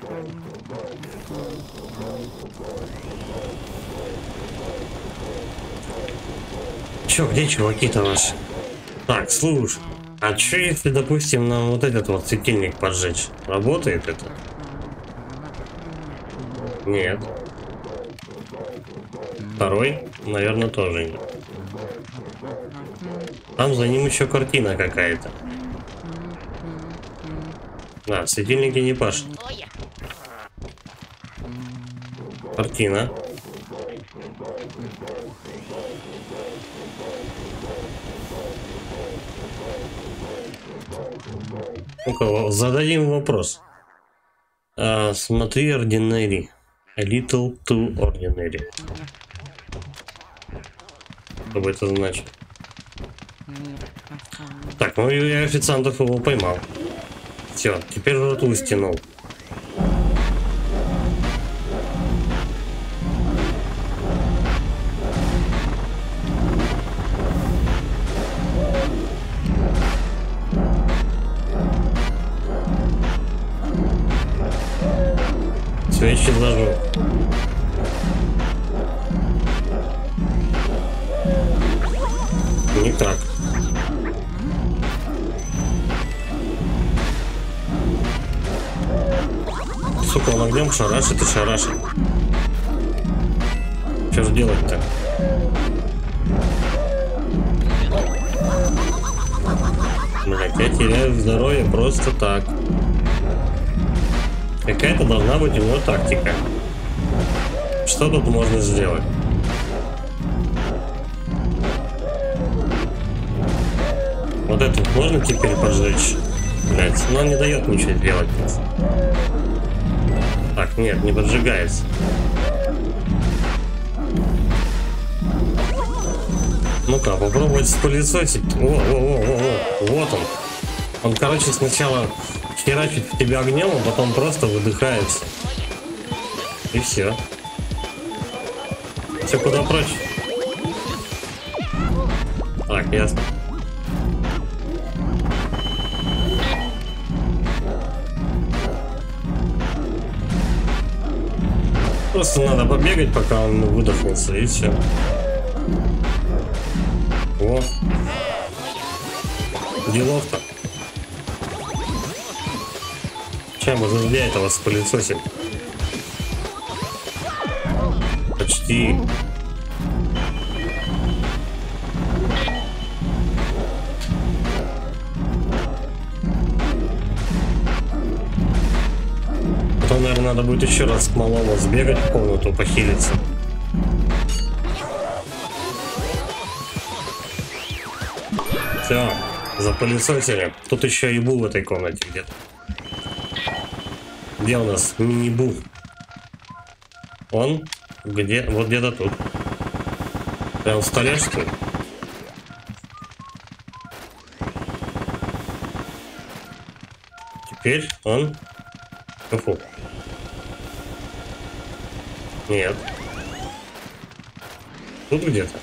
Чё, где чуваки-то ваши? Так, слушай. А чё, если, допустим, нам вот этот вот светильник поджечь? Работает это? Нет. Второй, наверное, тоже нет. Там за ним еще картина какая-то. Да, светильники не пашут. Картина. Ну-ка, зададим вопрос. Смотри, ordinary. A little too ordinary. Что бы это значит? Так, ну я официантов его поймал. Все, теперь роту стянул. Свечи зажег. Никак. Сука, он огнем шарашит и шарашит. Что же делать-то? Блять, я теряю здоровье просто так. Какая-то должна быть у него тактика. Что тут можно сделать? Вот этот можно теперь поджечь? Блять, но он не дает ничего сделать. Так, нет, не поджигается. Ну-ка, попробовать спылесосить. О, вот он. Он, короче, сначала херачит в тебя огнем, а потом просто выдыхается. И все. Все куда прочь. Так, ясно. Просто надо побегать, пока он выдохнется, и все. О. Делов-то. Сейчас мы за этого спылесосим. Почти. Потом, наверное, надо будет еще раз к малому сбегать в комнату, похилиться. Все, запылесосили. Тут еще и Бу в этой комнате где-то. Где у нас мини-Бу? Он где? Вот где-то тут. Прям в столе, что ли? Теперь он... Фу. Нет. Тут где-то.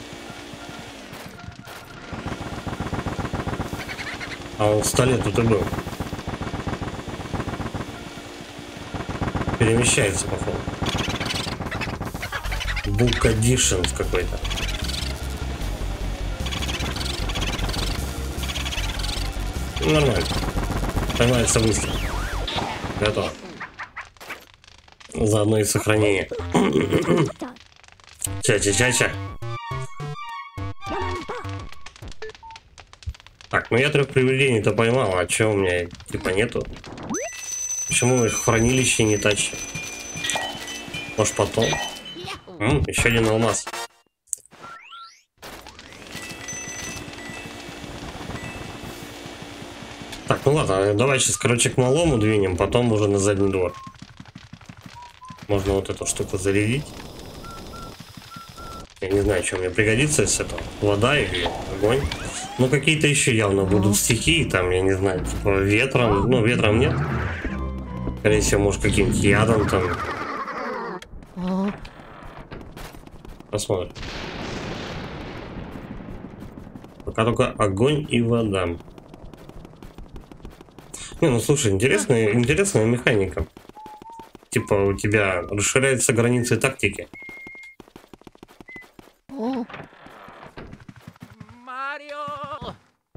А он в столе тут и был. Перемещается, походу. Book Edition какой-то. Нормально. Поймается быстро. Готово. Заодно и сохранение. Ча-ча-ча-ча. Так, ну я 3 привидений-то поймал, а чё у меня типа нету? Почему их в хранилище не тащат? Может потом? Еще один алмаз. Так, ну ладно, давай сейчас, короче, к малому двинем, потом уже на задний двор. Можно вот эту штуку зарядить. Я не знаю, что мне пригодится с этого. Вода или огонь. Ну, какие-то еще явно будут стихии, там, я не знаю, типа ветром. Ну, ветром нет. Скорее всего, может, каким-нибудь ядом там. Посмотрим. Пока только огонь и вода. Не, ну слушай, интересная механика. Типа у тебя расширяются границы тактики. Марио!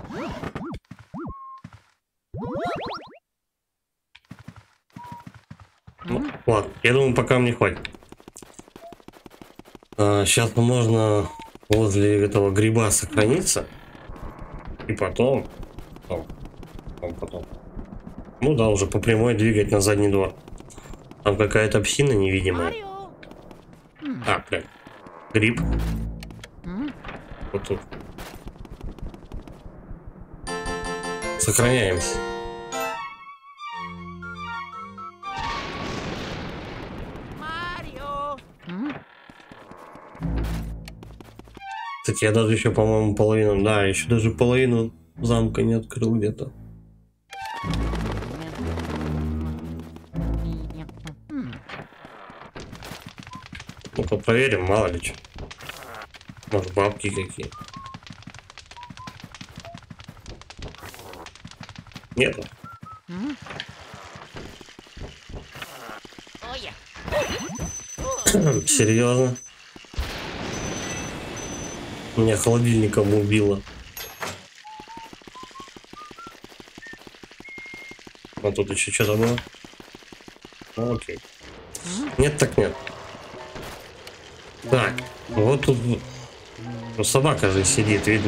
Ну, ладно, я думаю, пока мне хватит. Сейчас можно возле этого гриба сохраниться. И потом. Ну да, уже по прямой двигать на задний двор. Там какая-то псина невидимая. А, блин. Гриб. Вот тут. Сохраняемся. Марио! Кстати, я даже еще, по-моему, половину... Да, еще даже половину замка не открыл где-то. Ну-ка проверим, мало ли что. Может, бабки какие. Нету. Серьезно? Меня холодильником убило. А тут еще что-то было? Ну, окей. Нет, так нет. Так, вот тут ну, собака же сидит, видно.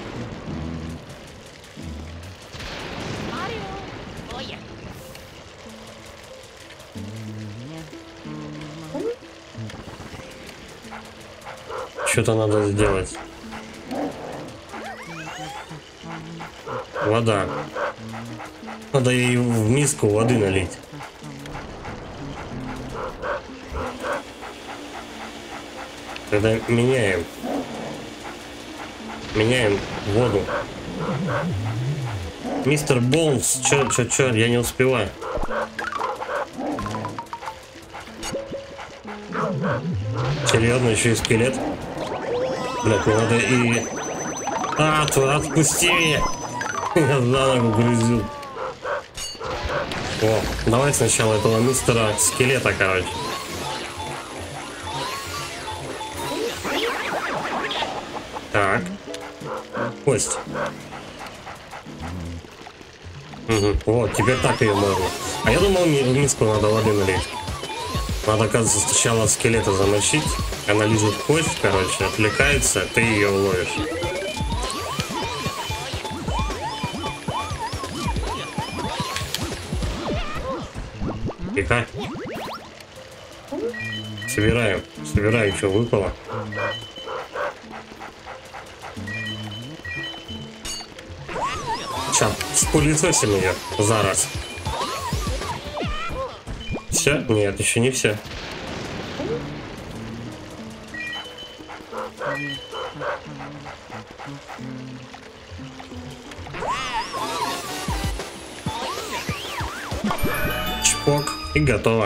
Что-то надо сделать. Вода. Надо ей в миску воды налить. Тогда меняем воду. Мистер Боунс, чё, я не успеваю. Серьезно, еще и скелет. Блять, мне надо и... Отпусти меня! Я за ногу грызу. О, давай сначала этого мистера скелета, короче. Так. Кость. Угу. Вот, теперь так ее можно. А я думал, в миску надо воды налить. Надо, оказывается, сначала скелета замочить. Она лежит кость, короче, отвлекается, ты ее уловишь. Тихо. Собираем, что выпало. Сейчас, спылесосим ее за раз. Все? Нет, еще не все. Чпок, и готово.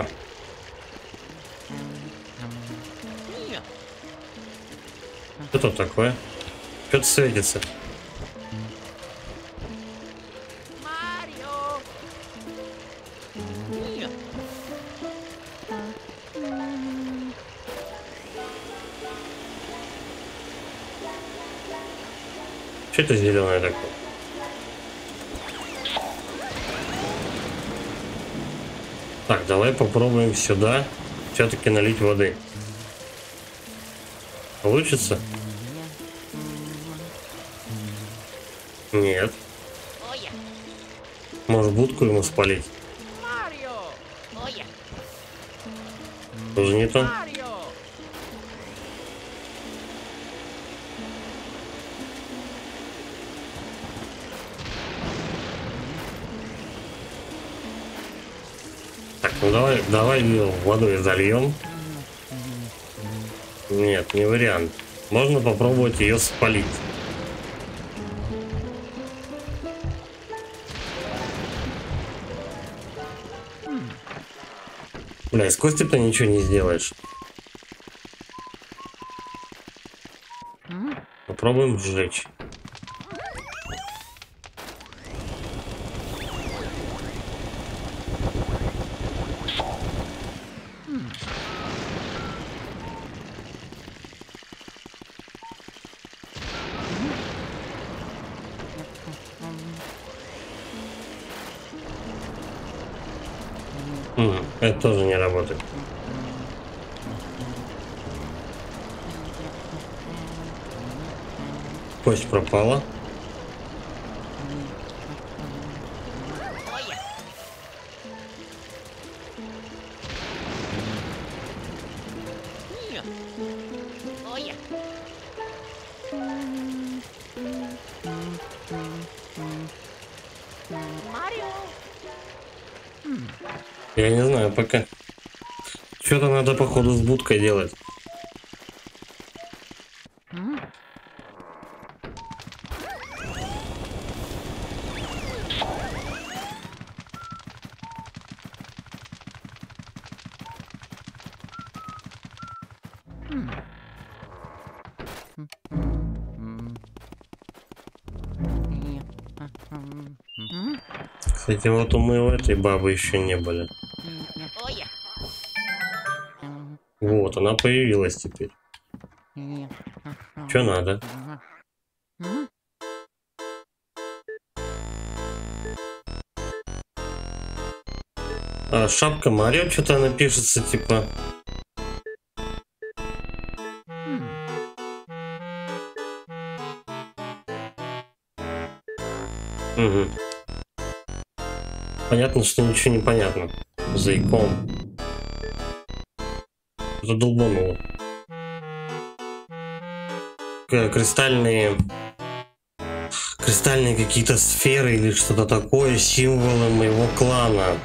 Что тут такое? Что-то светится. Что это зеленое такое? Так, давай попробуем сюда все-таки налить воды. Получится? Нет. Может, будку ему спалить? Тоже не то. Так, ну давай ее водой зальем. Нет, не вариант. Можно попробовать ее спалить. Бля, из кости ты ничего не сделаешь. Попробуем сжечь. Это тоже не работает. Кость пропала. Я не знаю пока. Что-то надо, походу, с будкой делать. Кстати, вот мы у этой бабы еще не были. Вот, она появилась теперь. Что надо? Шапка Марио, что-то она пишется, типа. Угу. Понятно, что ничего не понятно. За икон. Задолбануло. Кристальные какие-то сферы или что-то такое, символы моего клана.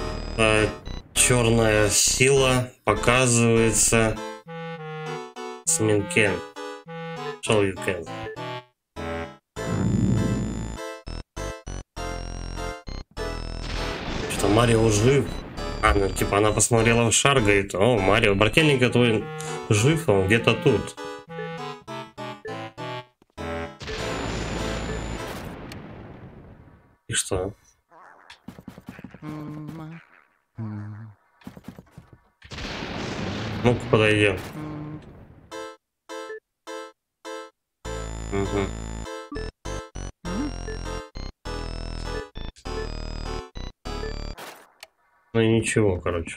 Черная сила показывается. Сминкен. Show you can. Это Марио жив. А, ну типа она посмотрела в шар, говорит, о, Марио, брательник твой жив, он где-то тут. И что? Ну-ка, подойдем. Угу. Ну и ничего, короче.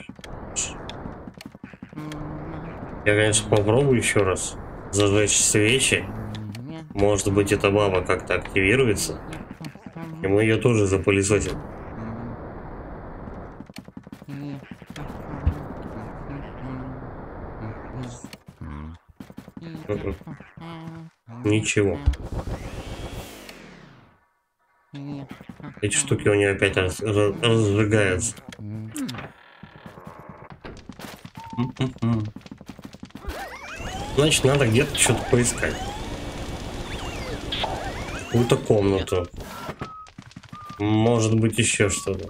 Я, конечно, попробую еще раз зажечь свечи. Может быть, эта баба как-то активируется. И мы ее тоже запылесосим. Ничего. Эти штуки у нее опять разжигаются. Значит, надо где-то что-то поискать. Какую-то комнату. Может быть, еще что-то.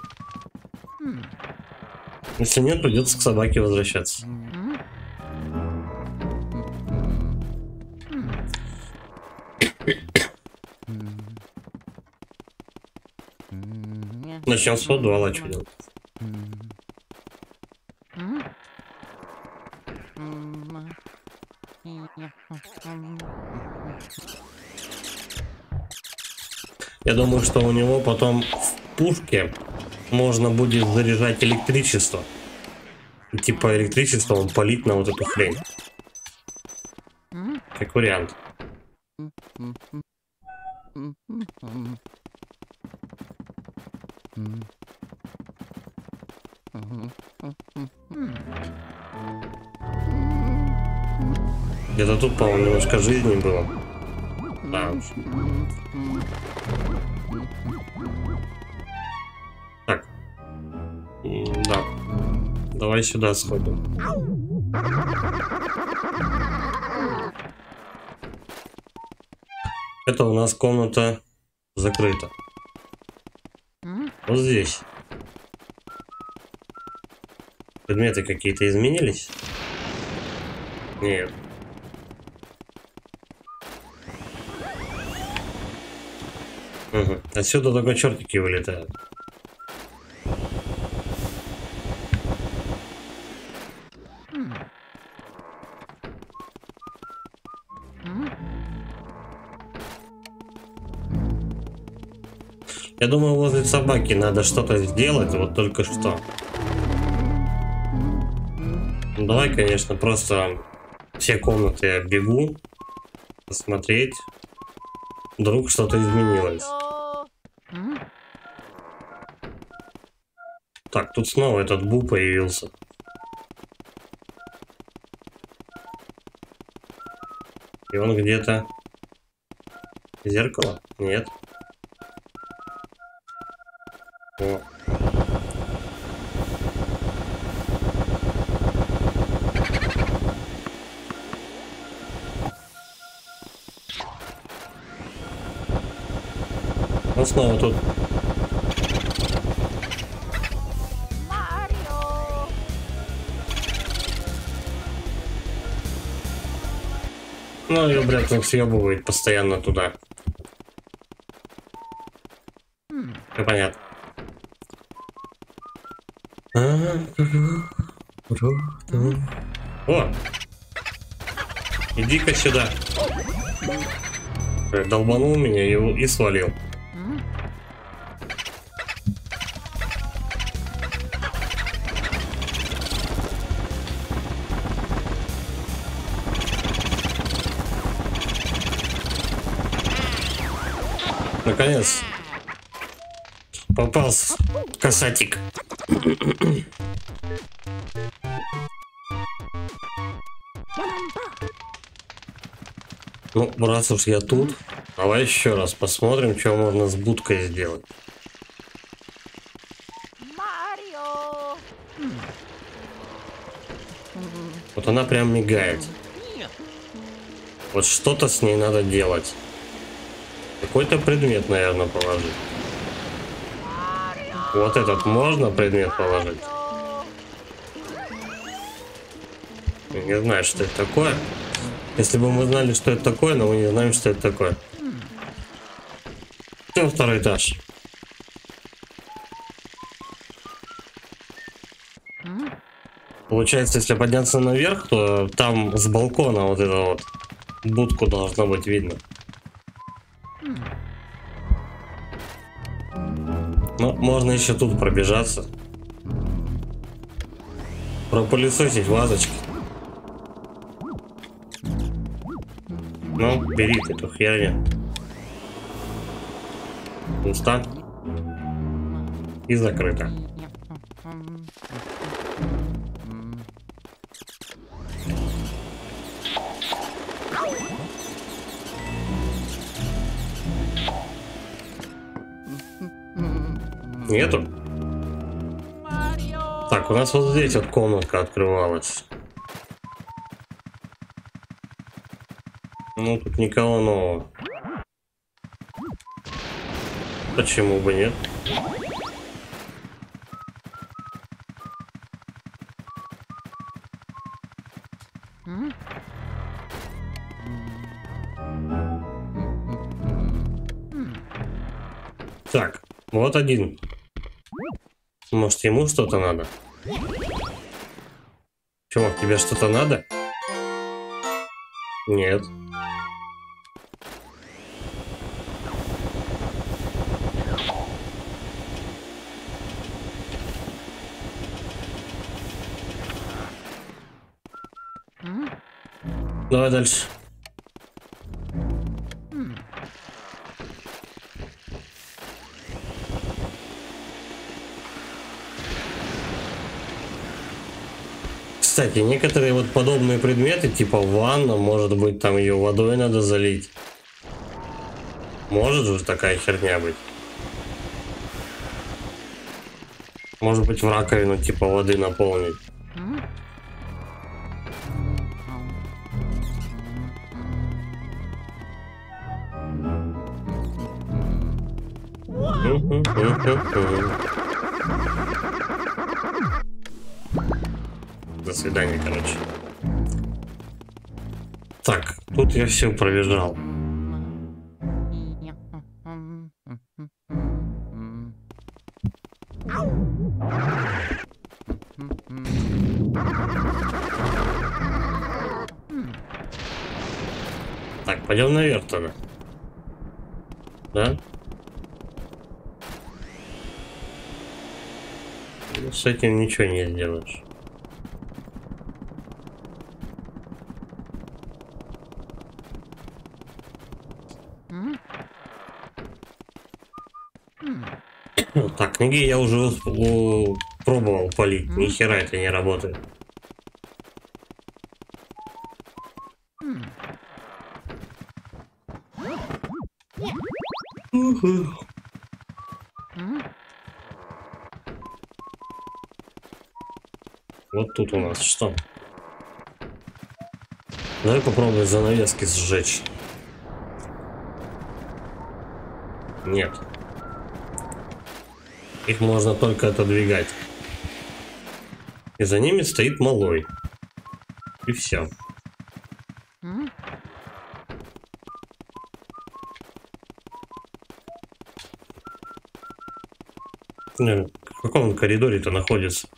Если нет, придется к собаке возвращаться. Начнем с подвала, что делать? Я думаю, что у него потом в пушке можно будет заряжать электричество. И типа электричество он палит на вот эту хрень. Как вариант. Где-то тут, по-моему, немножко жизни было. Да. Так. Да. Давай сюда сходим. Это у нас комната закрыта. Вот здесь. Предметы какие-то изменились? Нет. Угу. Отсюда только чертики вылетают. Я думаю, возле собаки надо что-то сделать, вот только что. Ну, давай, конечно, просто все комнаты оббегу, посмотреть. Вдруг что-то изменилось. Так, тут снова этот Бу появился. И он где-то... Зеркало? Нет. О. Он снова тут. Ну, ее, блядь, он съебывает постоянно туда. Все понятно. О! Иди-ка сюда. Долбанул меня и свалил. Наконец попался касатик. Ну, раз уж я тут, давай еще раз посмотрим, что можно с будкой сделать. Вот она прям мигает. Вот что-то с ней надо делать. Какой-то предмет, наверное, положить. Вот этот можно предмет положить? Я не знаю, что это такое. Если бы мы знали, что это такое, но мы не знаем, что это такое. Все, второй этаж. Получается, если подняться наверх, то там с балкона вот эту вот будку должно быть видно. Ну, можно еще тут пробежаться. Пропылесосить вазочки. Ну, бери ты эту херню. Пусто. И закрыто. Нету? Так, у нас вот здесь вот комнатка открывалась. Ну, тут никого нового. Почему бы нет? Так, вот один. Может, ему что-то надо? Чувак, тебе что-то надо? Нет. Давай дальше. Кстати, некоторые вот подобные предметы, типа ванна, может быть, там ее водой надо залить. Может же такая херня быть. Может быть, в раковину типа воды наполнить. До свидания, короче. Так, тут я все пробежал. Так, пойдем наверх тогда. Да? Ну, с этим ничего не сделаешь. Так, книги я уже пробовал полить. Ни хера это не работает. Вот тут у нас что? Давай попробуем занавески сжечь. Нет. Их можно только отодвигать. И за ними стоит малой. И все. В каком он коридоре-то находится?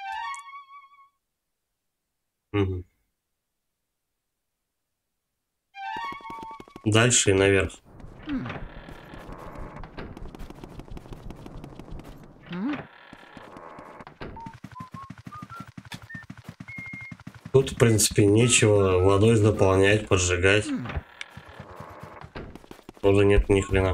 Угу. Дальше и наверх. Тут, в принципе, нечего водой заполнять, поджигать. Тоже нет ни хрена.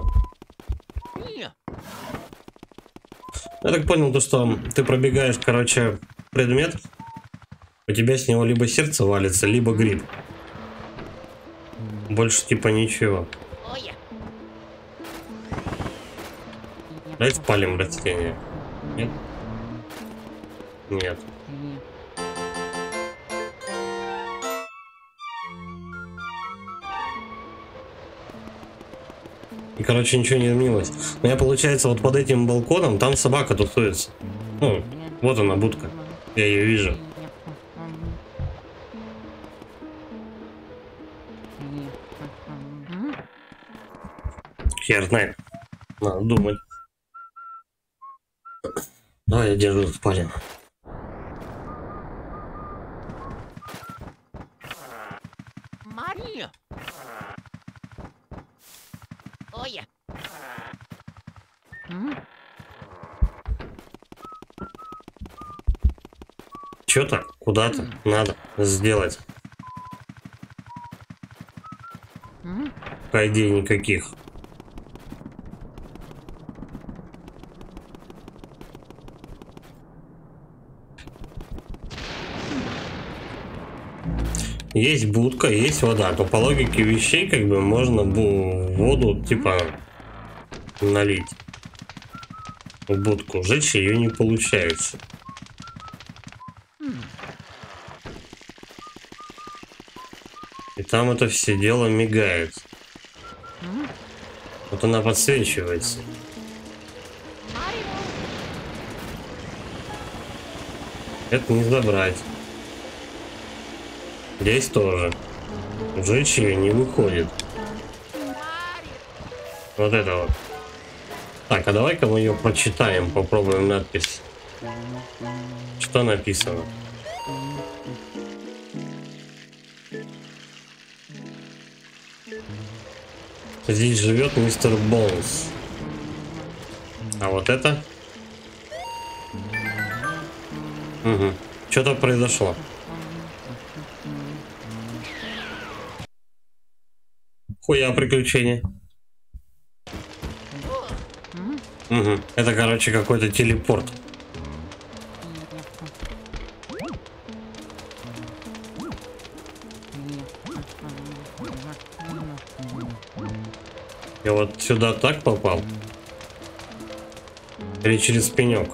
Я так понял, то, что ты пробегаешь, короче, предмет, у тебя с него либо сердце валится, либо гриб. Больше типа ничего. Давай спалим растение. Нет? Нет. И, короче, ничего не изменилось. Но я, получается, вот под этим балконом, там собака тусуется. Ну, вот она, будка. Я ее вижу. Хер знает. Надо думать. Давай я держу в спальне. Марио. Ой. Что-то куда-то надо сделать. По идее никаких. Есть будка, есть вода. То по логике вещей как бы можно воду типа налить в будку. Сжечь ее не получается. И там это все дело мигает. Вот она подсвечивается. Это не забрать. Здесь тоже. Сжечь ее не выходит. Вот это вот. Так, а давай-ка мы ее прочитаем, попробуем надпись. Что написано? Здесь живет мистер Боунс. А вот это? Угу. Что-то произошло. Хуя приключения. Угу. Это, короче, какой-то телепорт. Я вот сюда так попал? Или через пенек?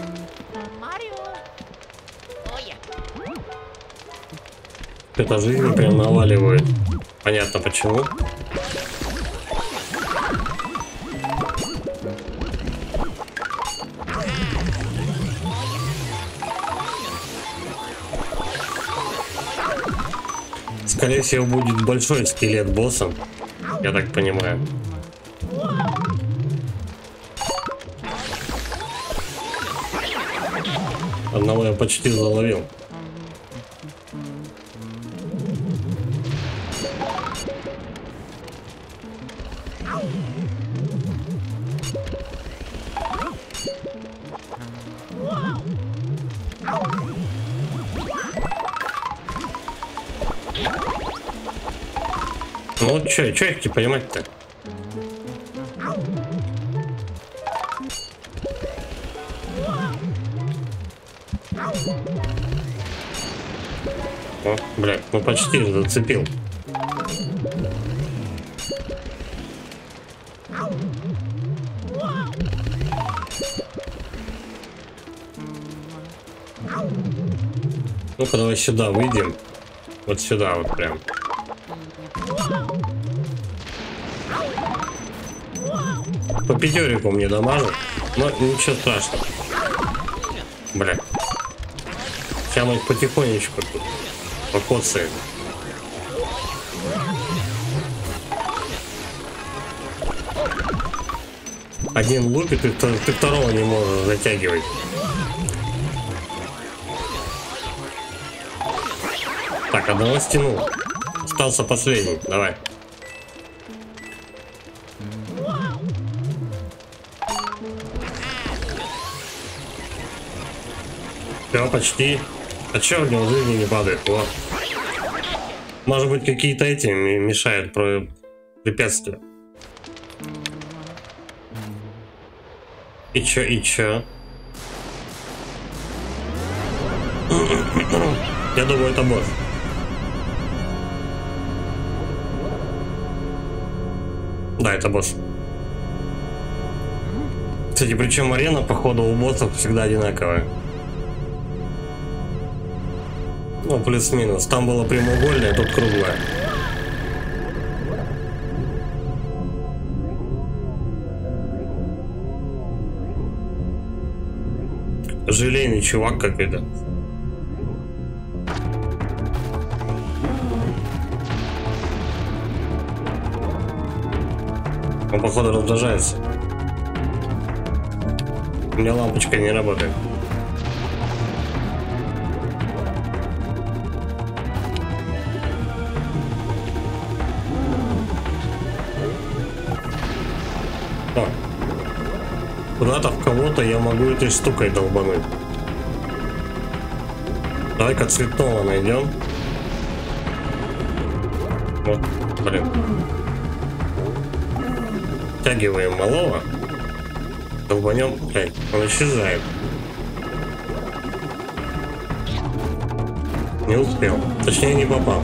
Это жизнь прям наваливает. Понятно почему. Скорее всего будет большой скелет босса, я так понимаю. Одного я почти заловил. Ну чё их не понимать-то? О, блядь, ну почти зацепил. Ну-ка давай сюда выйдем. Вот сюда вот прям. По пятерику мне дамажит, но ничего страшного. Бля. Сейчас мы их потихонечку тут покоцаем. Один лупит, и ты второго не можешь затягивать. Так, одного стянул. Остался последний. Давай. Все, почти. А чё у него жизни не падает? Вот. Может быть, какие-то эти мешают препятствия. И чё? Я думаю, это босс. Да, это босс. Кстати, причем арена, походу, у боссов всегда одинаковая. Ну, плюс-минус. Там было прямоугольное, тут круглое. желейный чувак какой-то. Он, походу, раздражается. У меня лампочка не работает. О, куда-то в кого-то я могу этой штукой долбануть. Давай-ка цветного найдем. Вот, блин. Втягиваем малого. Долбанем. Блядь, он исчезает. Не успел. Точнее, не попал.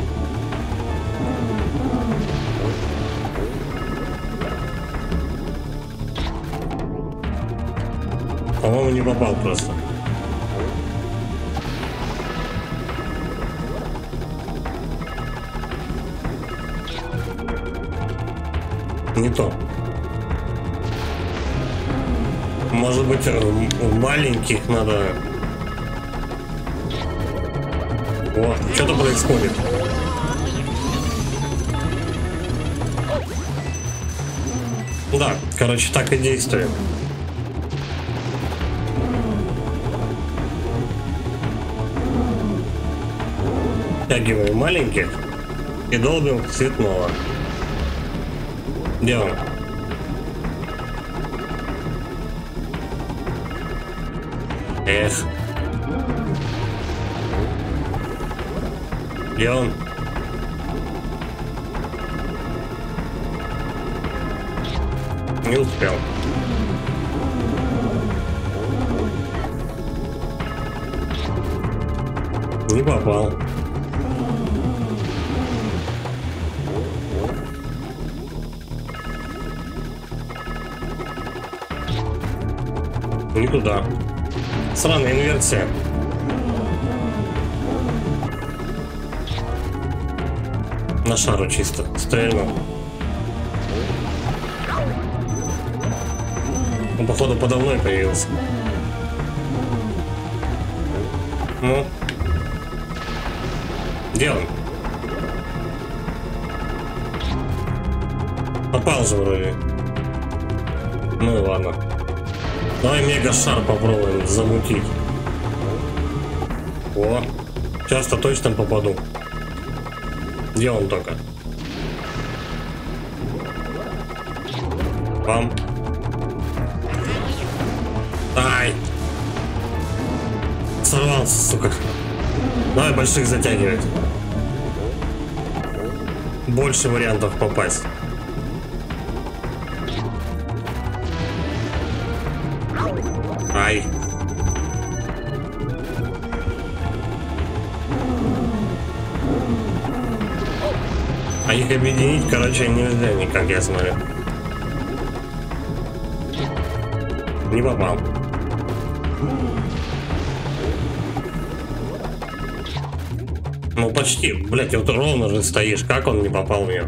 По-моему, не попал просто. Не то. Может быть, у маленьких надо... О, что-то происходит. Да, короче, так и действуем. Втягиваем маленьких и долбим цветного. Где он? Эх. Где он? Не успел. Не попал. Не туда. Сраная инверсия. На шару чисто. Стрельнул. Он, походу, подо мной появился. Ну? Где он? Попал же вроде. Ну и ладно. Давай мега-шар попробуем замутить. О, сейчас-то точно попаду. Где он только? Бам. Ай! Сорвался, сука. Давай больших затягивать. Больше вариантов попасть. Ай. А их объединить, короче, нельзя никак, я смотрю. Не попал. Ну почти, блять, вот ровно же стоишь, как он не попал в нее?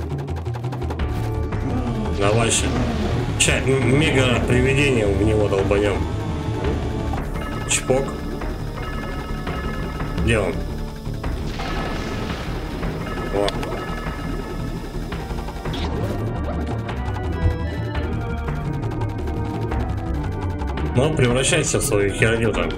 Давай еще. Сейчас мега привидение в него долбанем. Чпок. Где он? О. Ну, превращайся в свою херню там.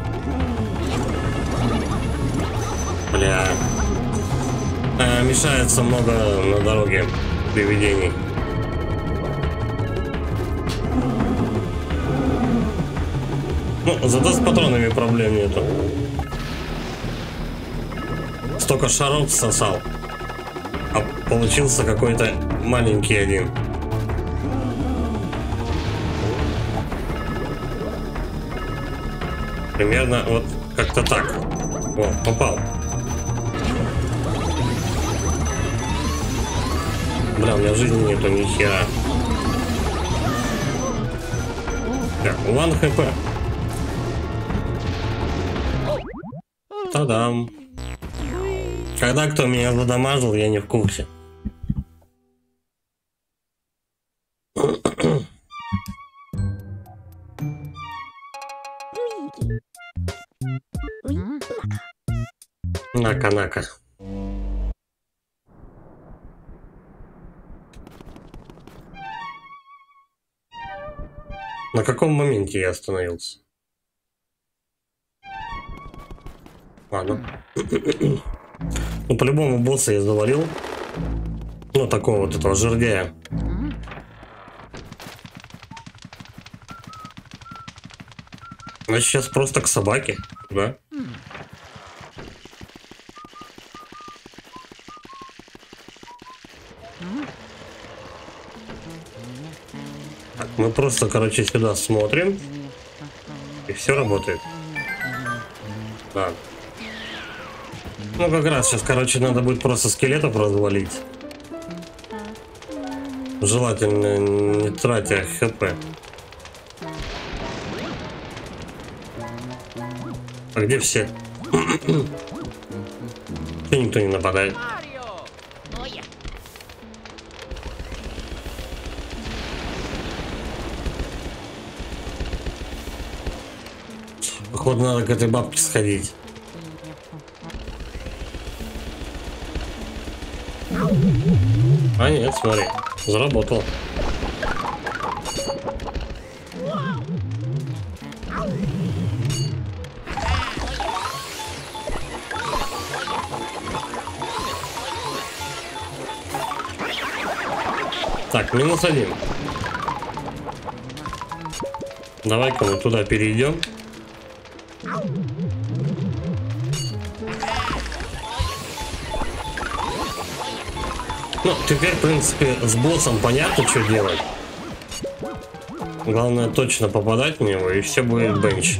Бля. Мешается много на дороге привидений. Ну, зато с патронами проблем нету. Столько шаров сосал, а получился какой-то маленький один. Примерно вот как-то так. О, попал. Бля, у меня жизни нету ни хера. Так, 1 хп. Та-дам. Когда кто меня задамажил, я не в курсе. Нака-нака. На каком моменте я остановился? Ладно. Ну, по-любому босса я завалил. Ну, такого вот этого жердяя. Значит, сейчас просто к собаке, да? Так, мы просто, короче, сюда смотрим. И все работает. Да. Ну, как раз сейчас, короче, надо будет просто скелетов развалить. Желательно не тратя хп. А где все? Что никто не нападает? Марио! Oye, Походу, надо к этой бабке сходить. А нет, смотри, заработал. Так, -1. Давай-ка мы туда перейдем. Ну, теперь, в принципе, с боссом понятно, что делать. Главное точно попадать в него, и все будет бенч.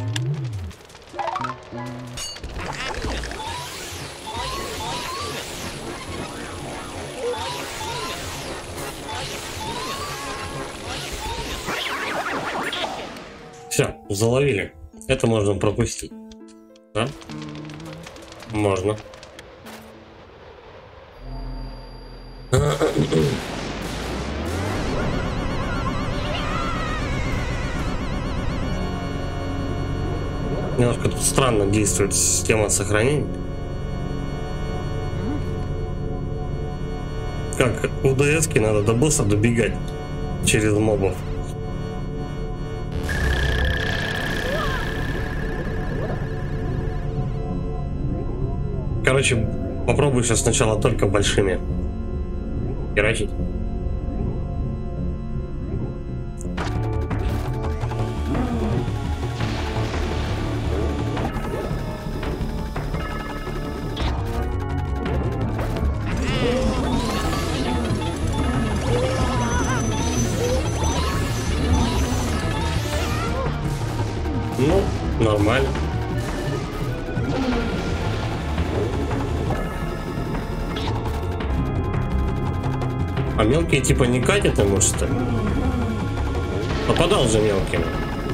Все, заловили. Это можно пропустить. Да? Можно. Немножко тут странно действует система сохранения. Как у ДС-ки надо до босса добегать через мобов. Короче, попробуй сейчас сначала только большими херачить. Ну, нормально. А мелкие типа не катят ему, что ли? Попадал же мелким.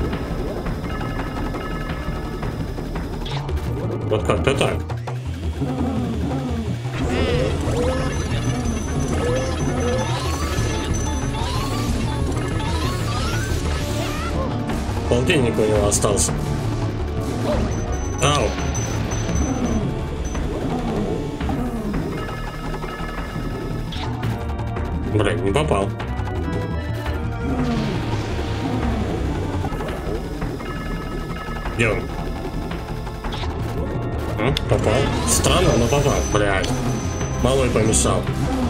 Вот как-то так. Полтинник у него остался. Ау. Блин, не попал. Где он? Попал. Странно, но попал. Блядь. Малой помешал.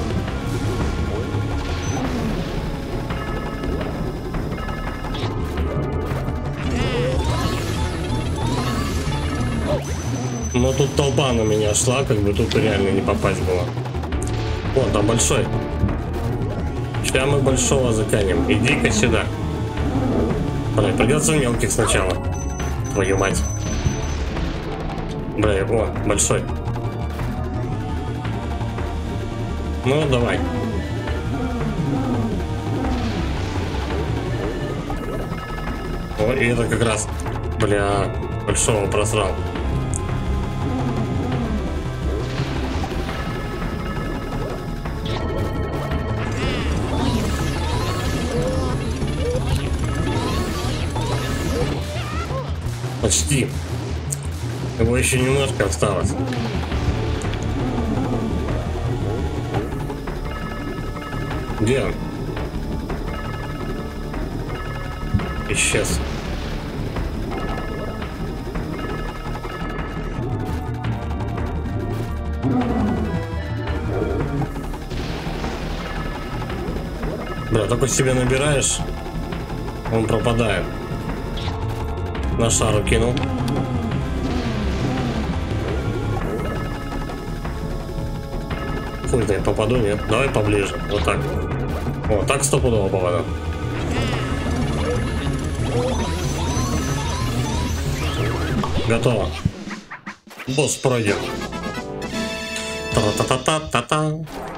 Но тут толпа на меня шла, как бы тут реально не попасть было. Вон, там большой. Сейчас мы большого затянем. Иди-ка сюда. Блин, придется мелких сначала. Твою мать. Бля, о, большой. Ну, давай. О, и это как раз, бля, большого просрал. Почти. Его еще немножко осталось. Где он? Исчез. Бля, только себе набираешь, он пропадает. На шару кинул. Хуй, да я попаду, нет? Давай поближе, вот так. О, так стопудово попаду. Готово. Босс пройден. Та-та-та-та-та-та.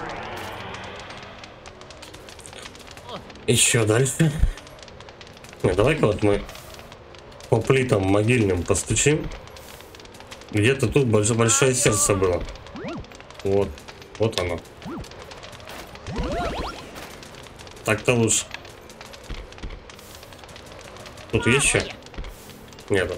Еще дальше. Не, давай-ка вот мы по плитам могильным постучим. Где-то тут большое сердце было. Вот. Вот оно. Так-то лучше. Тут есть еще? Нету.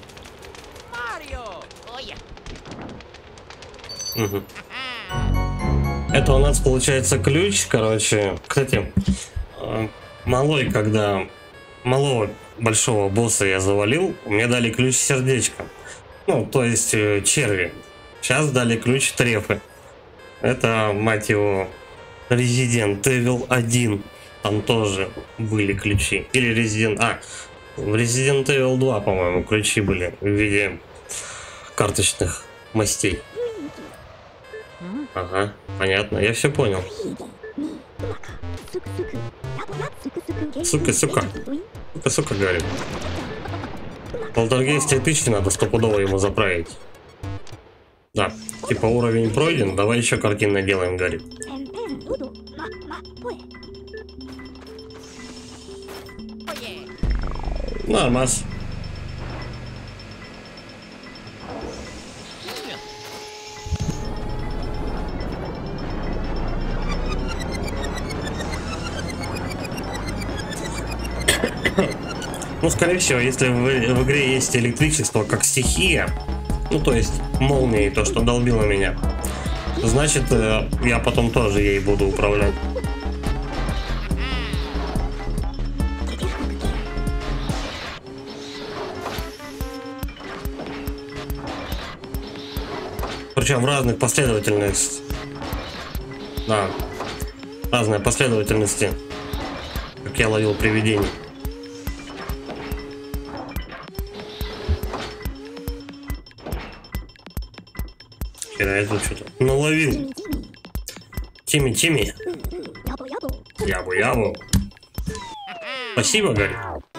Угу. Это у нас получается ключ, короче. Кстати, малой, когда малого большого босса я завалил, мне дали ключ сердечка. Ну, то есть черви. Сейчас дали ключ трефы. Это, мать его, Resident Evil 1. Там тоже были ключи. Или Resident... в Resident Evil 2, по-моему, ключи были в виде карточных мастей. Ага, понятно, я все понял. Сука, говорит. Полтергейст 3000 надо стопудово ему заправить. Да, типа уровень пройден, давай еще картин наделаем, говорит. Нормас. Ну, скорее всего, если в игре есть электричество как стихия, ну, то есть молнии, то, что долбило меня, значит, я потом тоже ей буду управлять. Причем в разных последовательностях. Да, разные последовательности, как я ловил привидений. Я тут что-то наловил. Тимми. Ябу. Спасибо, Гарри.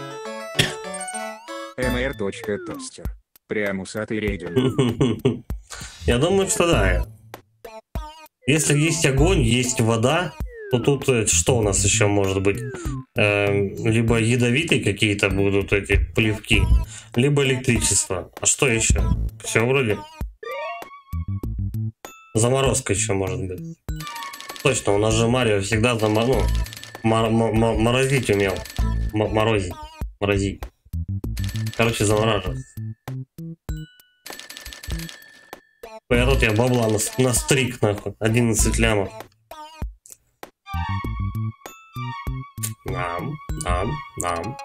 mr.toaster. Прям усатый рейдер. Я думаю, что да. Если есть огонь, есть вода, то тут что у нас еще может быть? Либо ядовитые какие-то будут эти плевки, либо электричество. А что еще? Все вроде. Заморозка еще может быть. Точно, у нас же Марио всегда морозить умел. Морозить. Короче, замораживать. Я тут бабла настриг, нахуй. 11 лямов. Нам.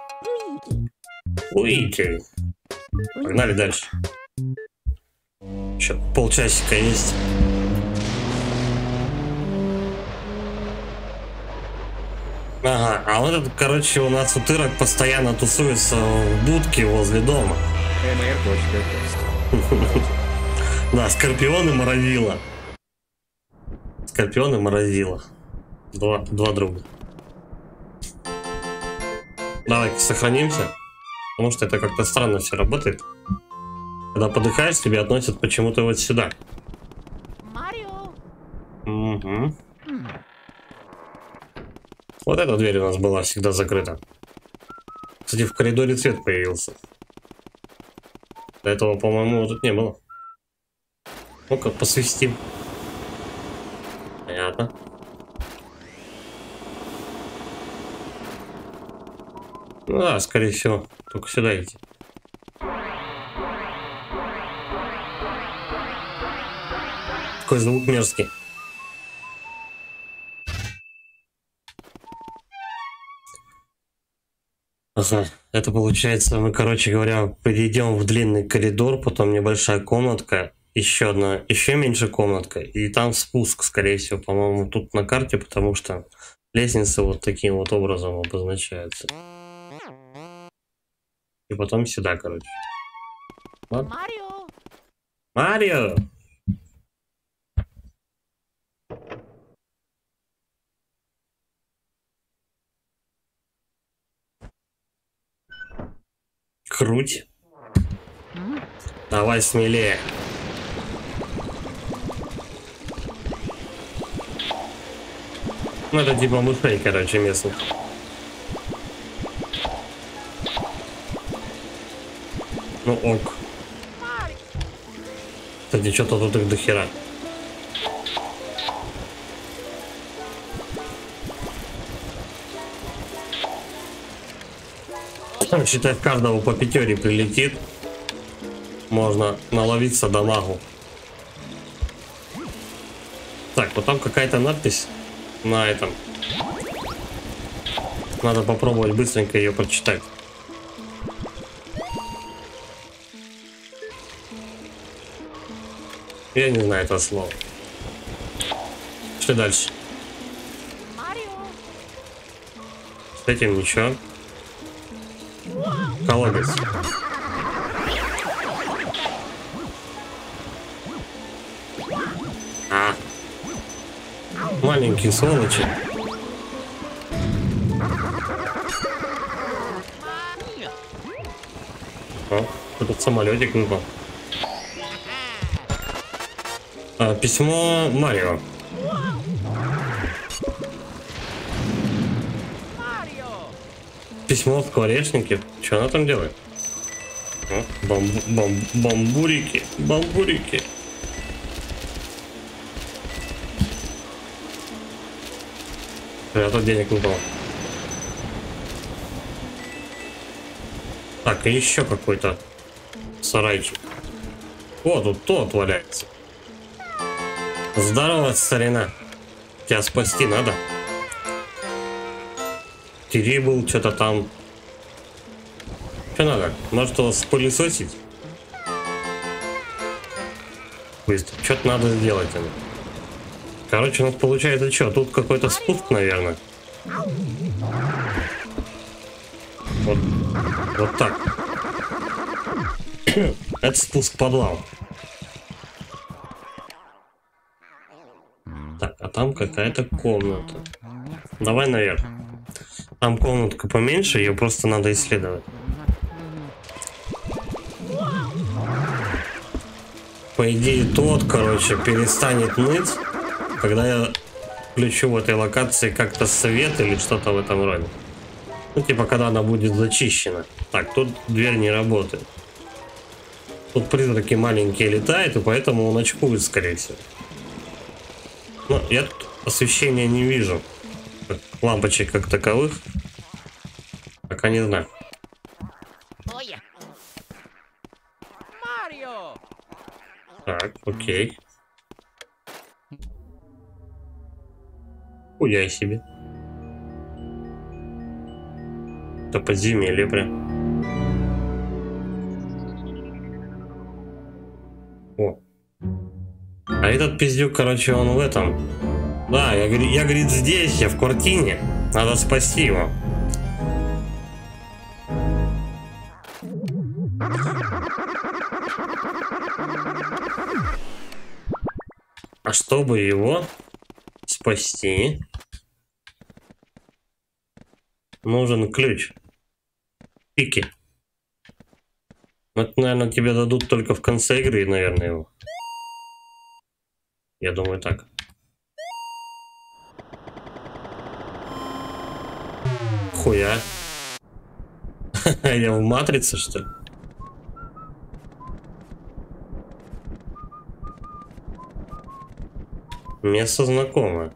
Уйти. Погнали дальше. Еще полчасика есть. Ага, а вот этот, короче, у нас утырок постоянно тусуется в будке возле дома. Да, Скорпион и Морозила. Два друга. Давай сохранимся, потому что это как-то странно все работает. Когда подыхаешь, тебя относят почему-то вот сюда. Марио. Угу. Вот эта дверь у нас была всегда закрыта. Кстати, в коридоре цвет появился. До этого, по-моему, тут не было. Ну-ка, посвистим. Понятно. Ну да, скорее всего, только сюда идти. Какой звук мерзкий. Ага, это получается, мы, короче говоря, перейдем в длинный коридор, потом небольшая комнатка, еще одна, еще меньше комнатка, и там спуск, скорее всего, по-моему, тут на карте, потому что лестница вот таким вот образом обозначается. И потом сюда, короче. Вот. Марио! Марио! Круть. Давай смелее. Ну, это типа мышей, короче, местных. Ну ок. Кстати, что-то тут их до хера. Считай, в каждого по пятере прилетит. Можно наловиться дамагу. Так, вот там какая-то надпись на этом. Надо попробовать быстренько ее прочитать. Я не знаю этого слова. Что дальше? С этим ничего. Колодец. А. Маленькие сволочи. О, этот самолетик выпал. Письмо Марио. Письмо в скворечнике. Что она там делает? О, бамбурики. Бамбурики. А тут денег выпало. Так, и еще какой-то сарайчик. О, тут тот валяется. Здорово, старина. Тебя спасти надо. Тири был, что-то там. Что надо? Может, вас пылесосить? Быстро. Что-то надо сделать. Короче, у нас получается что? Тут какой-то спуск, наверное. Вот так. Это спуск в подвал. Так, а там какая-то комната. Давай наверх. Там комнатка поменьше, ее просто надо исследовать. По идее, тот, короче, перестанет ныть, когда я включу в этой локации как-то свет или что-то в этом роде. Ну, типа, когда она будет зачищена. Так, тут дверь не работает. Тут призраки маленькие летают, и поэтому он очкует, скорее всего. Но я тут освещения не вижу. Лампочек как таковых. Пока не знаю. Так, окей. Хуяй себе. Это подземелье прям. О. А этот пиздюк, короче, он в этом. Да, я говорит, здесь, я в квартире. Надо спасти его. А чтобы его спасти, нужен ключ. Пики. Это, наверное, тебе дадут только в конце игры, наверное, его. Я думаю, так. Хуя. Я в матрице, что ли? Место знакомое.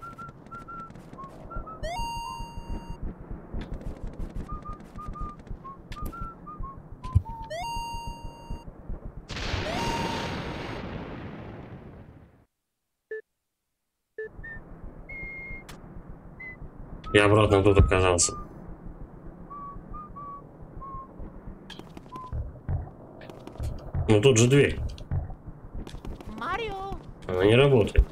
Я обратно тут оказался. Ну тут же дверь. Марио! Она не работает.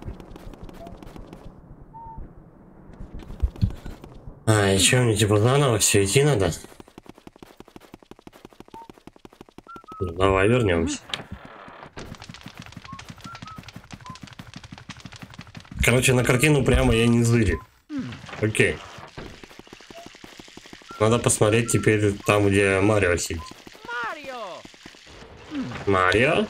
А, и что, мне типа заново все идти надо? Ну, давай вернемся. Короче, на картину прямо я не зырю. Окей. Надо посмотреть теперь там, где Марио сидит. Марио! Марио?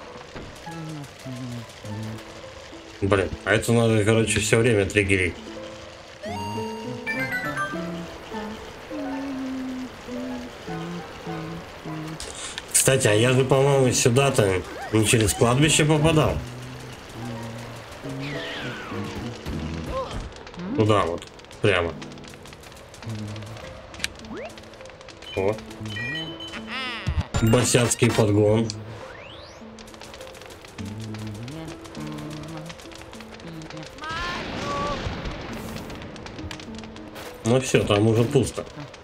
Блин, а это надо, короче, все время триггерить. Кстати, а я же, по-моему, сюда-то не через кладбище попадал. Туда вот, прямо. О. Босяцкий подгон. Ну все, там уже пусто.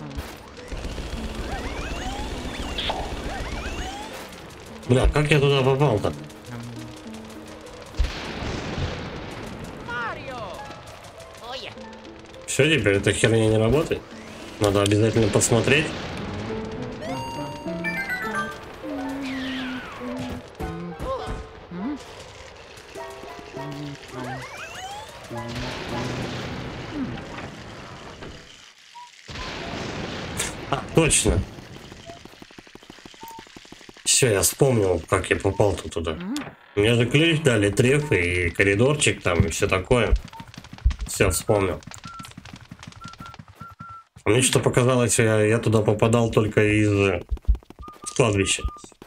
Бля, как я туда попал-то? Марио! Ой, Все, теперь эта херня не работает. Надо обязательно посмотреть. А, точно. Все, я вспомнил, как я попал-то туда. Мне же ключ дали, треф и коридорчик там, и все такое. Все, вспомнил. А мне что показалось, я туда попадал только из кладбища.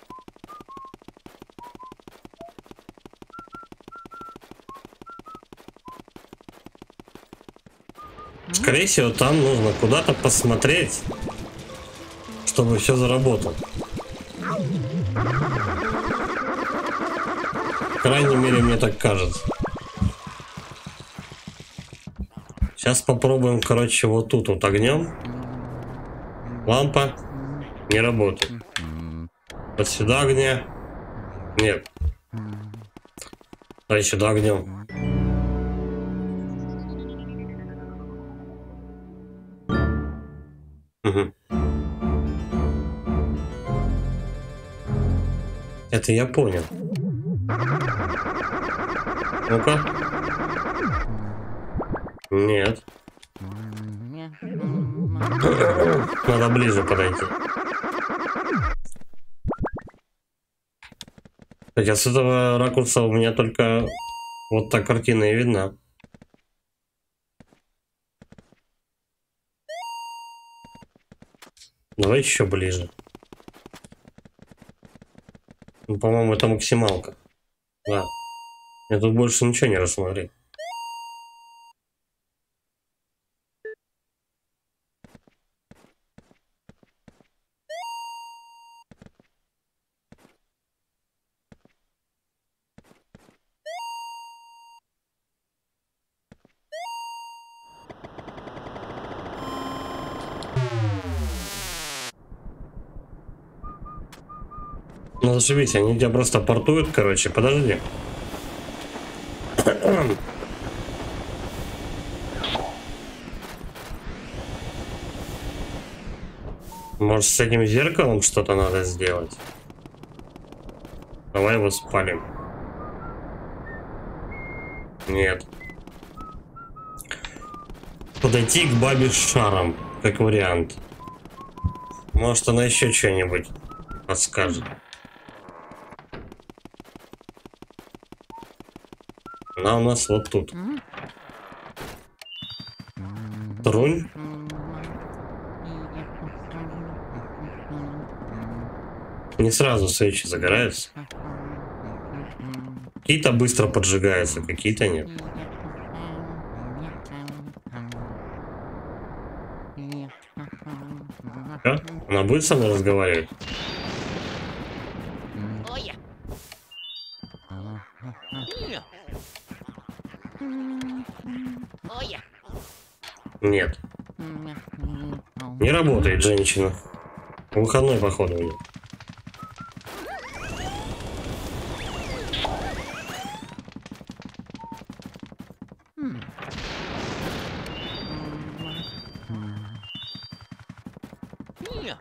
Скорее всего, там нужно куда-то посмотреть, чтобы все заработало. По крайней мере, мне так кажется. Сейчас попробуем, короче, вот тут вот огнем. Лампа не работает. Вот сюда огня. Нет. А сюда огнем. Угу. Это я понял. Ну-ка. Нет. Надо ближе подойти. Хотя с этого ракурса у меня только вот та картина и видна. Давай еще ближе. Ну, по-моему, это максималка. Да. Я тут больше ничего не рассмотрел. Ну зашибись, они тебя просто портуют, короче, подожди. Может, с этим зеркалом что-то надо сделать? Давай его спалим. Нет. Подойти к бабе с шаром, как вариант. Может, она еще что-нибудь подскажет. Она у нас вот тут. Трунь. Не сразу свечи загораются. Какие-то быстро поджигаются, какие-то нет. А? Она будет со мной разговаривать? ой. Ой. Нет. Не работает женщина. Выходной, походу, у нее. Yeah.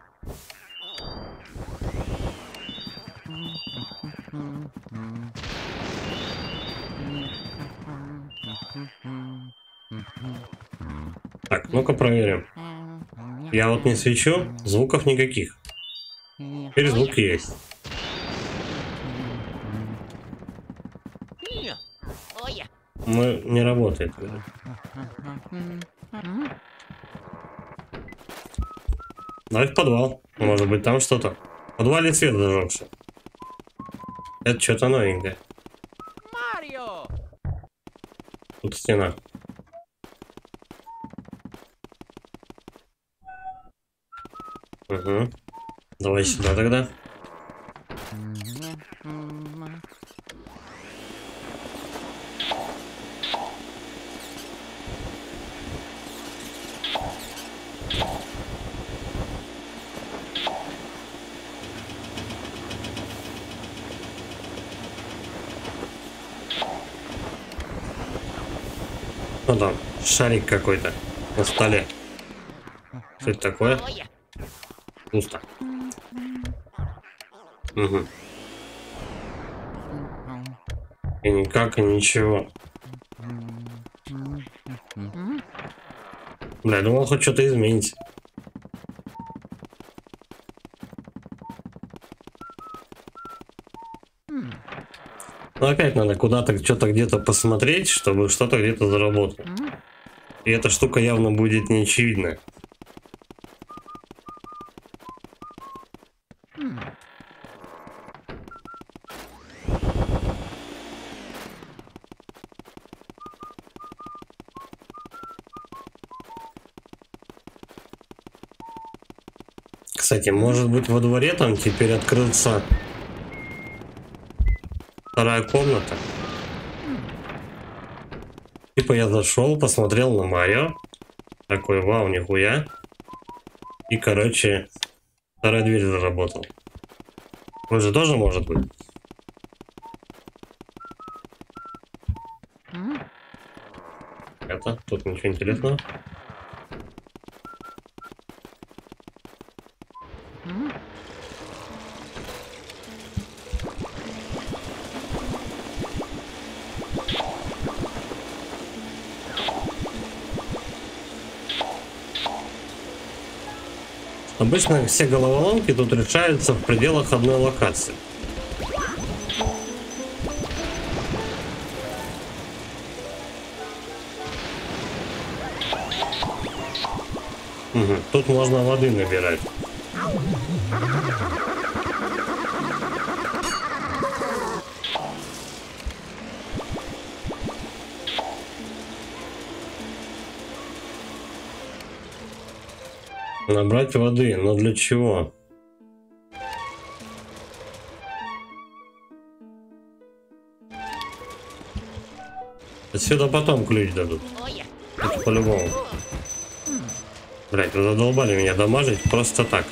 Так, ну-ка проверим. Я вот не свечу, звуков никаких. Теперь звук есть. Yeah. Oh yeah. Мы не работает. Давай в подвал. Может быть там что-то. В подвале свет зажегся. Это что-то новенькое. Mario. Тут стена. Угу. Давай сюда тогда. Ну там, шарик какой-то на столе. Что это такое? Oh yeah. Пусто. Угу. И никак, и ничего. Бля, я думал, хоть что-то изменить. Но опять надо куда-то, что-то где-то посмотреть, чтобы что-то где-то заработало. И эта штука явно будет неочевидная. Кстати, может быть во дворе там теперь открылся вторая комната. Типа я зашел, посмотрел на Марио. Такой, вау, нихуя. И, короче, вторая дверь заработала. Вот же тоже может быть. Это, тут ничего интересного. Обычно все головоломки тут решаются в пределах одной локации. Угу. Тут можно воды набирать. Набрать воды, но для чего? Отсюда потом ключ дадут. Oh yeah. Это по-любому. Блять, вы задолбали меня дамажить просто так.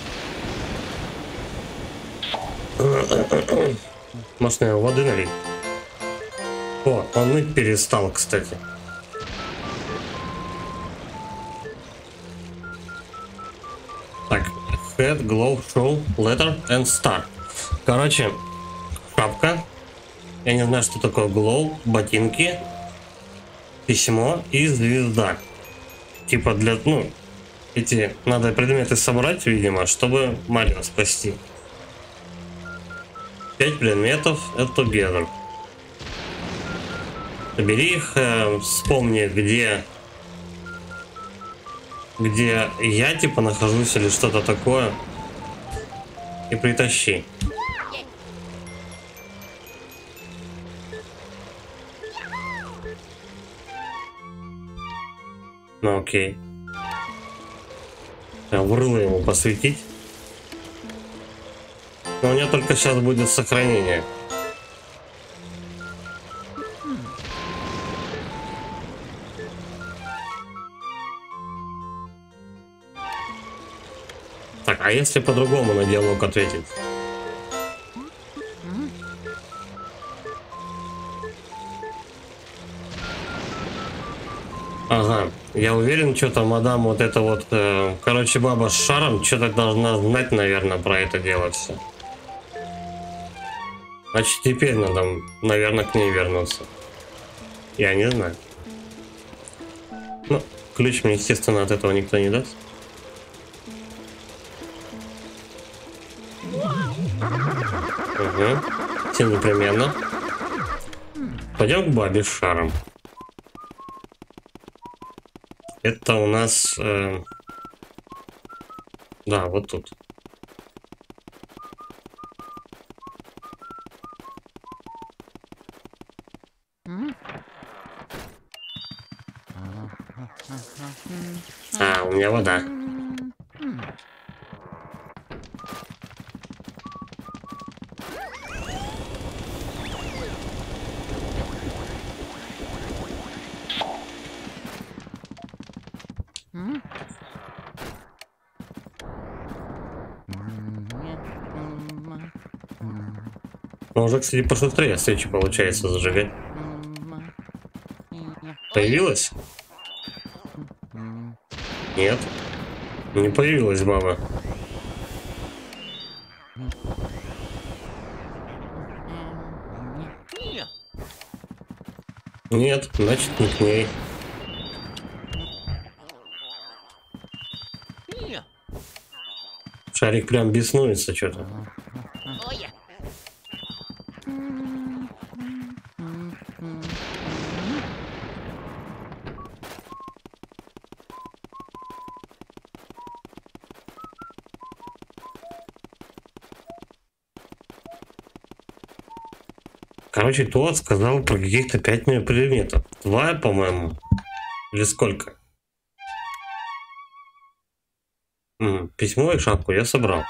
Может, наверное, воды налить? О, он ныть перестал, кстати. Так, head, glow, show, letter and star. Короче, шапка. Я не знаю, что такое glow, ботинки, письмо и звезда. Типа для, ну, эти надо предметы собрать, видимо, чтобы Марио спасти. 5 предметов это together. Собери их, вспомни, где я типа нахожусь или что-то такое, и притащи. Ну окей. В рыло ему посветить. Но у меня только сейчас будет сохранение. А если по-другому на диалог ответить? Ага, я уверен, что-то мадам вот это вот, короче, баба с шаром что-то должна знать, наверное, про это дело все. Значит, теперь надо, наверное, к ней вернуться. Я не знаю. Ну, ключ мне, естественно, от этого никто не даст. Угу. Все непременно. Пойдем к бабе с шаром. Это у нас... да, вот тут. А, у меня вода. Ну, уже, кстати, пошустрее свечи получается зажигать. Появилась? Нет. Не появилась баба. Нет, значит, не к ней. Шарик прям беснуется что-то. Короче, тот сказал про каких-то 5 предметов. 2, по-моему. Или сколько? Письмо и шапку я собрал.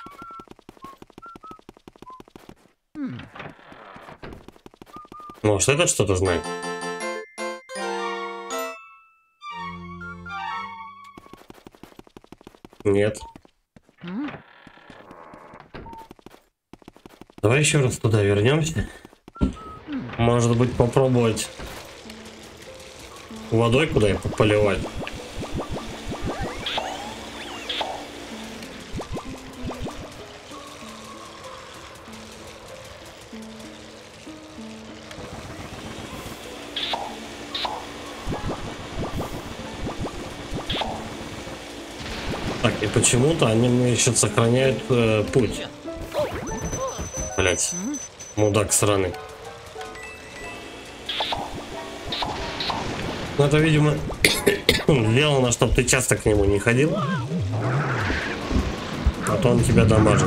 Может, это что-то знает? Нет. Давай еще раз туда вернемся. Может быть, попробовать водой куда-нибудь поливать. Так, и почему-то они мне еще сохраняют путь. Блять, мудак сраный. Ну, это, видимо, сделано, чтобы ты часто к нему не ходил. А то он тебя дамажит.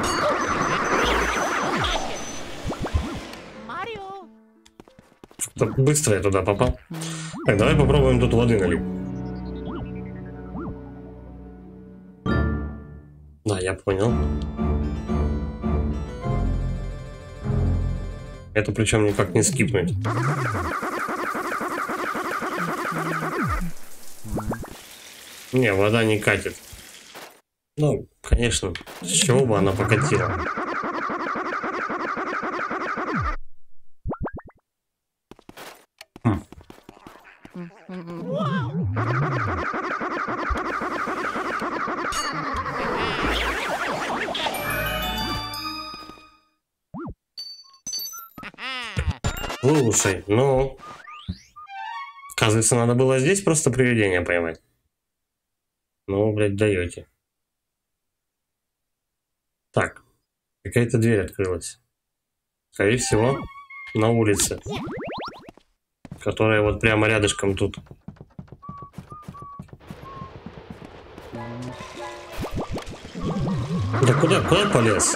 Так быстро я туда попал. Так, давай попробуем тут воды налить. Да, я понял. Это причем никак не скипнуть. Не, вода не катит. Ну, конечно, с чего бы она покатила? Слушай, ну... Оказывается, надо было здесь просто привидение поймать. Ну, блядь, даете. Так. Какая-то дверь открылась. Скорее всего, на улице. Которая вот прямо рядышком тут. Да куда полез?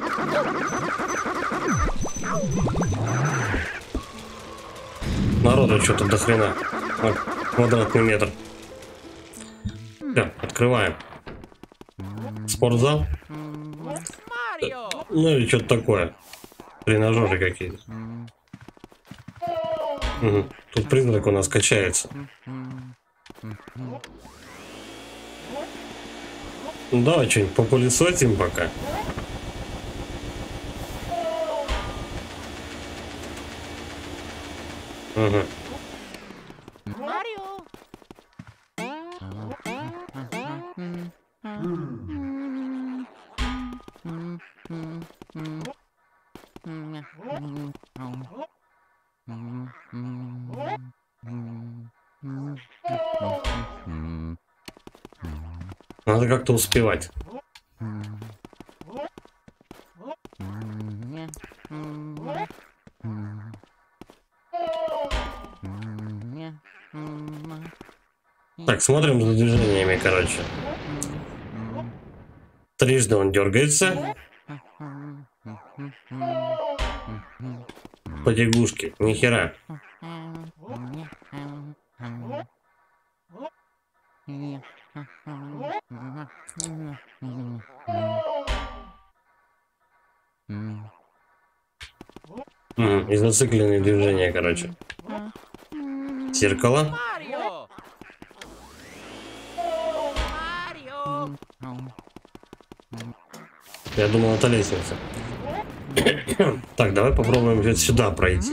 Народу что-то до хрена. Вот, квадратный метр. Все, открываем. Спортзал. Ну или что-то такое. Тренажеры какие-то. Угу. Тут призрак у нас качается. Да, что-нибудь попылесосим пока. Угу. Марио. Надо как-то успевать. Так, смотрим за движениями, короче. Трижды он дергается. Потягушки, нихера. И зацикленные движения, короче. Зеркало. Марио. Марио. Я думал, это лестница. Так, давай попробуем вот сюда пройти.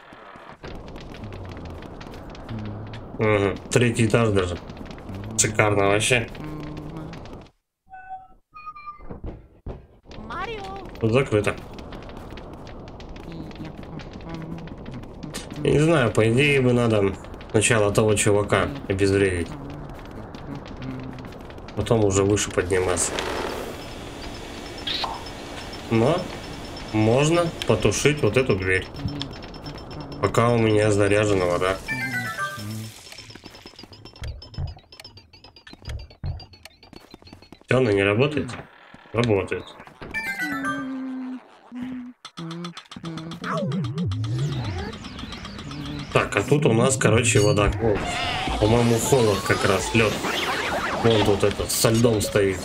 Угу. Третий этаж даже. Шикарно вообще. Марио. Тут закрыто. Я не знаю, по идее бы надо сначала того чувака обезвредить. Потом уже выше подниматься. Но можно потушить вот эту дверь. Пока у меня заряжена вода. Все, она не работает? Работает. Так, а тут у нас, короче, вода. О, по-моему, холод как раз, лед. Вон тут этот со льдом стоит.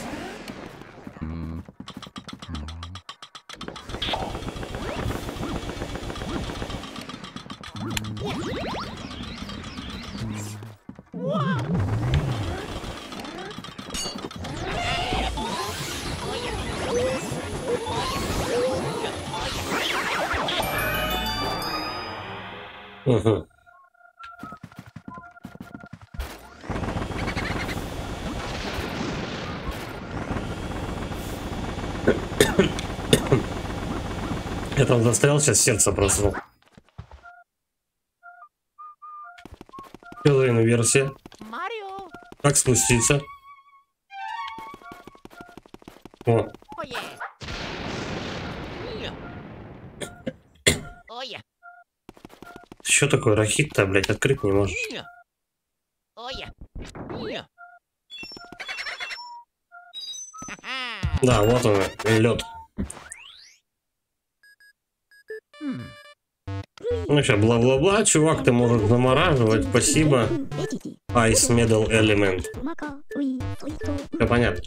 Угу. Я там застрял, сейчас сердце просрал. Что за инверсия? Марио. Как спуститься? О, Oye. Oye. что такое рахит-то, блядь, открыть не можешь? Oye. Да, вот он, лед. Ну сейчас, бла-бла-бла, чувак, ты можешь замораживать, спасибо. Ice Medal Element. Все понятно.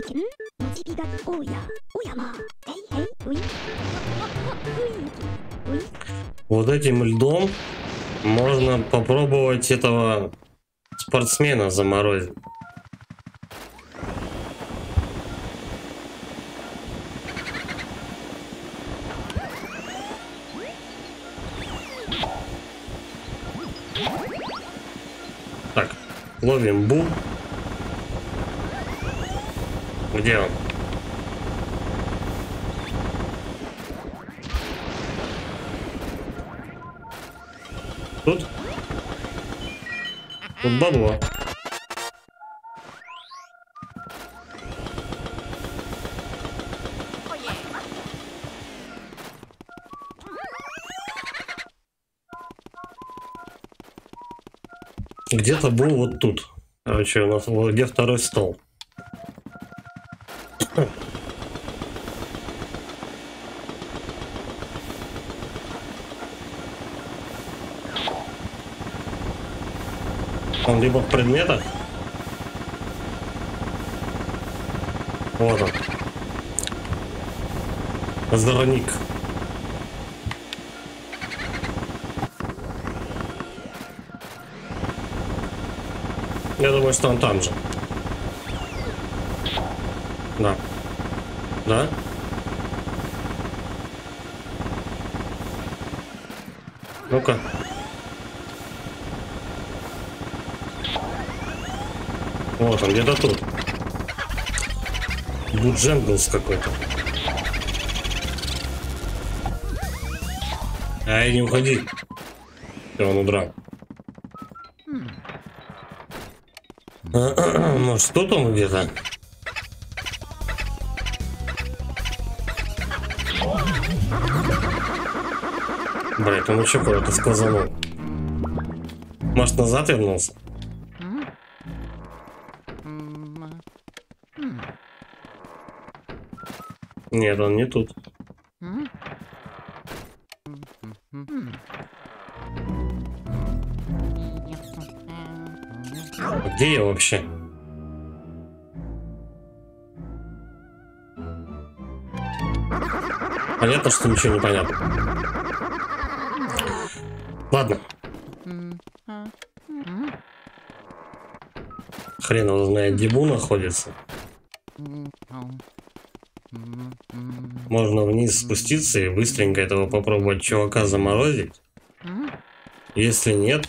Вот этим льдом можно попробовать этого спортсмена заморозить. Так, ловим Бу. Где он? Тут? Тут бабло. Где-то был вот тут. Короче, у нас вот где второй стол. Он либо в предметах. Вот он. Озорник. Я думаю, что он там же. Да. Да? Ну-ка. Вот он, где-то тут. Будженглс какой-то. Ай, не уходи. Все, он удрал. Может, тут он где-то? Блять, он еще куда-то сказанул. Может, назад вернулся? Нет, он не тут. Где я вообще? Понятно, что ничего не понятно. Ладно. Хрен его знает, где Бу находится. Можно вниз спуститься и быстренько этого попробовать чувака заморозить. Если нет...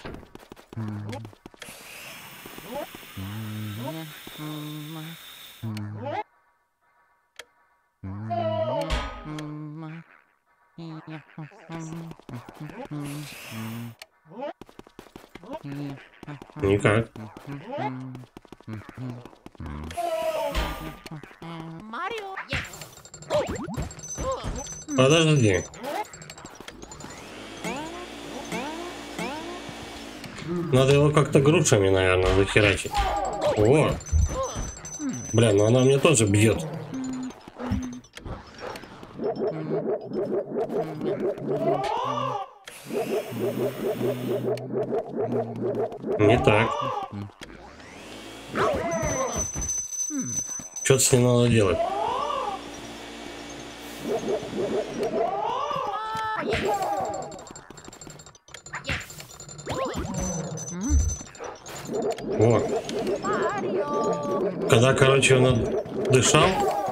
Никак. Марио. Подожди. Надо его как-то грушами, наверное, захерачить. О! Бля, ну она мне тоже бьет. Не так. Что-то с ним надо делать. О. Когда, короче, он дышал.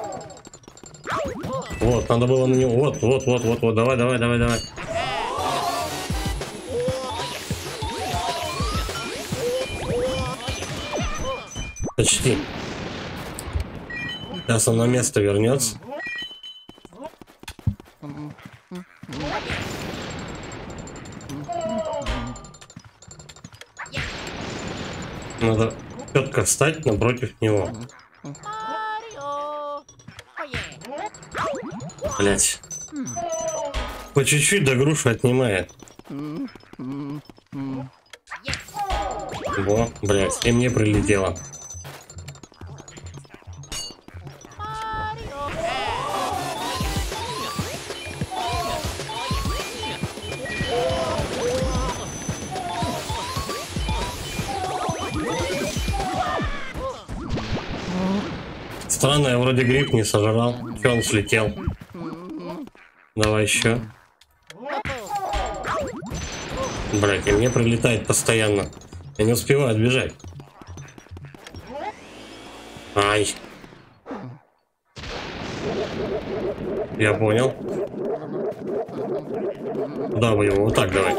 Вот, надо было на него. Вот. Давай. Почти. Сейчас он на место вернется. Надо четко встать напротив него. Блять. По чуть-чуть до груши отнимает. Во, блять, и мне прилетело. Странно, я вроде гриб не сожрал. Че, он слетел? Давай еще. Блять, и мне прилетает постоянно. Я не успеваю отбежать. Ай. Я понял. Куда вы его? Вот так давай.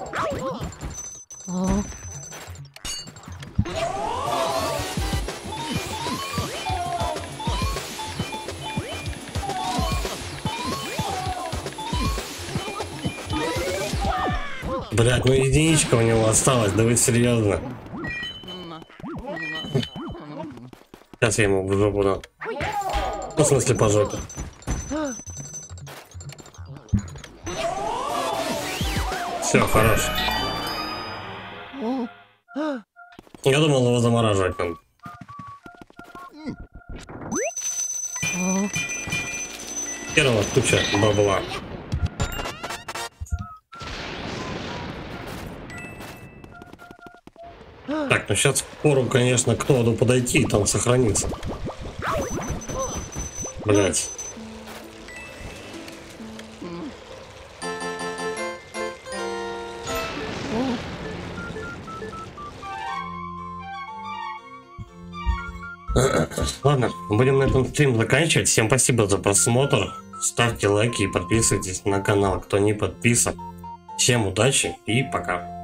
Блять, ну единичка у него осталась, да вы серьезно? Сейчас я ему в жопу дам. Ну, в смысле, по жопе. Все, хорош. Я думал его замораживать надо. Первого куча бабла. Так, ну сейчас пору, конечно, к Тоду подойти и там сохраниться. Блять. Ладно, будем на этом стрим заканчивать. Всем спасибо за просмотр. Ставьте лайки и подписывайтесь на канал, кто не подписан. Всем удачи и пока.